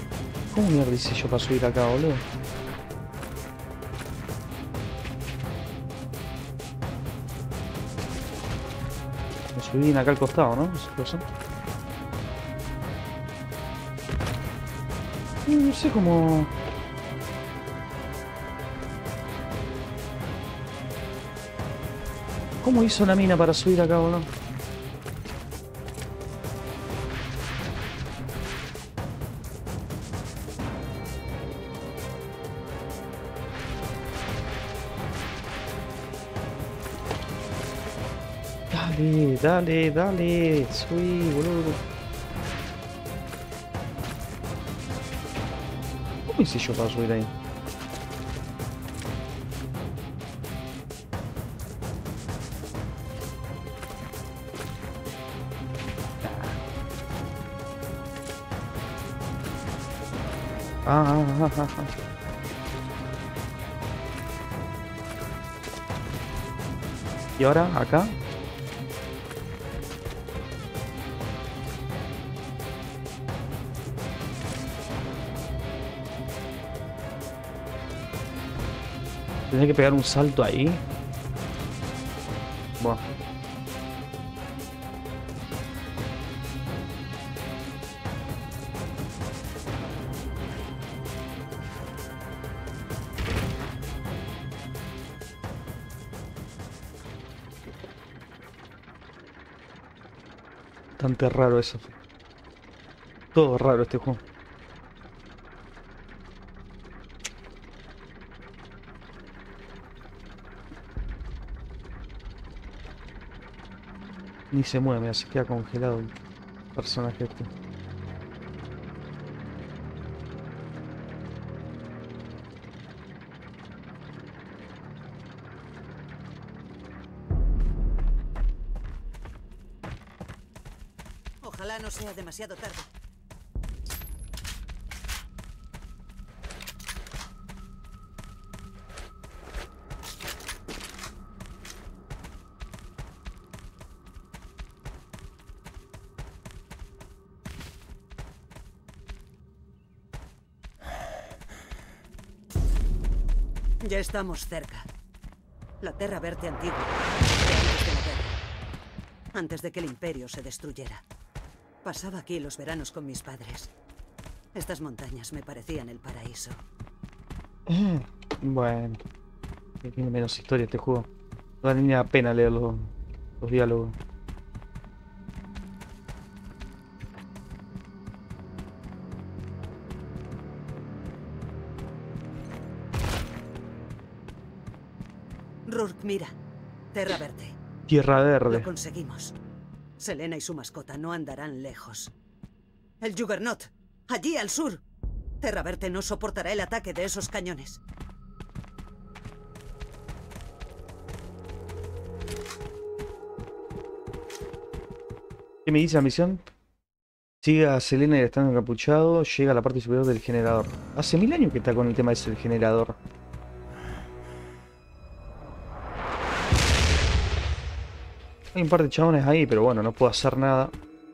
¿Cómo mierda hice yo para subir acá, boludo? Me subí bien acá al costado, ¿no? Esa cosa. Y no sé cómo... ¿Cómo hizo la mina para subir acá, boludo? Dale, dale, dale. Subí, boludo. ¿Cómo hice yo para subir ahí? Ah, ah, ah, ah, ah. Y ahora, acá. Tendré que pegar un salto ahí. Buah. Bastante raro eso. Todo raro este juego. Ni se mueve, mira, se queda congelado el personaje este. Ojalá no sea demasiado tarde. Ya estamos cerca. La Terra Verte antigua. Antes de la guerra. Antes de que el Imperio se destruyera. Pasaba aquí los veranos con mis padres. Estas montañas me parecían el paraíso. Bueno. Tiene menos historia este juego. No vale ni la pena leer los, los diálogos. Rourke, mira. Terra Verte. Tierra Verde. Lo conseguimos. Selena y su mascota no andarán lejos. El Juggernaut. Allí al sur. Terra Verte no soportará el ataque de esos cañones. ¿Qué me dice la misión? Sigue a Selena y estando encapuchado. Llega a la parte superior del generador. Hace mil años que está con el tema ese del generador. Hay un par de chabones ahí, pero bueno, no puedo hacer nada.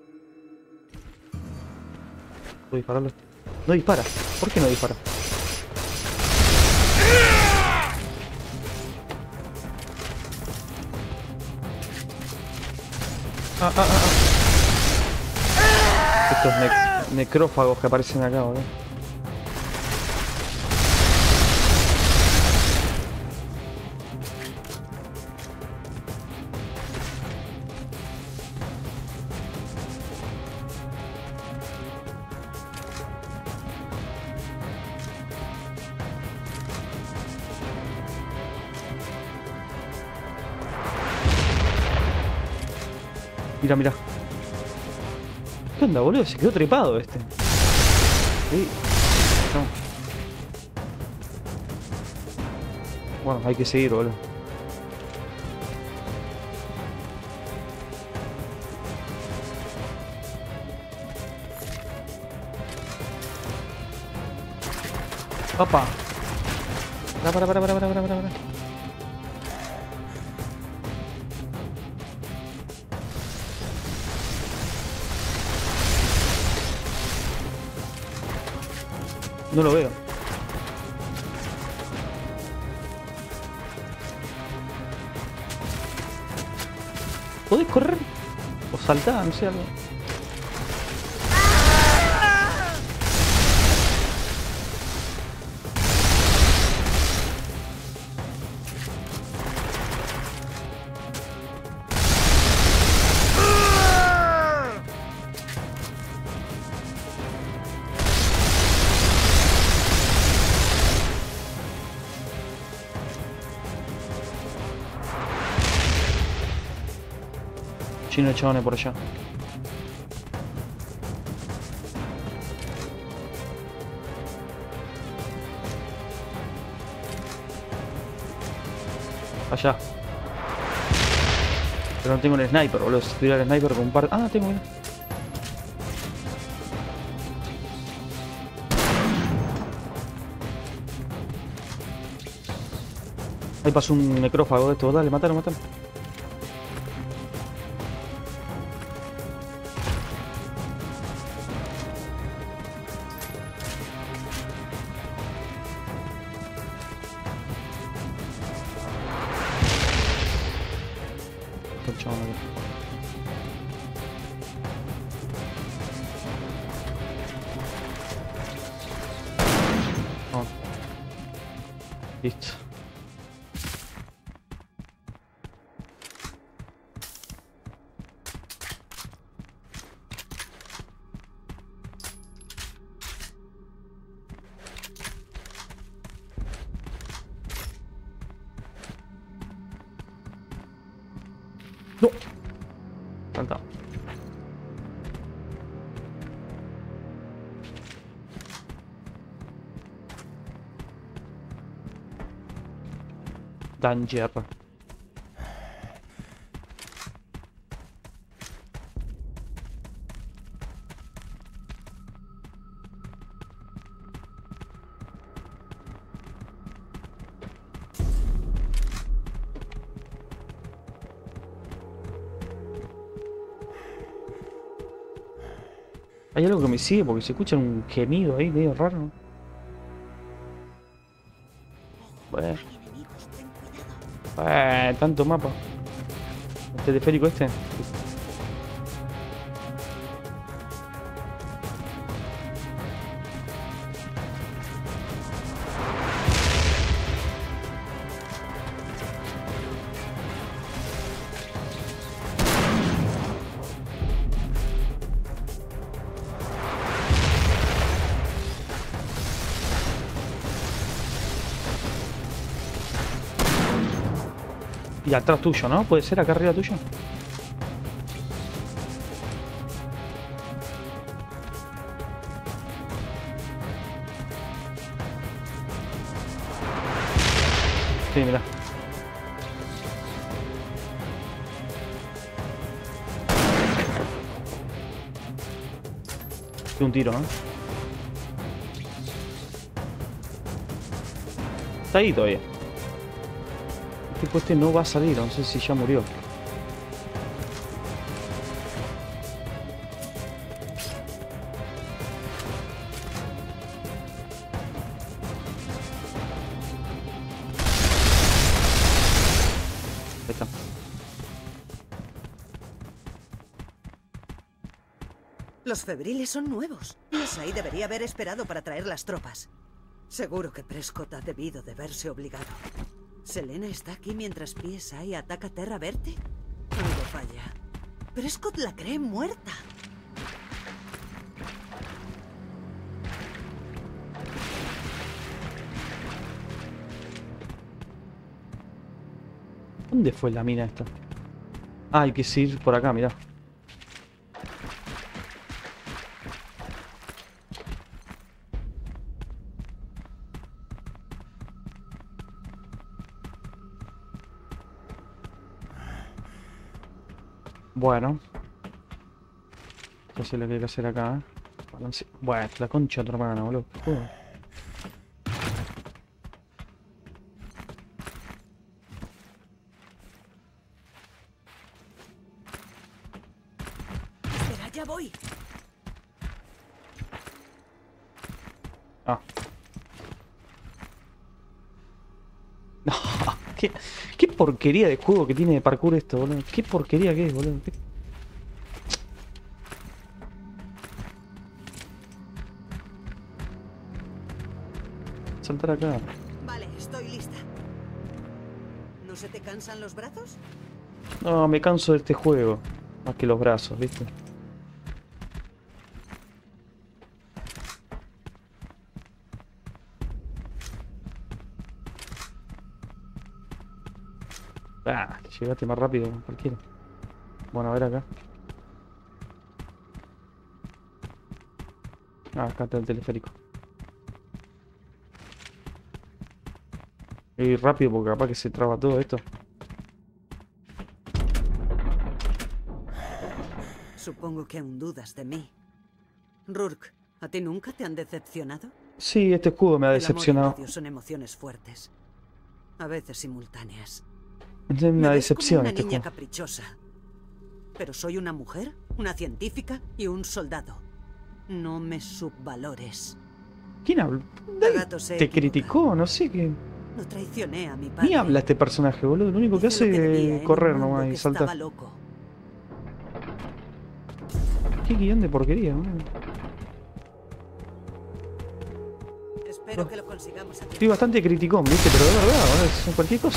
¿Puedo dispararlo? No dispara. ¿Por qué no dispara? Ah, ah, ah, ah. Estos ne necrófagos que aparecen acá, boludo. Mira, mira. ¿Qué onda, boludo? Se quedó trepado este. Sí. No. Bueno, hay que seguir, boludo. Opa. Para, para, para, para, para, para, para. No lo veo. ¿Podés correr? O saltá, no sé, algo. Chino de chabones por allá. Allá. Pero no tengo el sniper, boludo. Si tuviera el sniper con un par... Ah, tengo, mira. Ahí pasó un necrófago de esto. Dale, matalo, matalo. Oh. Listo. No. Plantado. Danger. Hay algo que me sigue porque se escucha un gemido ahí medio raro. Bueno. Eh, tanto mapa. El teleférico este. Y atrás tuyo, ¿no? ¿Puede ser acá arriba tuyo? Sí, mirá. Un tiro, ¿no? Está ahí todavía. El tipo este no va a salir, no sé si ya murió. Ahí está. Los febriles son nuevos. Ahí debería haber esperado para traer las tropas. Seguro que Prescott ha debido de verse obligado. ¿Selena está aquí mientras P S I ataca Terra Verte? Algo falla. Prescott la cree muerta. ¿Dónde fue la mina esta? Ah, hay que ir por acá, mirá. Bueno. Ya sé lo que hay que hacer acá, ¿eh? Balance... Bueno, la concha de tu hermana, boludo. Uh. Espera, ya voy. Ah. No, ¿qué, qué porquería de juego que tiene de parkour esto, boludo. Qué porquería que es, boludo. ¿Qué... saltar acá. Vale, estoy lista. ¿No se te cansan los brazos? No, me canso de este juego. Más que los brazos, ¿viste? Ah, llegaste más rápido que cualquiera. Bueno, a ver acá. Ah, acá está el teleférico. Y rápido porque capaz que se traba todo esto. Supongo que aún dudas de mí. Rourke, ¿a ti nunca te han decepcionado? Sí, este escudo me ha El amor y el decepcionado. odio son emociones fuertes, a veces simultáneas. Es Me una ves como decepción una este niña juego. caprichosa. Pero soy una mujer, una científica y un soldado. No me subvalores. ¿Quién habla? Tagato se Te equivoca. criticó, no sé qué. No traicioné a mi padre. Ni habla este personaje, boludo. Lo único que Hice lo hace debía es en correr un mundo nomás que y saltar. estaba loco. Qué guión de porquería, boludo. Espero que lo consigamos a Estoy tiempo. bastante criticón, ¿viste? Pero de verdad, boludo, es cualquier cosa.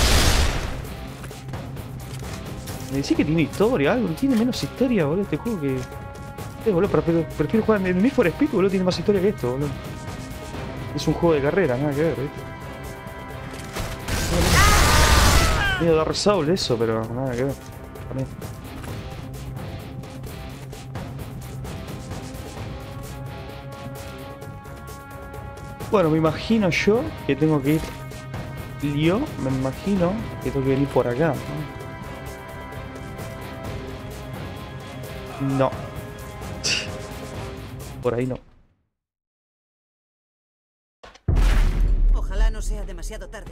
Me decís que tiene historia, algo. Tiene menos historia, boludo, este juego que... Eh, boludo, prefiero, prefiero jugar en el Need for Speed, boludo, tiene más historia que esto, boludo. Es un juego de carrera, nada que ver, ¿viste? Medio Dark Souls eso, pero nada que ver. También. Bueno, me imagino yo que tengo que ir... Yo me imagino que tengo que venir por acá, ¿no? No. Por ahí no. Ojalá no sea demasiado tarde.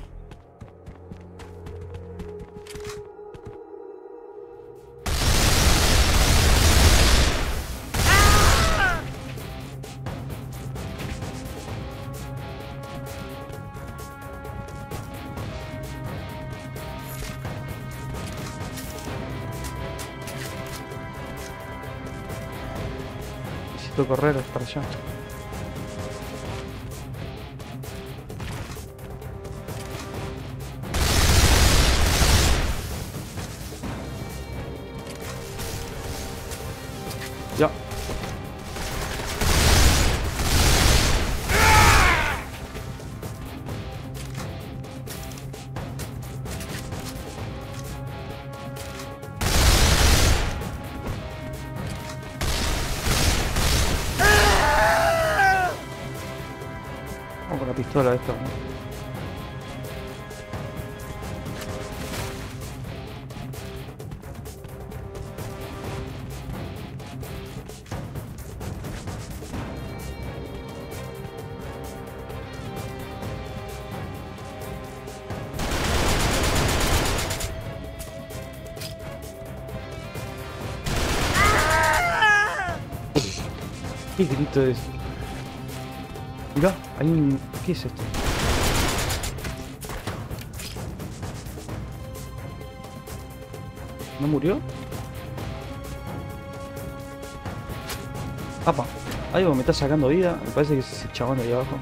Necesito correr para allá. Ya. Vamos con la pistola esta, ¿no? ¿Qué grito es? Mirá, hay un... ¿Qué es esto? ¿No murió? Apa, algo me está sacando vida. Me parece que es ese chabón de ahí abajo.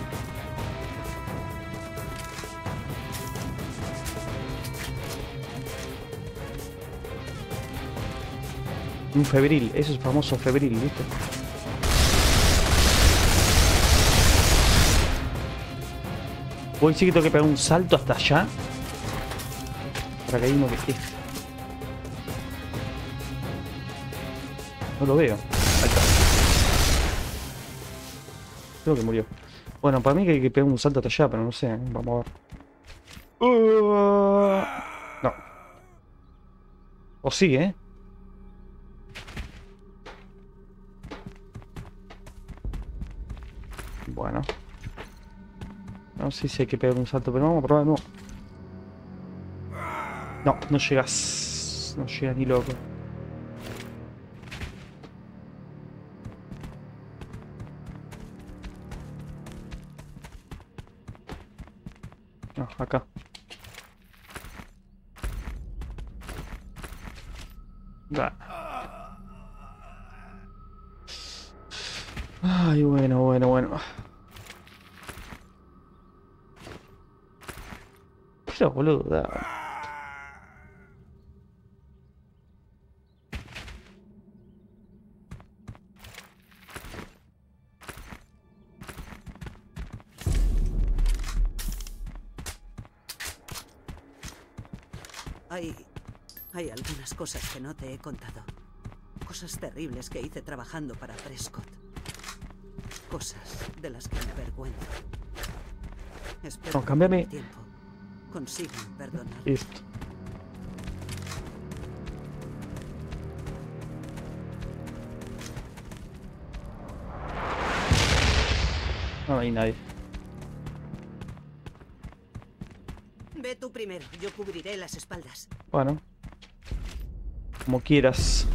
Un febril, eso es famoso febril, ¿viste? Voy sí que tengo que pegar un salto hasta allá. Para que hay uno que esté. No lo veo. Ahí está. Creo que murió. Bueno, para mí que hay que pegar un salto hasta allá, pero no sé. Vamos a ver. Uh, no. O sí, ¿eh? Bueno. No sé si hay que pegar un salto, pero vamos a probar de nuevo. No, no llegas. No llegas ni loco. No, acá. Bah. Ay, bueno, bueno, bueno. Pero, boludo, dale. Hay... Hay algunas cosas que no te he contado. Cosas terribles que hice trabajando para Prescott. Cosas de las que me avergüenzo. Espero No, cámbiame. que con el tiempo consigan perdonar. Listo. No hay nadie. Ve tú primero, yo cubriré las espaldas. Bueno. Como quieras.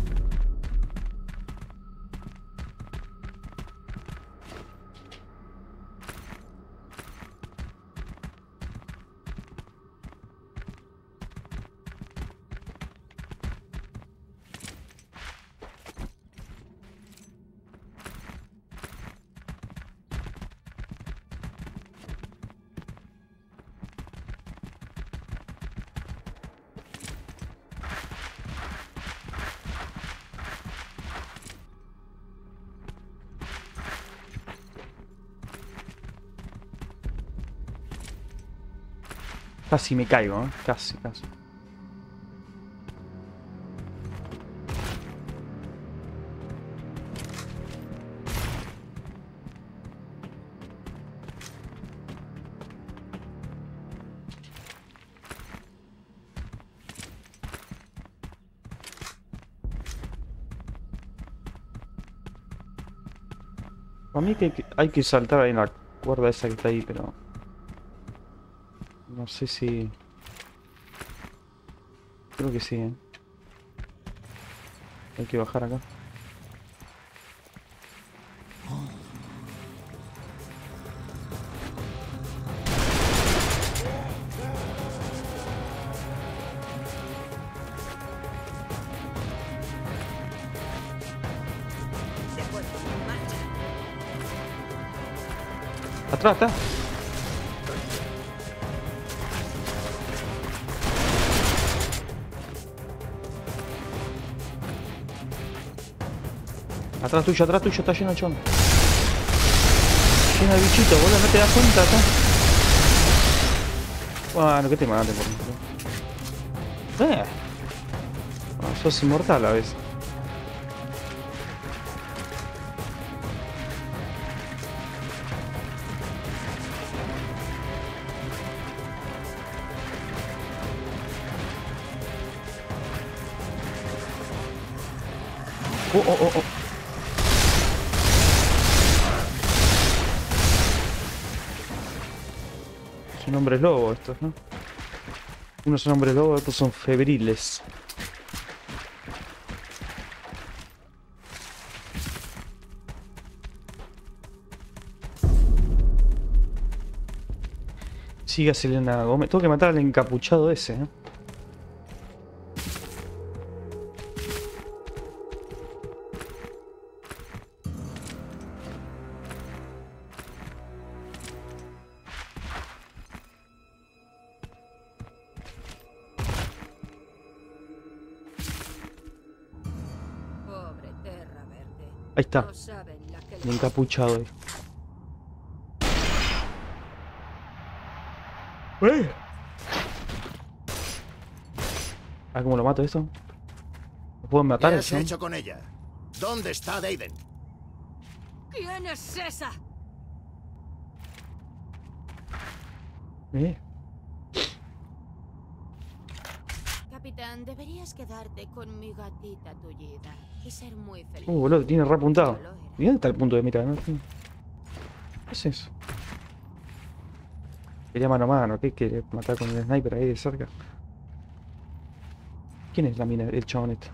Casi me caigo, ¿eh? Casi, casi. Para mí que hay que, hay que saltar ahí en la cuerda esa que está ahí, pero... No sé si... Creo que sí, ¿eh? Hay que bajar acá. De acuerdo, marcha. Atrás, está. Atrás tuyo, atrás tuyo, está lleno de chon. Lleno de bichito, boludo, no te das cuenta acá. Bueno, que te mate por favor. Eh. Bueno, sos inmortal a veces. Oh, oh, oh, oh. Son hombres lobo estos, ¿no? Unos son hombres lobo, otros son febriles. Siga Selena Gómez. Tengo que matar al encapuchado ese, ¿eh? Pobre Terra Verde. Ahí está. No saben la que El le... encapuchado ahí. ¡Eh! Ah, ¿cómo lo mato esto? ¿Lo puedo matar? ¿Qué el has chabón? hecho con ella? ¿Dónde está Deiden? ¿Quién es esa? Eh. Capitán, deberías quedarte con mi gatita tullida y ser muy feliz. Uh, boludo, tiene re apuntado. Yo lo era. ¿Y dónde está el punto de mira? ¿No? ¿Qué es eso? Quería mano a mano, ¿qué quiere matar con el sniper ahí de cerca? ¿Quién es la mina, el chabón este?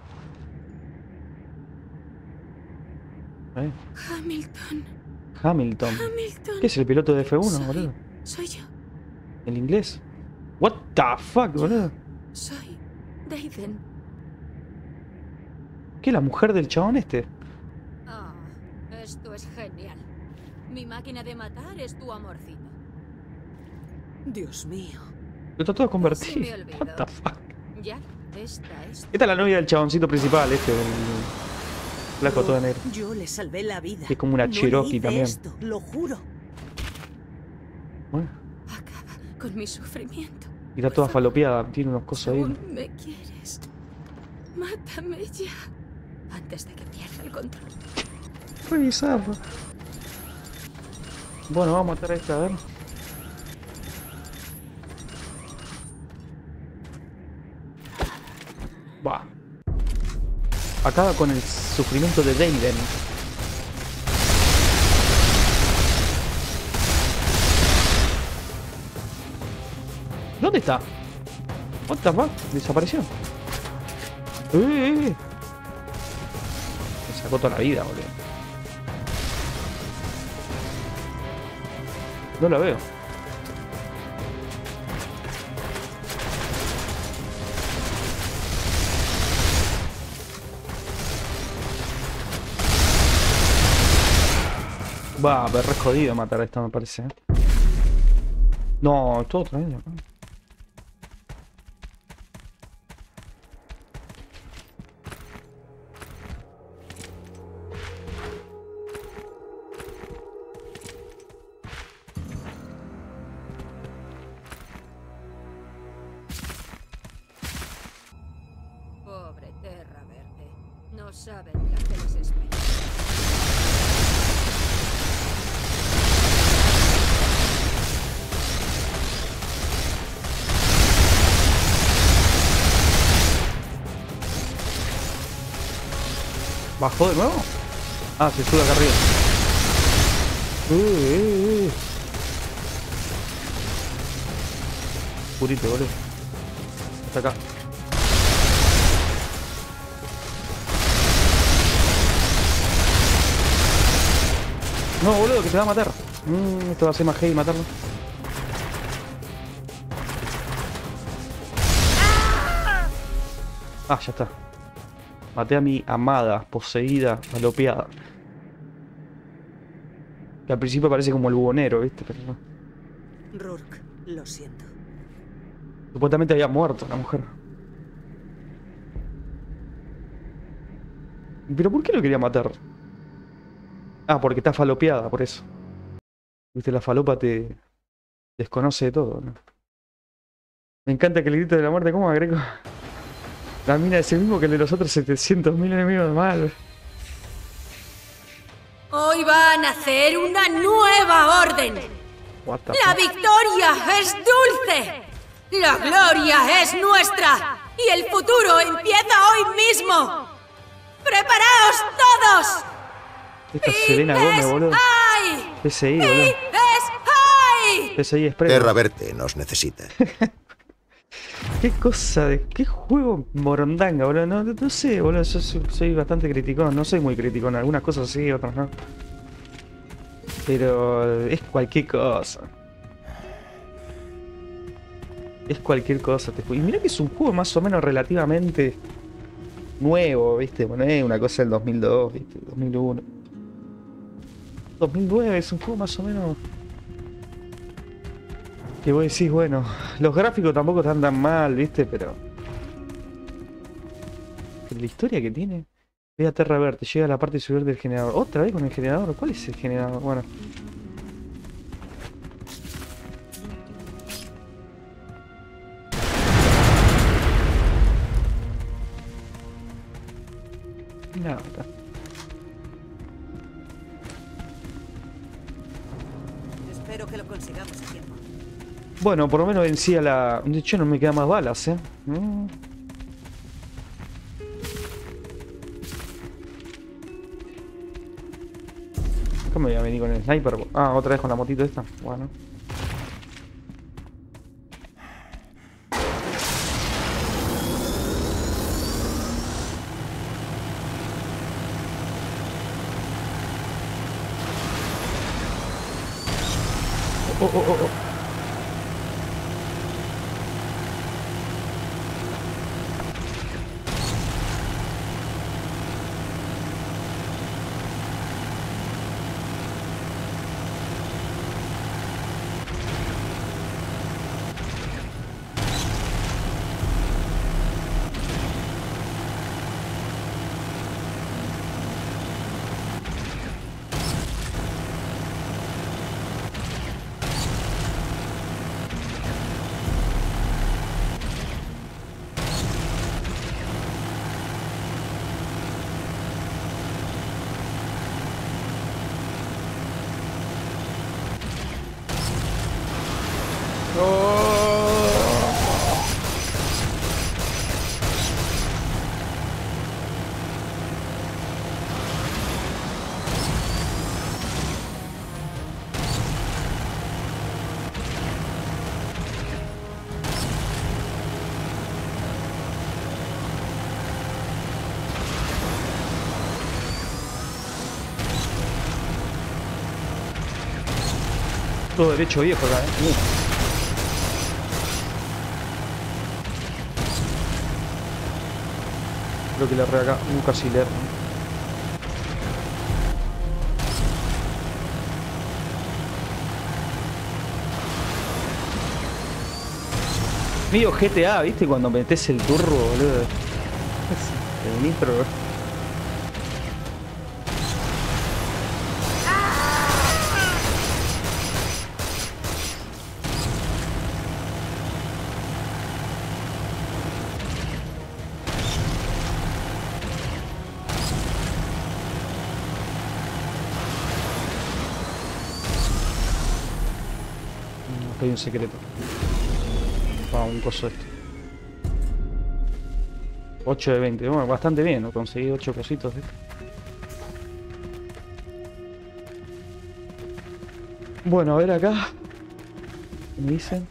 ¿Eh? Hamilton. Hamilton. Hamilton. ¿Qué es el piloto de F uno, Soy- boludo? Soy yo. ¿El inglés? What the fuck, boludo? Soy Deiden. ¿Qué es la mujer del chabón este? Ah, esto es genial. Mi máquina de matar es tu amorcito. Dios mío. Está todo Se me convertido. olvidó. What the fuck. Ya, esta es. Esta es la novia del chaboncito principal, este, el flaco todo de negro. Yo le salvé la vida. Que es como una No le Cherokee hice también. esto, lo juro. Bueno, Acaba con mi sufrimiento. y está toda falopeada, tiene unos cosos ahí. Aún me quieres. Mátame ya. Antes de que pierda el control. Re bizarro. Bueno, vamos a matar a esta, a ver. Va. Acaba con el sufrimiento de Deiden. ¿Dónde está? What the fuck? Desapareció. Eh, eh, eh. Me sacó toda la vida, boludo. No la veo. Va, pero re jodido matar a esta, me parece. ¿eh? No, todo otra vez. acá. Pobre Terra Verde. No saben lo que les espera. ¿Bajó de nuevo? Ah, se sube acá arriba. Uh, uh, uh. Purito, boludo. Hasta acá. No, boludo, que te va a matar. Mm, esto va a ser más heavy matarlo. Ah, ya está. Maté a mi amada, poseída, alopeada. Que al principio parece como el bubonero, ¿viste? Pero no. Rourke, lo siento. Supuestamente había muerto la mujer. ¿Pero por qué lo quería matar? Ah, porque está falopeada, por eso. Viste, la falopa te desconoce de todo, ¿no? Me encanta que el grito de la muerte, ¿cómo agrego? La mina es el mismo que el de los otros setecientos mil enemigos de mal. Hoy van a hacer una nueva orden. What the La fuck? victoria es dulce. La gloria es nuestra. Y el futuro empieza hoy mismo. ¡Preparaos todos! Esta es Selena Gómez, boludo. ¡Ay! P S I, boludo. ¡Es ay! P S I Express. Terra Verte nos necesita. Qué cosa de... Qué juego morondanga, boludo. No, no, no sé, boludo. Yo soy, soy bastante criticón. No soy muy criticón. Algunas cosas sí, otras no. Pero es cualquier cosa. Es cualquier cosa. Te... Y mira que es un juego más o menos relativamente nuevo, ¿viste? Bueno, es una cosa del dos mil dos, ¿viste? dos mil uno. dos mil nueve es un juego más o menos... Que vos decís, bueno, los gráficos tampoco están tan mal, ¿viste? Pero... Pero la historia que tiene... Ve a Terra Verde, llega a la parte superior del generador. ¿Otra vez con el generador? ¿Cuál es el generador? Bueno... Nada. Espero que lo consigamos a tiempo. Bueno, por lo menos vencía la... De hecho, no me quedan más balas, ¿eh? Mm. ¿Cómo me voy a venir con el sniper? Ah, otra vez con la motito esta. Bueno. Oh, oh, oh, oh. Todo derecho viejo acá, ¿eh? Uh. Creo que le erré acá. Un casi le erro. Medio G T A, ¿viste? Cuando metes el turbo, boludo. El nitro. Hay un secreto. Ah, un coso este. ocho de veinte. Bueno, bastante bien, ¿no? Conseguí ocho cositos de esto. Bueno, a ver acá. ¿Qué me dicen?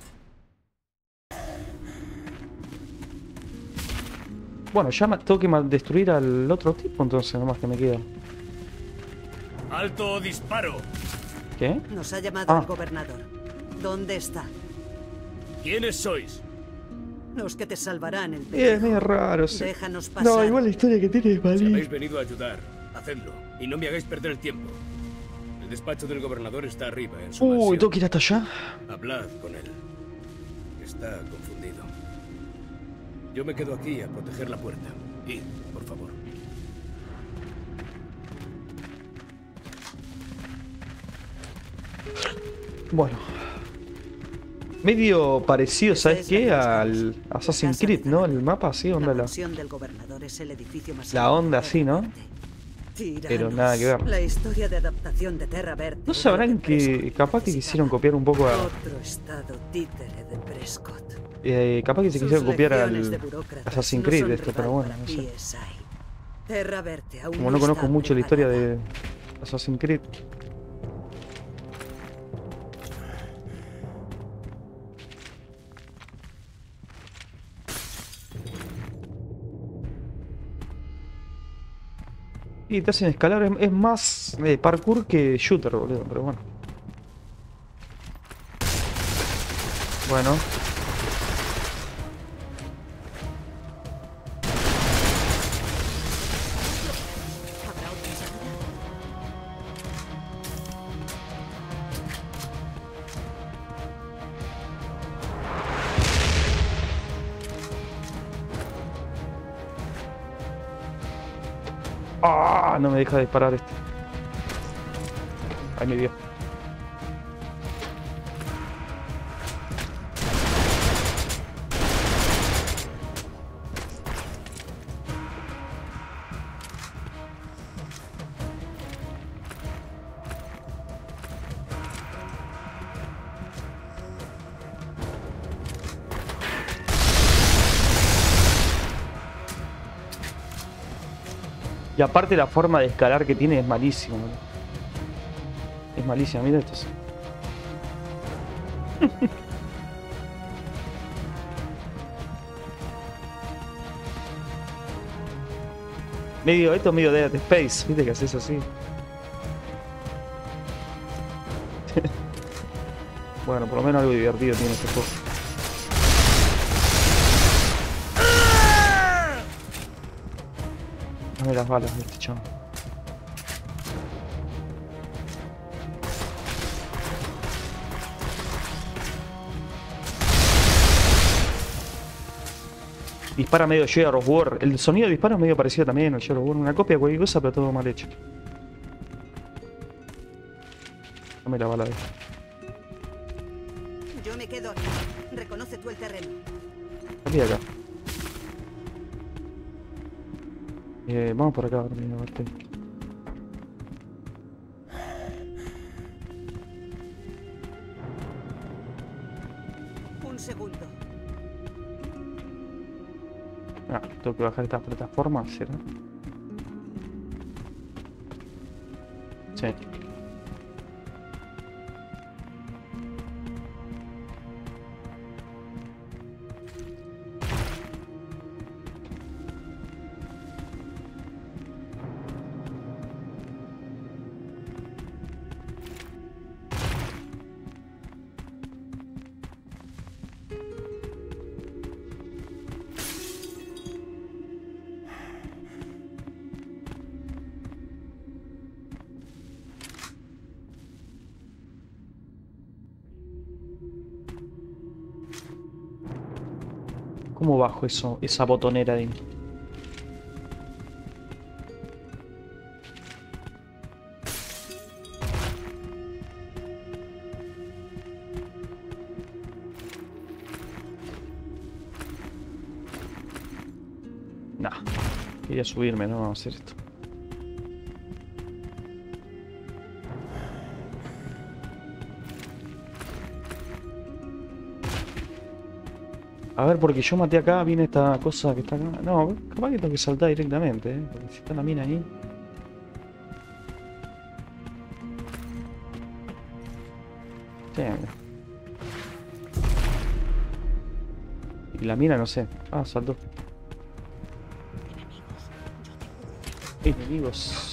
Bueno, ya me tengo que destruir al otro tipo, entonces nomás que me queda. ¡Alto disparo! ¿Qué? Nos ha llamado Ah. el gobernador. ¿Dónde está? ¿Quiénes sois? Los que te salvarán el Es pellejo. medio raro, sí. Déjanos pasar. No, igual la historia que tiene es Si habéis malísima. venido a ayudar, hacedlo. Y no me hagáis perder el tiempo. El despacho del gobernador está arriba, en su Uy, mansión. tengo que ir hasta allá. Hablad con él. Está confundido. Yo me quedo aquí a proteger la puerta. Id, por favor. Bueno. Medio parecido, Esa ¿sabes es la qué? que Al buscamos. Assassin's La casa Creed, de ¿no? Zara. El mapa así, onda La la... mansión del gobernador es el edificio más La alto onda de así, ¿no? Terra Verde. Pero Tiranos. nada que ver. La historia de adaptación de Terra Verde. ¿No es sabrán lo que Prescott capaz que necesitaba. quisieron copiar un poco a... Otro estado títere de Prescott. Eh, capaz que se Sus quisieron copiar legiones de al burócratas Assassin's no Creed son esto, pero rival bueno, para no sé. P S I. Terra Verde aún Como no conozco está mucho la historia preparada. de Assassin's Creed. Y te hacen escalar, es, es más eh, parkour que shooter, boludo, pero bueno. Bueno. ¿Habrá otra salida? ¡Ah! No me deja disparar este. Ahí me dio. Y aparte la forma de escalar que tiene es malísima, boludo. Es malísima, mira esto. sí. medio esto, medio Dead Space, viste que haces así. Bueno, por lo menos algo divertido tiene este juego. Dame las balas de este chavo. Dispara medio Gears of War. El sonido de disparo es medio parecido también al Gears of War. Una copia de cualquier cosa, pero todo mal hecho. Dame la bala de esta. Yo me quedo aquí. Reconoce tú el terreno. Aquí acá. Eh, vamos por acá, mira, a ver qué. Un segundo. Ah, tengo que bajar esta plataforma, ¿será? Sí. ¿Cómo bajo eso? Esa botonera de... Nah. Quería subirme, no vamos a hacer esto. A ver, porque yo maté acá, viene esta cosa que está acá. No, capaz que tengo que saltar directamente, ¿eh? Porque si está la mina ahí. Damn. Y la mina, no sé. Ah, saltó. Enemigos.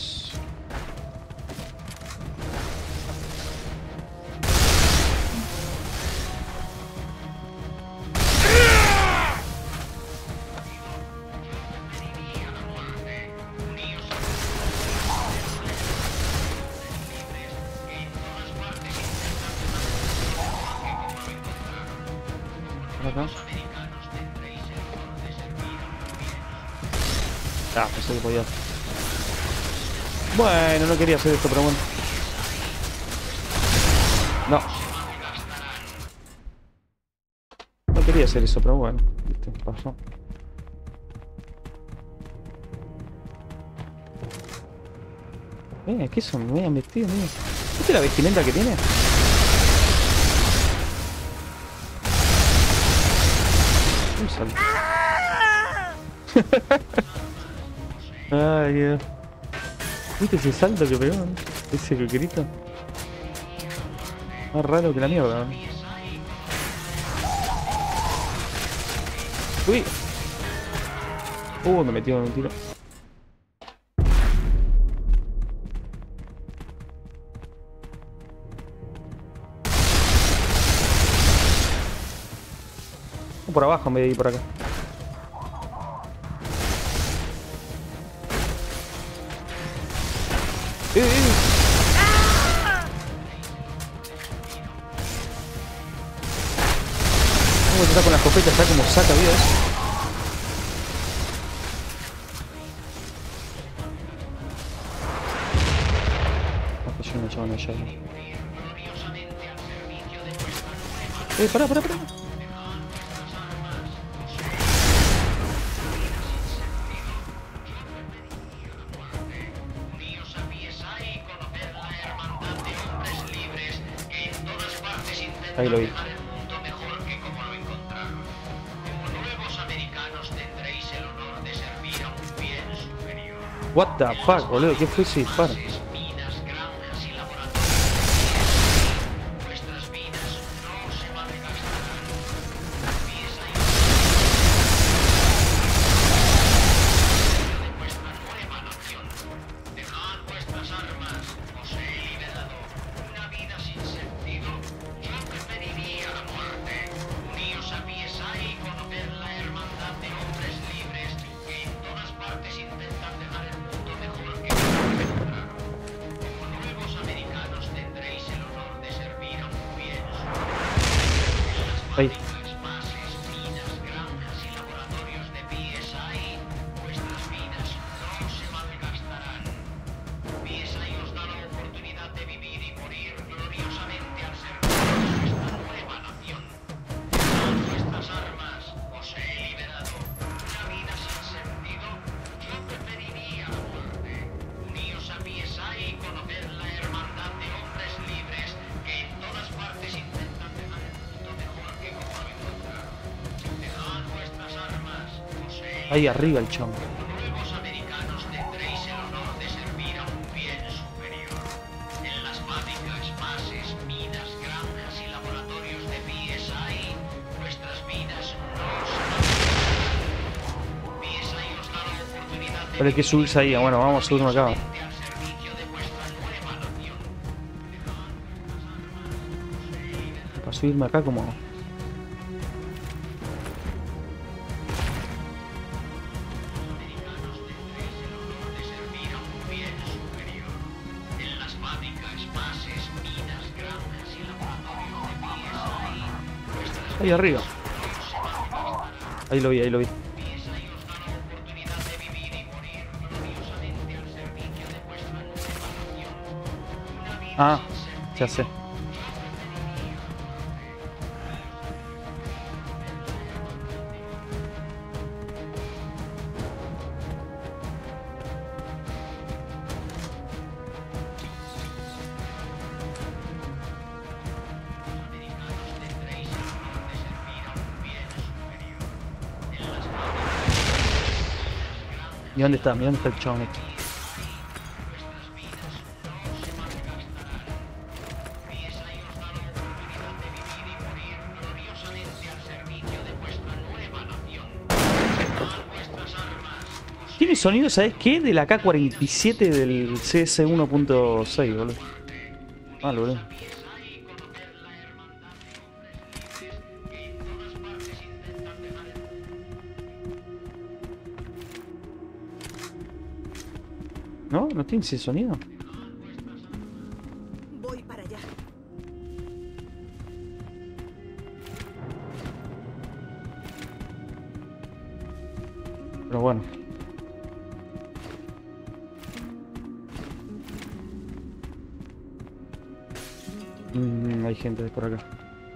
Acá. Ah, pensé que podía. Bueno, no quería hacer esto, pero bueno. No. No quería hacer eso, pero bueno. Viste, pasó. Eh, ¿qué son? Me voy a meter, mira. ¿Viste la vestimenta que tiene? Un salto. Ay, Dios. ¿Viste ese salto que pegó? Ese grito. Más raro que la mierda. Uy. Uh, me metió en un tiro. Por abajo en vez de ir por acá. ¡Eh, eh! Vamos a tratar con la escopeta, está como saca vida eso. Ah, pues yo no echaba una llave. Eh, pará, pará, pará. Ahí lo vi. What the fuck, boludo, ¿qué fue ese disparo? Ahí. Ahí arriba el chongo. Nuevos americanos tendréis el honor de servir a un bien superior. En las fábricas, bases, minas, granjas y laboratorios de P S I, vuestras vidas no serán. P S I os da la oportunidad de... Pero hay que subirse ahí. Bueno, vamos a subirme acá. al servicio de vuestra nueva nación. Para subirme acá como... Ahí arriba. Ahí lo vi, ahí lo vi. Ah, ya sé. ¿Y dónde está? ¿Y dónde está el chabón este? Tiene sonido, ¿sabes qué? De la K cuarenta y siete del C S uno punto seis, boludo. Mal, boludo. ¿No? ¿No tiene ese sonido? Voy para allá. Pero bueno. Mm, hay gente por acá.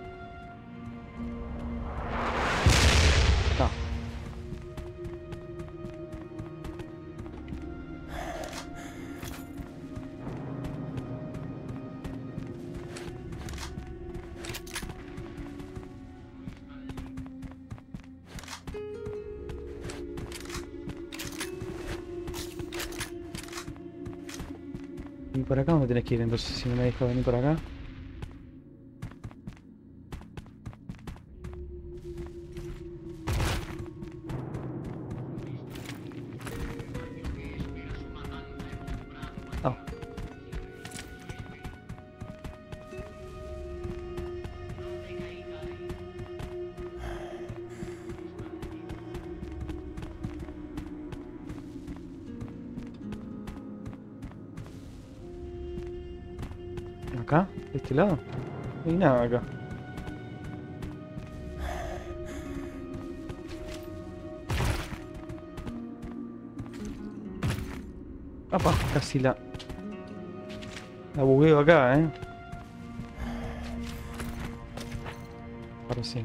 No. ¿Y por acá dónde tenés que ir? Entonces, si no me deja venir por acá. Oh. ¿Acá? ¿De este lado? No hay nada acá. Apa, casi la... La bugueo acá, eh. Ahora sí.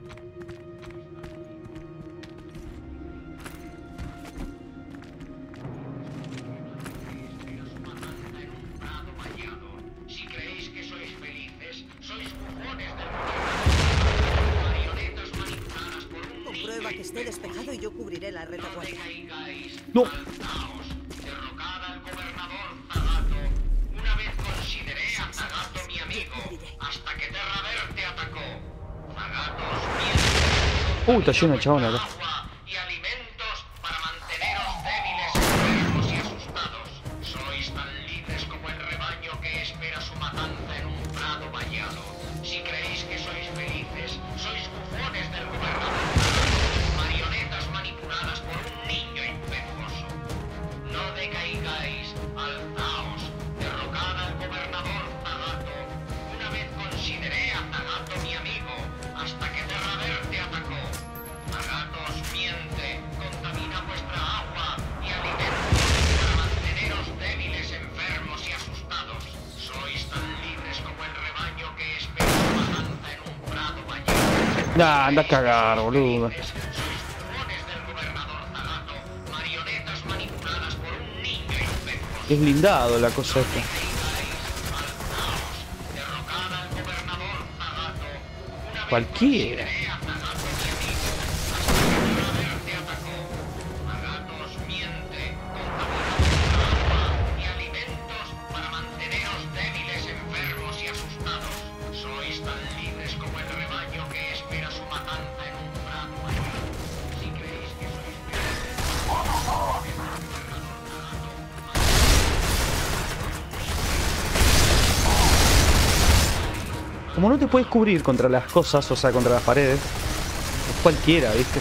Si creéis que sois felices, sois bufones del gobierno. Marionetas manipuladas por un Comprueba que esté despejado y yo cubriré la No retaguardia. decaigáis. No. Alzaos. Derrocad al gobernador Zagato. Una vez consideré a Zagato mi amigo, hasta que Terraverte atacó. Zagato os miente. Uy, está lleno de chabón acá. Agua y alimentos para manteneros débiles, enfermos y asustados. Sois tan libres como el rebaño que espera su matanza en un prado vallado. Si creéis que sois felices, sois bufones del gobernador Zagato, marionetas manipuladas por un niño impetuoso. No decaigáis, alzaos, derrocad al gobernador Zagato. Una vez consideré a Zagato mi amigo, hasta que Terraverte atacó. Zagato os miente, contamina vuestra agua y alimentos para manteneros débiles, enfermos y asustados. Sois tan libres como el rebaño que espera su matanza en un prado vallado. Nah, anda a cagar, boludo. Sois bufones del gobernador Zagato, marionetas manipuladas por un niño impetuoso. Es blindado la cosa esta. Derrocad al gobernador Zagato. Una vez Cualquiera. consideré a Zagato mi amigo, hasta que Terraverte atacó. Zagato os miente, contamina vuestra agua y alimentos para manteneros débiles, enfermos y asustados. Sois tan libres como el rebaño que espera su matanza en un prado vallado. Si creéis que sois Como no te puedes cubrir contra las cosas, o sea, contra las paredes, es cualquiera, ¿viste?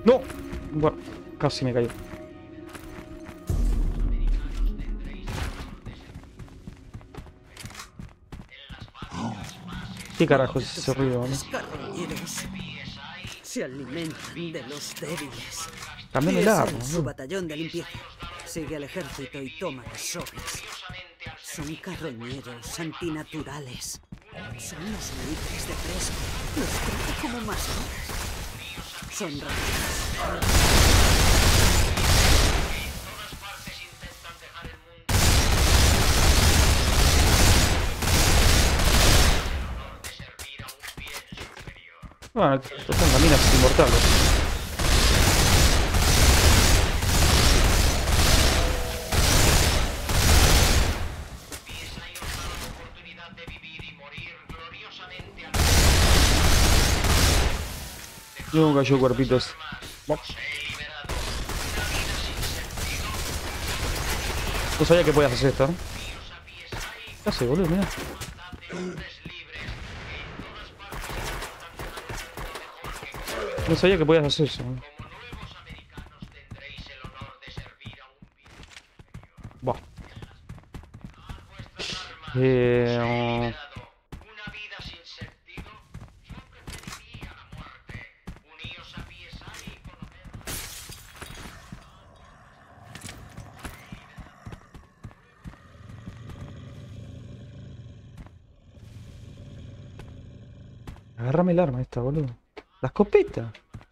¡No! Bueno, casi me cayó. ¿Qué carajo es ese ruido, no? Los carroñeros se alimentan de los débiles. También el Piensa arma, en ¿no? su batallón de limpieza. Sigue al ejército y toma las obras. Son carroñeros antinaturales. Son los buitres de Fresco. Los trata como mascotas. Son raros. Bueno, están caminas inmortales. No cayó cuerpitos. No sabía que podías hacer esto, ¿no? ¿Qué hace, boludo? Mira. No sabía que podías hacer eso. Buah. Eh... Agárrame el arma esta, boludo. La escopeta.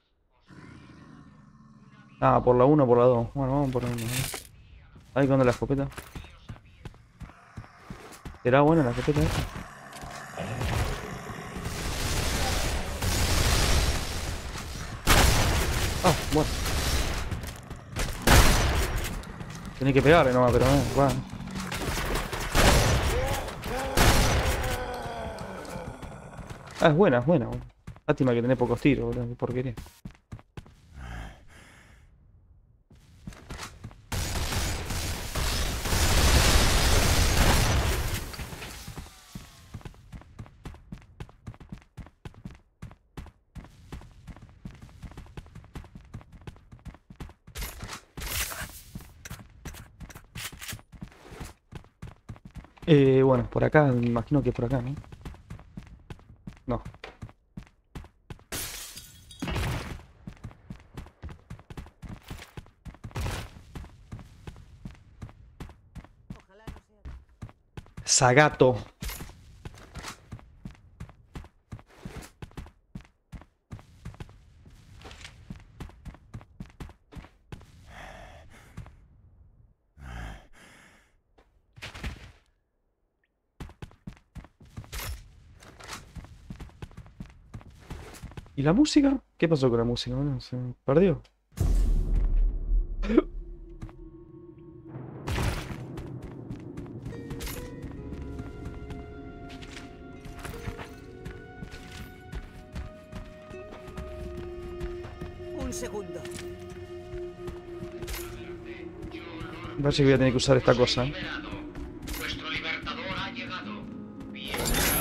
Ah, por la uno o por la dos. Bueno, vamos por la uno. Ahí con la escopeta. ¿Será buena la escopeta esta? Ah, bueno. Tenés que pegarle nomás, pero no, bueno. Ah, es buena, es buena. Lástima que tenés pocos tiros, boludo. Qué porquería. Eh, bueno, por acá, me imagino que por acá, ¿no? No. Zagato. ¿Y la música? ¿Qué pasó con la música? Bueno, se perdió. Un segundo. Parece que voy a tener que usar esta cosa. ¿eh? Vuestro libertador ha llegado. Bien.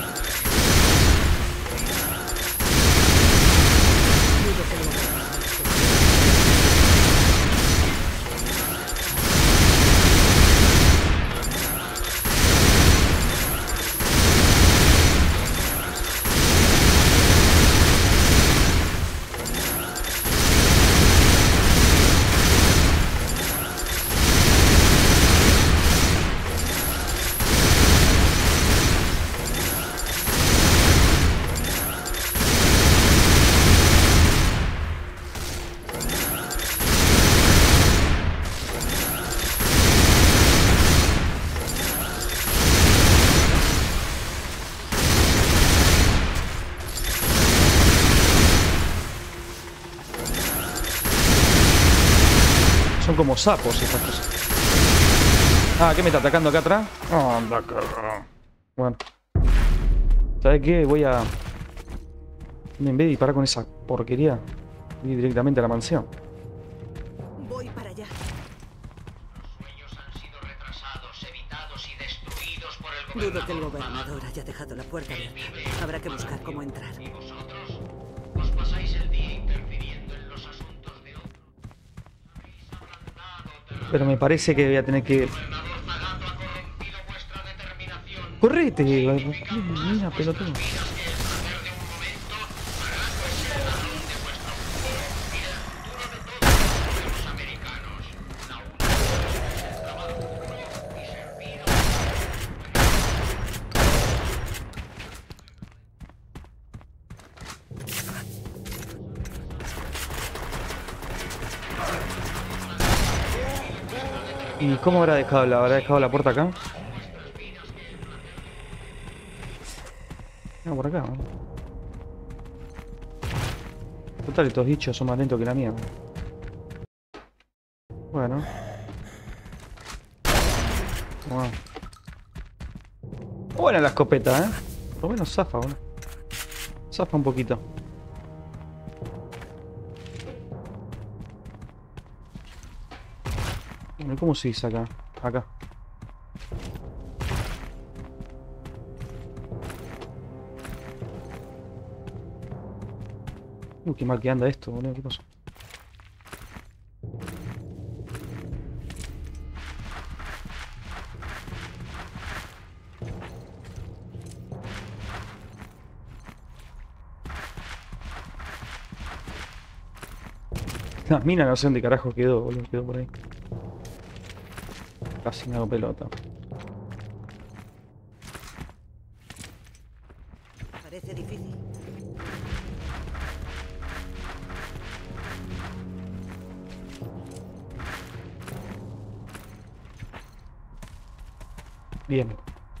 Son como sapos estas cosas. Ah, ¿qué me está atacando acá atrás? Oh, anda, cagado. Bueno. ¿Sabes qué? Voy a... En vez de disparar con esa porquería, voy directamente a la mansión. Voy para allá. Los sueños han sido retrasados, evitados y destruidos por el gobernador. Dudo que el gobernador haya dejado la puerta abierta. Habrá que buscar cómo entrar. ¿Y vosotros? Os pasáis el día interfiriendo en los asuntos de Pero me parece que voy a tener que... ¡Correte! Mira, pelotudo. ¿Y cómo habrá dejado la, habrá dejado la puerta acá? No, por acá. ¿No? Total, estos bichos son más lentos que la mía. Bueno. Bueno. Buena la escopeta, ¿eh? Por lo menos zafa, bueno. Zafa un poquito. ¿Cómo se dice acá? Acá. Uy, qué mal que anda esto, boludo. ¿Qué pasó? La mina no sé dónde carajo quedó, boludo. Quedó por ahí. Casi me hago pelota. Parece difícil. Bien.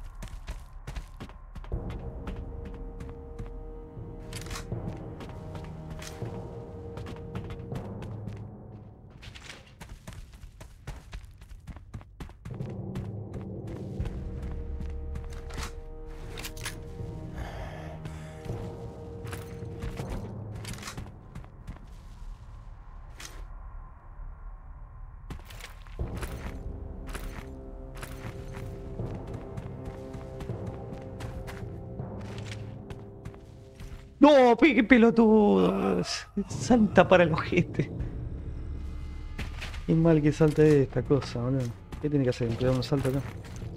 No, qué pelotudo. Salta para el ojete. Qué mal que salte esta cosa, boludo. ¿Qué tiene que hacer? ¿Pegar un salto acá?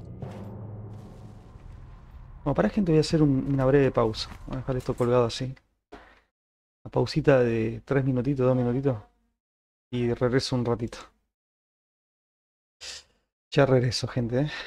Bueno, para gente voy a hacer un, una breve pausa. Voy a dejar esto colgado así. Una pausita de tres minutitos, dos minutitos. Y regreso un ratito. Ya regreso, gente, ¿eh?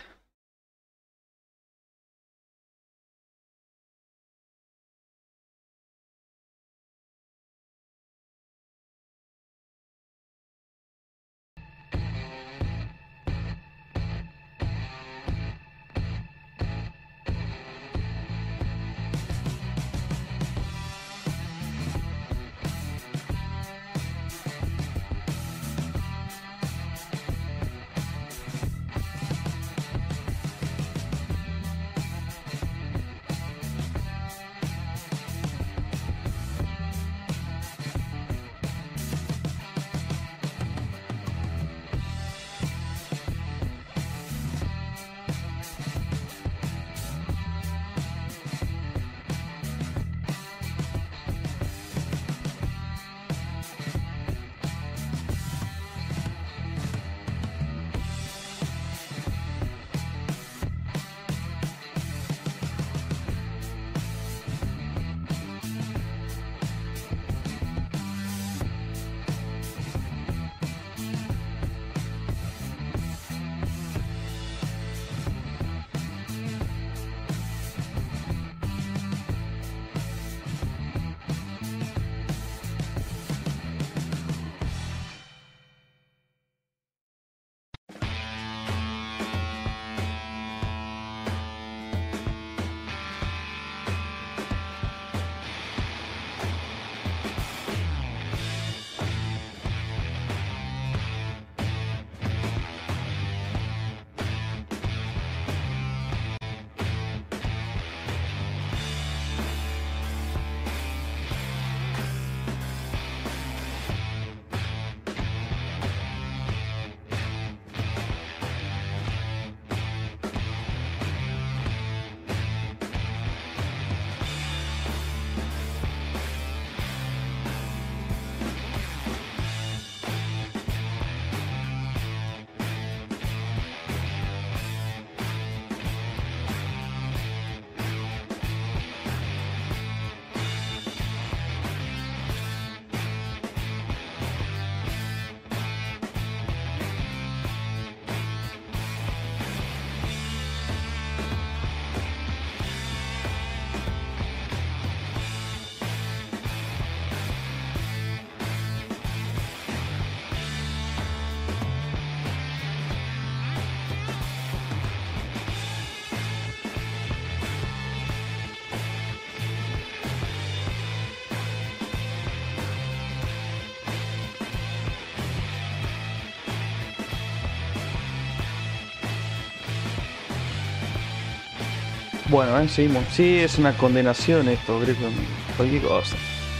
Bueno, eh, seguimos. Sí, es una condenación esto, creo que cualquier cosa.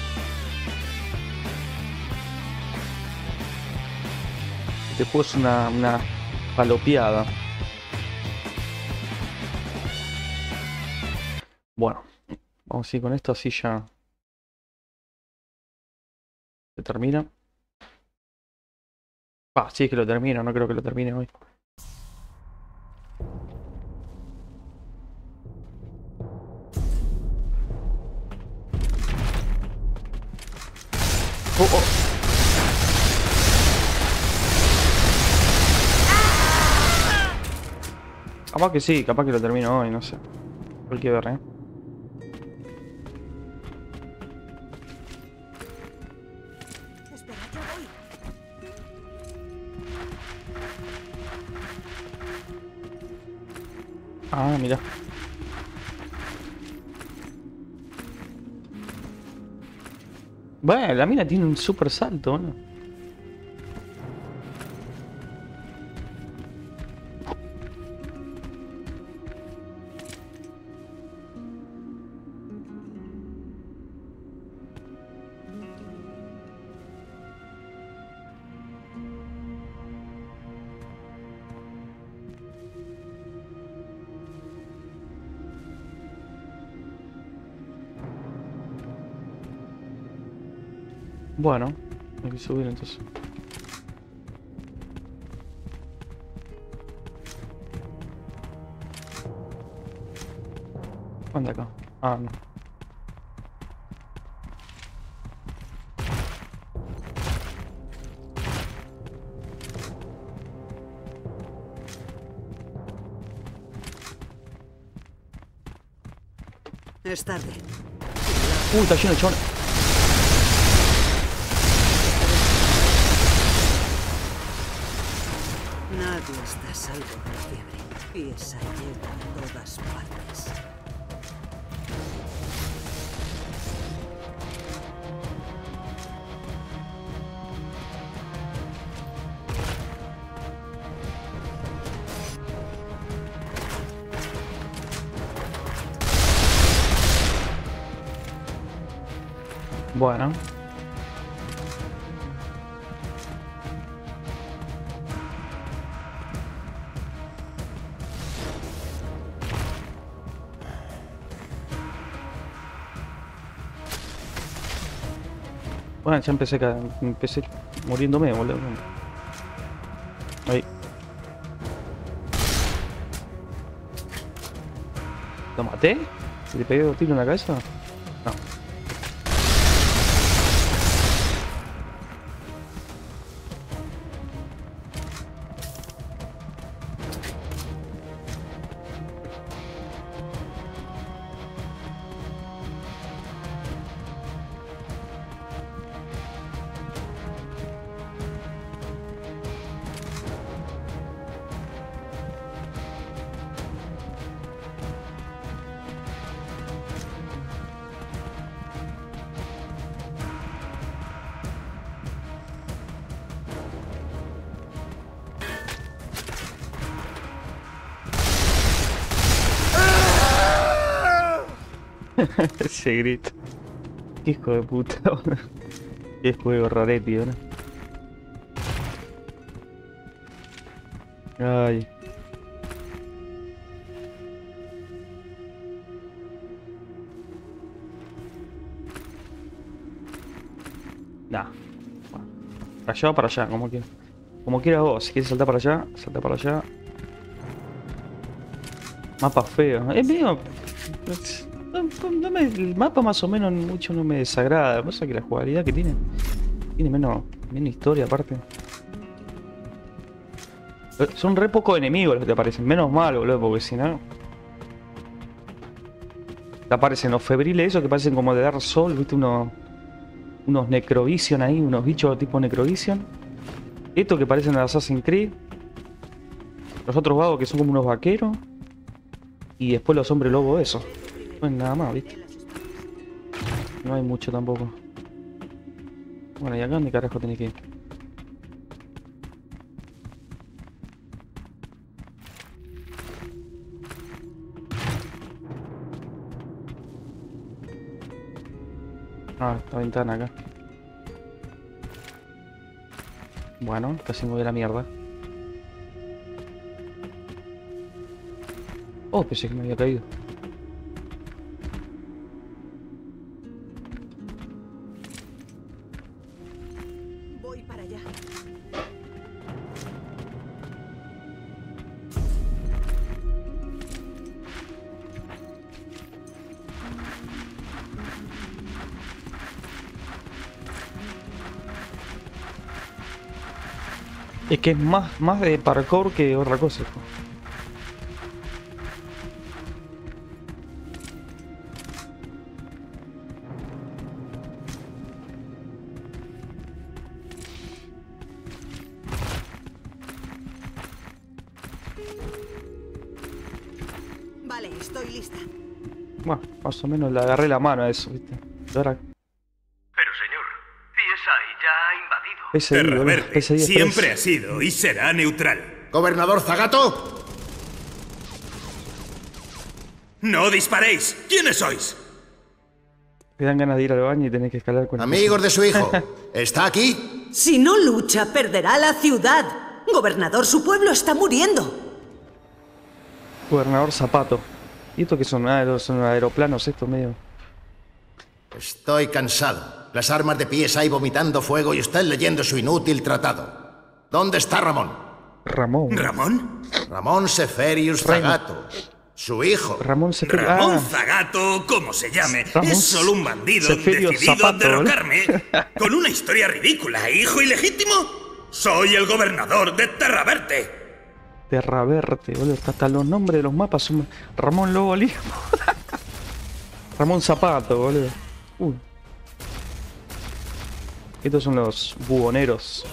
Este juego es una, una palopeada. Bueno, vamos a ir con esto, así ya se termina. Ah, sí, es que lo termino, no creo que lo termine hoy. Oh, oh. Capaz que sí, capaz que lo termino hoy, no sé. Hay que ver, eh. Espera, ya voy. Ah, mira. Bueno, la mina tiene un super salto, ¿no? Bueno, hay que subir entonces. ¿Dónde acá? Ah, no. Es tarde. Uy, está lleno de chones. Nadie está a salvo de la fiebre. Y esa llega a todas partes. Bueno. Bueno, ya empecé, ca- empecé muriéndome, boludo. Ahí. ¿Lo maté? ¿Le pegué dos tiros en la cabeza? No. Ese grito. Qué hijo de puta, boludo. Qué juego raretti, ¿no? Ay. Nah. Bueno. Para allá o para allá, como quieras. Como quieras vos. Si quieres saltar para allá, salta para allá. Mapa feo. Es medio... No, no me- el mapa más o menos mucho no me desagrada. Pasa que la jugabilidad que tiene tiene menos, menos historia aparte. Eh, Son re pocos enemigos los que te aparecen. Menos mal, boludo, porque si no te aparecen los febriles esos que parecen como de Dark Souls, viste, unos unos Necrovision ahí, unos bichos tipo Necrovision. Estos que parecen de Assassin's Creed. Los otros vagos que son como unos vaqueros. Y después los hombres lobos esos. No es nada más, viste. No hay mucho tampoco. Bueno, ¿y acá dónde carajo tenés que ir? Ah, esta ventana acá. Bueno, casi me voy a la mierda. Oh, pensé que me había caído. Voy para allá. Es que es más, más de parkour que otra cosa. Vale, estoy lista. Bueno, más o menos le agarré la mano a eso, ¿viste? Y ahora... Pero señor, P S I ya ha invadido. P S I, boludo, Terraverde P S I es siempre tres. ha sido y será neutral. ¿Gobernador Zagato? ¡No disparéis! ¿Quiénes sois? Me dan ganas de ir al baño y tener que escalar con el Amigos de su hijo. ¿Está aquí? Si no lucha, perderá la ciudad. Gobernador, su pueblo está muriendo. Gobernador Zapato. ¿Y esto qué son? Ah, son aeroplanos estos medio. Estoy cansado. Las armas de P S I vomitando fuego y usted leyendo su inútil tratado. ¿Dónde está Ramón? Ramón. ¿Ramón? Ramón Seferius Reino. Zagato. Su hijo. Ramón Seferio. Ramón Ah, Zagato, como se llame, Ramón es solo un bandido Seferio decidido Zapato, a derrocarme con una historia ridícula. ¿Hijo ilegítimo? Soy el gobernador de Terraverde. Terraverde, boludo. Hasta los nombres de los mapas son. Ramón Lobo Olivo. Ramón Zapato, boludo. Uy. Estos son los buhoneros.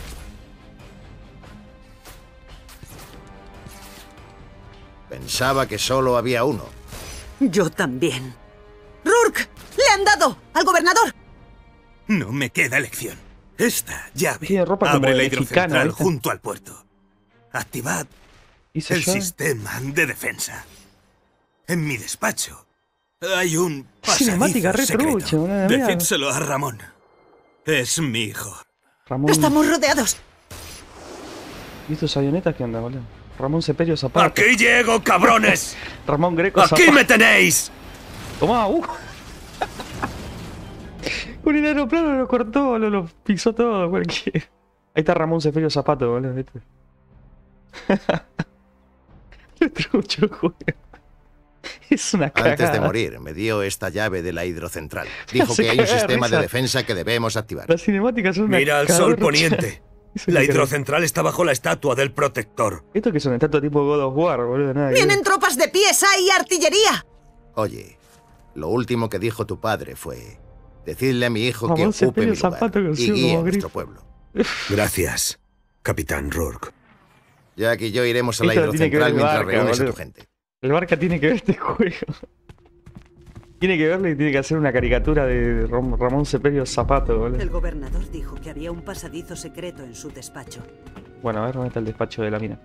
Pensaba que solo había uno. Yo también. ¡Rourke! ¡Le han dado! ¡Al gobernador! No me queda elección. Esta llave Tiene ropa como abre la de hidrocentral mexicano, ¿viste? junto al puerto. Activad ¿Hice el yo? sistema de defensa. En mi despacho hay un pasadizo Cinemática re secreto. trucha, boludo, mira. Decídselo a Ramón. Es mi hijo. Ramón. ¡Estamos rodeados! ¿Y estos avionetas qué onda, boludo? Ramón Seperio Zapato. ¡Aquí llego, cabrones! Ramón Greco ¡Aquí Zapato. me tenéis! Tomá, uh. Con el aeroplano lo cortó, lo, lo pisó todo, cualquiera. Ahí está Ramón Seferio Zapato, boludo, ¿viste? Qué trucho el juego. Es una cagada. Antes de morir, me dio esta llave de la hidrocentral. Dijo hace que hay un cagar de sistema de risa. defensa que debemos activar. Las cinemáticas son una Mira al cagada sol de poniente. risa. Es una La cagada. hidrocentral está bajo la estatua del protector. Esto que son estatua tipo God of War, boludo, nada. que ver. ¡Vienen tropas de P S I y artillería! Oye, lo último que dijo tu padre fue... Decidle a mi hijo que Ramón ocupe Seferio mi lugar Zapato y consigo guíe como a nuestro grifo. pueblo. Gracias, Capitán Rourke. Jack y yo iremos a la Esto tiene que ver hidrocentral el mientras barca, reúnes a boludo. tu gente. El Barca tiene que ver este juego. Tiene que verlo y tiene que hacer una caricatura de Ram- Ramón Seperio Zapato, boludo. El gobernador dijo que había un pasadizo secreto en su despacho. Bueno, a ver dónde está el despacho de la mina.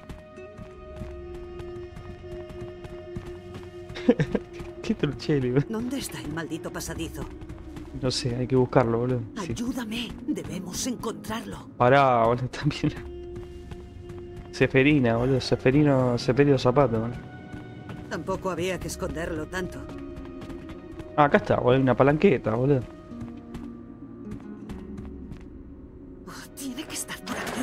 Qué trucheli, boludo. ¿Dónde está el maldito pasadizo? No sé, hay que buscarlo, boludo. Sí. Ayúdame, debemos encontrarlo. Pará, boludo, también. Seferina, boludo. Seferino, Seperio Zapato, boludo. Tampoco había que esconderlo tanto. Ah, acá está, boludo. Una palanqueta, boludo. Oh, tiene que estar por aquí.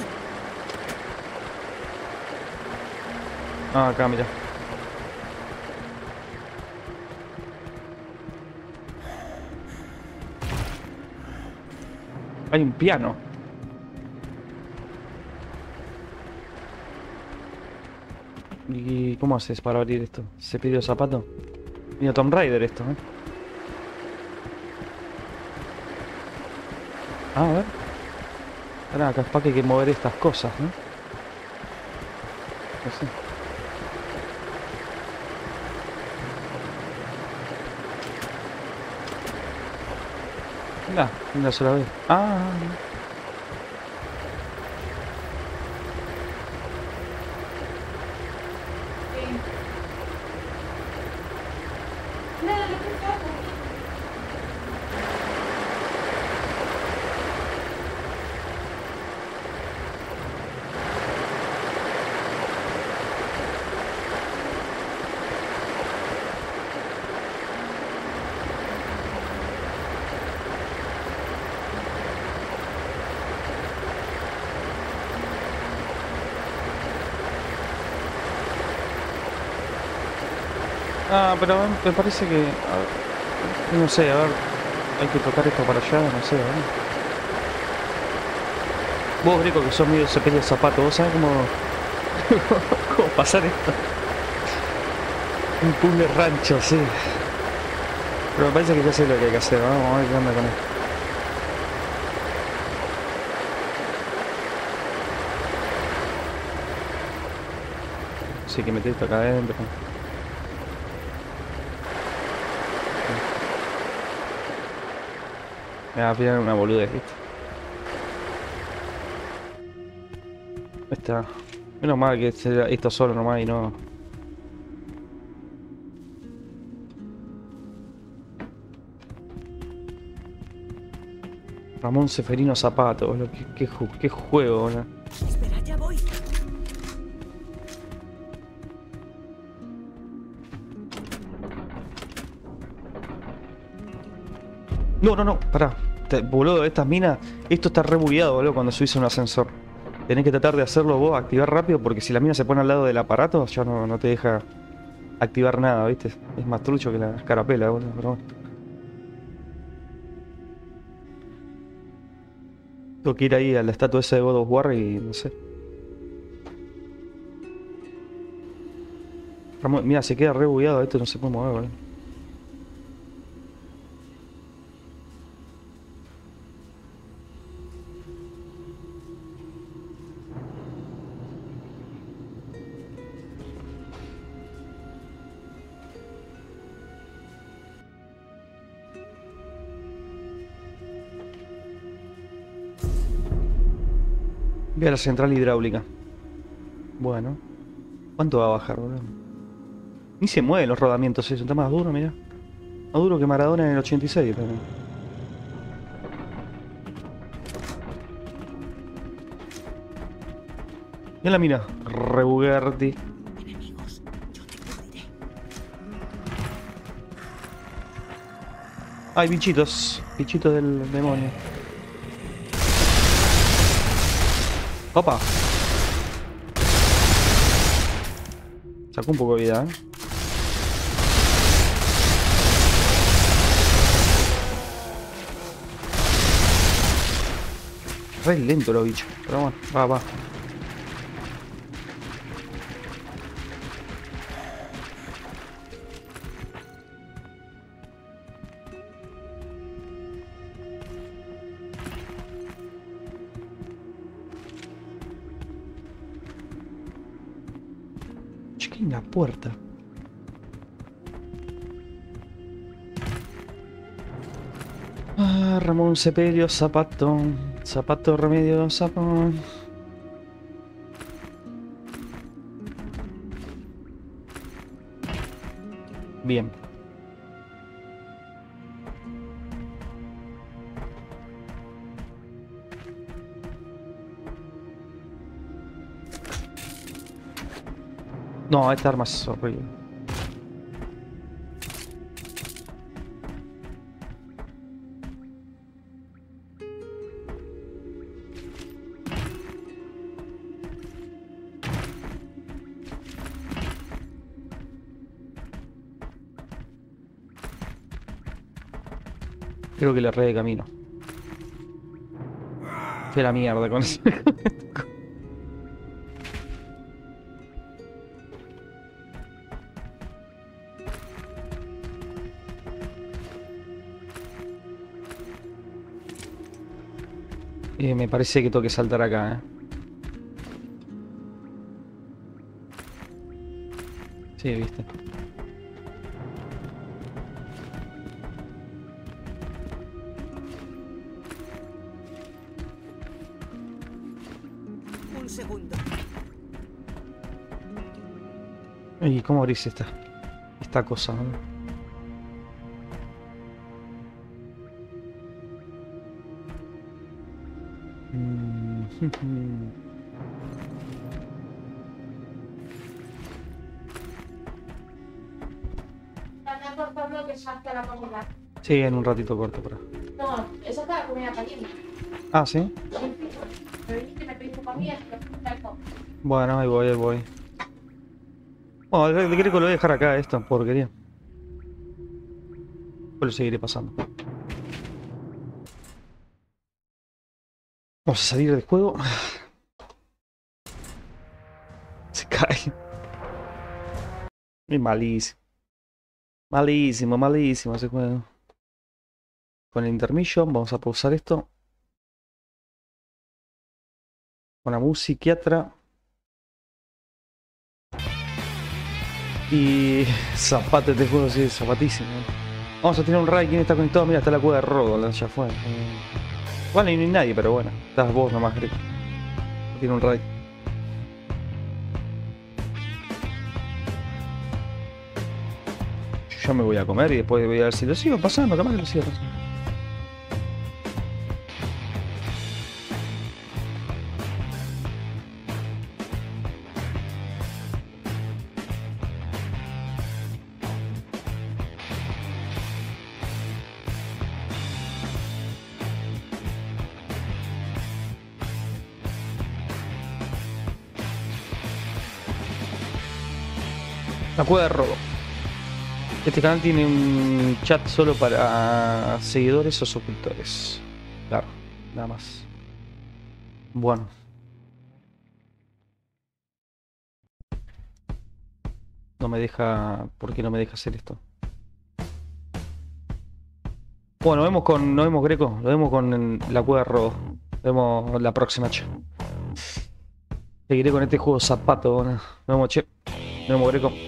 Ah, acá, mira. Hay un piano. ¿Y cómo haces para abrir esto? ¿Se pidió zapato? Mira, Tomb Raider esto, ¿eh? Ah, a ver. Ahora, capaz que hay que mover estas cosas, ¿no? No sé. Mira, una sola vez. Ah, Ah, pero me parece que... a ver, no sé, a ver... Hay que tocar esto para allá, no sé, a ver. Vos, Greco, que sos medio cepillo de zapato, ¿vos sabés cómo... cómo pasar esto? Un puzzle rancho, sí. Pero me parece que ya sé lo que hay que hacer, ¿no? Vamos a ver qué onda con esto. Sí, que meter esto acá adentro. Me va a pillar una boludez, ¿viste? Está. Menos mal que sea esto solo nomás y no... Ramón Seferino Zapato, boludo. ¿Qué, qué, ju qué juego, boludo? Espera, ya voy. No, no, no, pará. Te, boludo, estas minas... Esto está re bugueado, boludo, cuando subís a un ascensor. Tenés que tratar de hacerlo vos, activar rápido, porque si la mina se pone al lado del aparato, ya no, no te deja activar nada, ¿viste? Es más trucho que la carapela, boludo, pero bueno. Tengo que ir ahí a la estatua esa de God of War y no sé. Ramón, mira, se queda re bugueado, esto no se puede mover, boludo. Voy a la central hidráulica. Bueno. ¿Cuánto va a bajar, boludo? Ni se mueven los rodamientos, eso. Está más duro, mirá. Más duro que Maradona en el ochenta y seis también. Mira la mina. Rebugerti. Enemigos, yo te cubriré. Ay, bichitos. Bichitos del demonio. Opa. Sacó un poco de vida, ¿eh? Re lento los bichos. Pero bueno, va, va. En la puerta. Ah, Ramón Sepelio, zapato. Zapato, remedio, zapato. Bien. No, esta arma es horrible. Creo que le erré de camino. Fue la mierda con eso. Eh, me parece que tengo que saltar acá, ¿eh? Sí, viste. Un segundo. ¿Y cómo abrís esta? Esta cosa, ¿no? Sí, en un ratito corto, pero... No, esa está la comida caliente. Ah, ¿sí? Me viniste y me pediste comida, te lo Bueno, ahí voy, ahí voy. Bueno, el Greco lo voy a dejar acá, esto, porquería. Pues lo seguiré pasando. Vamos a salir del juego. Se cae. Es malísimo. Malísimo, malísimo ese juego. Con el intermission vamos a pausar esto. Con la musiquiatra. Y zapate de juego, sí, zapatísimo. Vamos a tener un raid. ¿Quién está conectado? Mira, está la cueva de Rodo, ya fue. Bueno, y no hay nadie, pero bueno. Estás vos nomás, Greco. Tiene un raid. Yo me voy a comer y después voy a ver si lo sigo pasando. Capaz que lo sigo pasando. La cueva de Robo. Este canal tiene un chat solo para seguidores o suscriptores. Claro, nada más. Bueno. No me deja... ¿Por qué no me deja hacer esto? Bueno, nos vemos con... Nos vemos, Greco. Nos vemos con la cueva de Robo. Nos vemos la próxima, che. Seguiré con este juego zapato. Nos vemos, che. Nos vemos, Greco.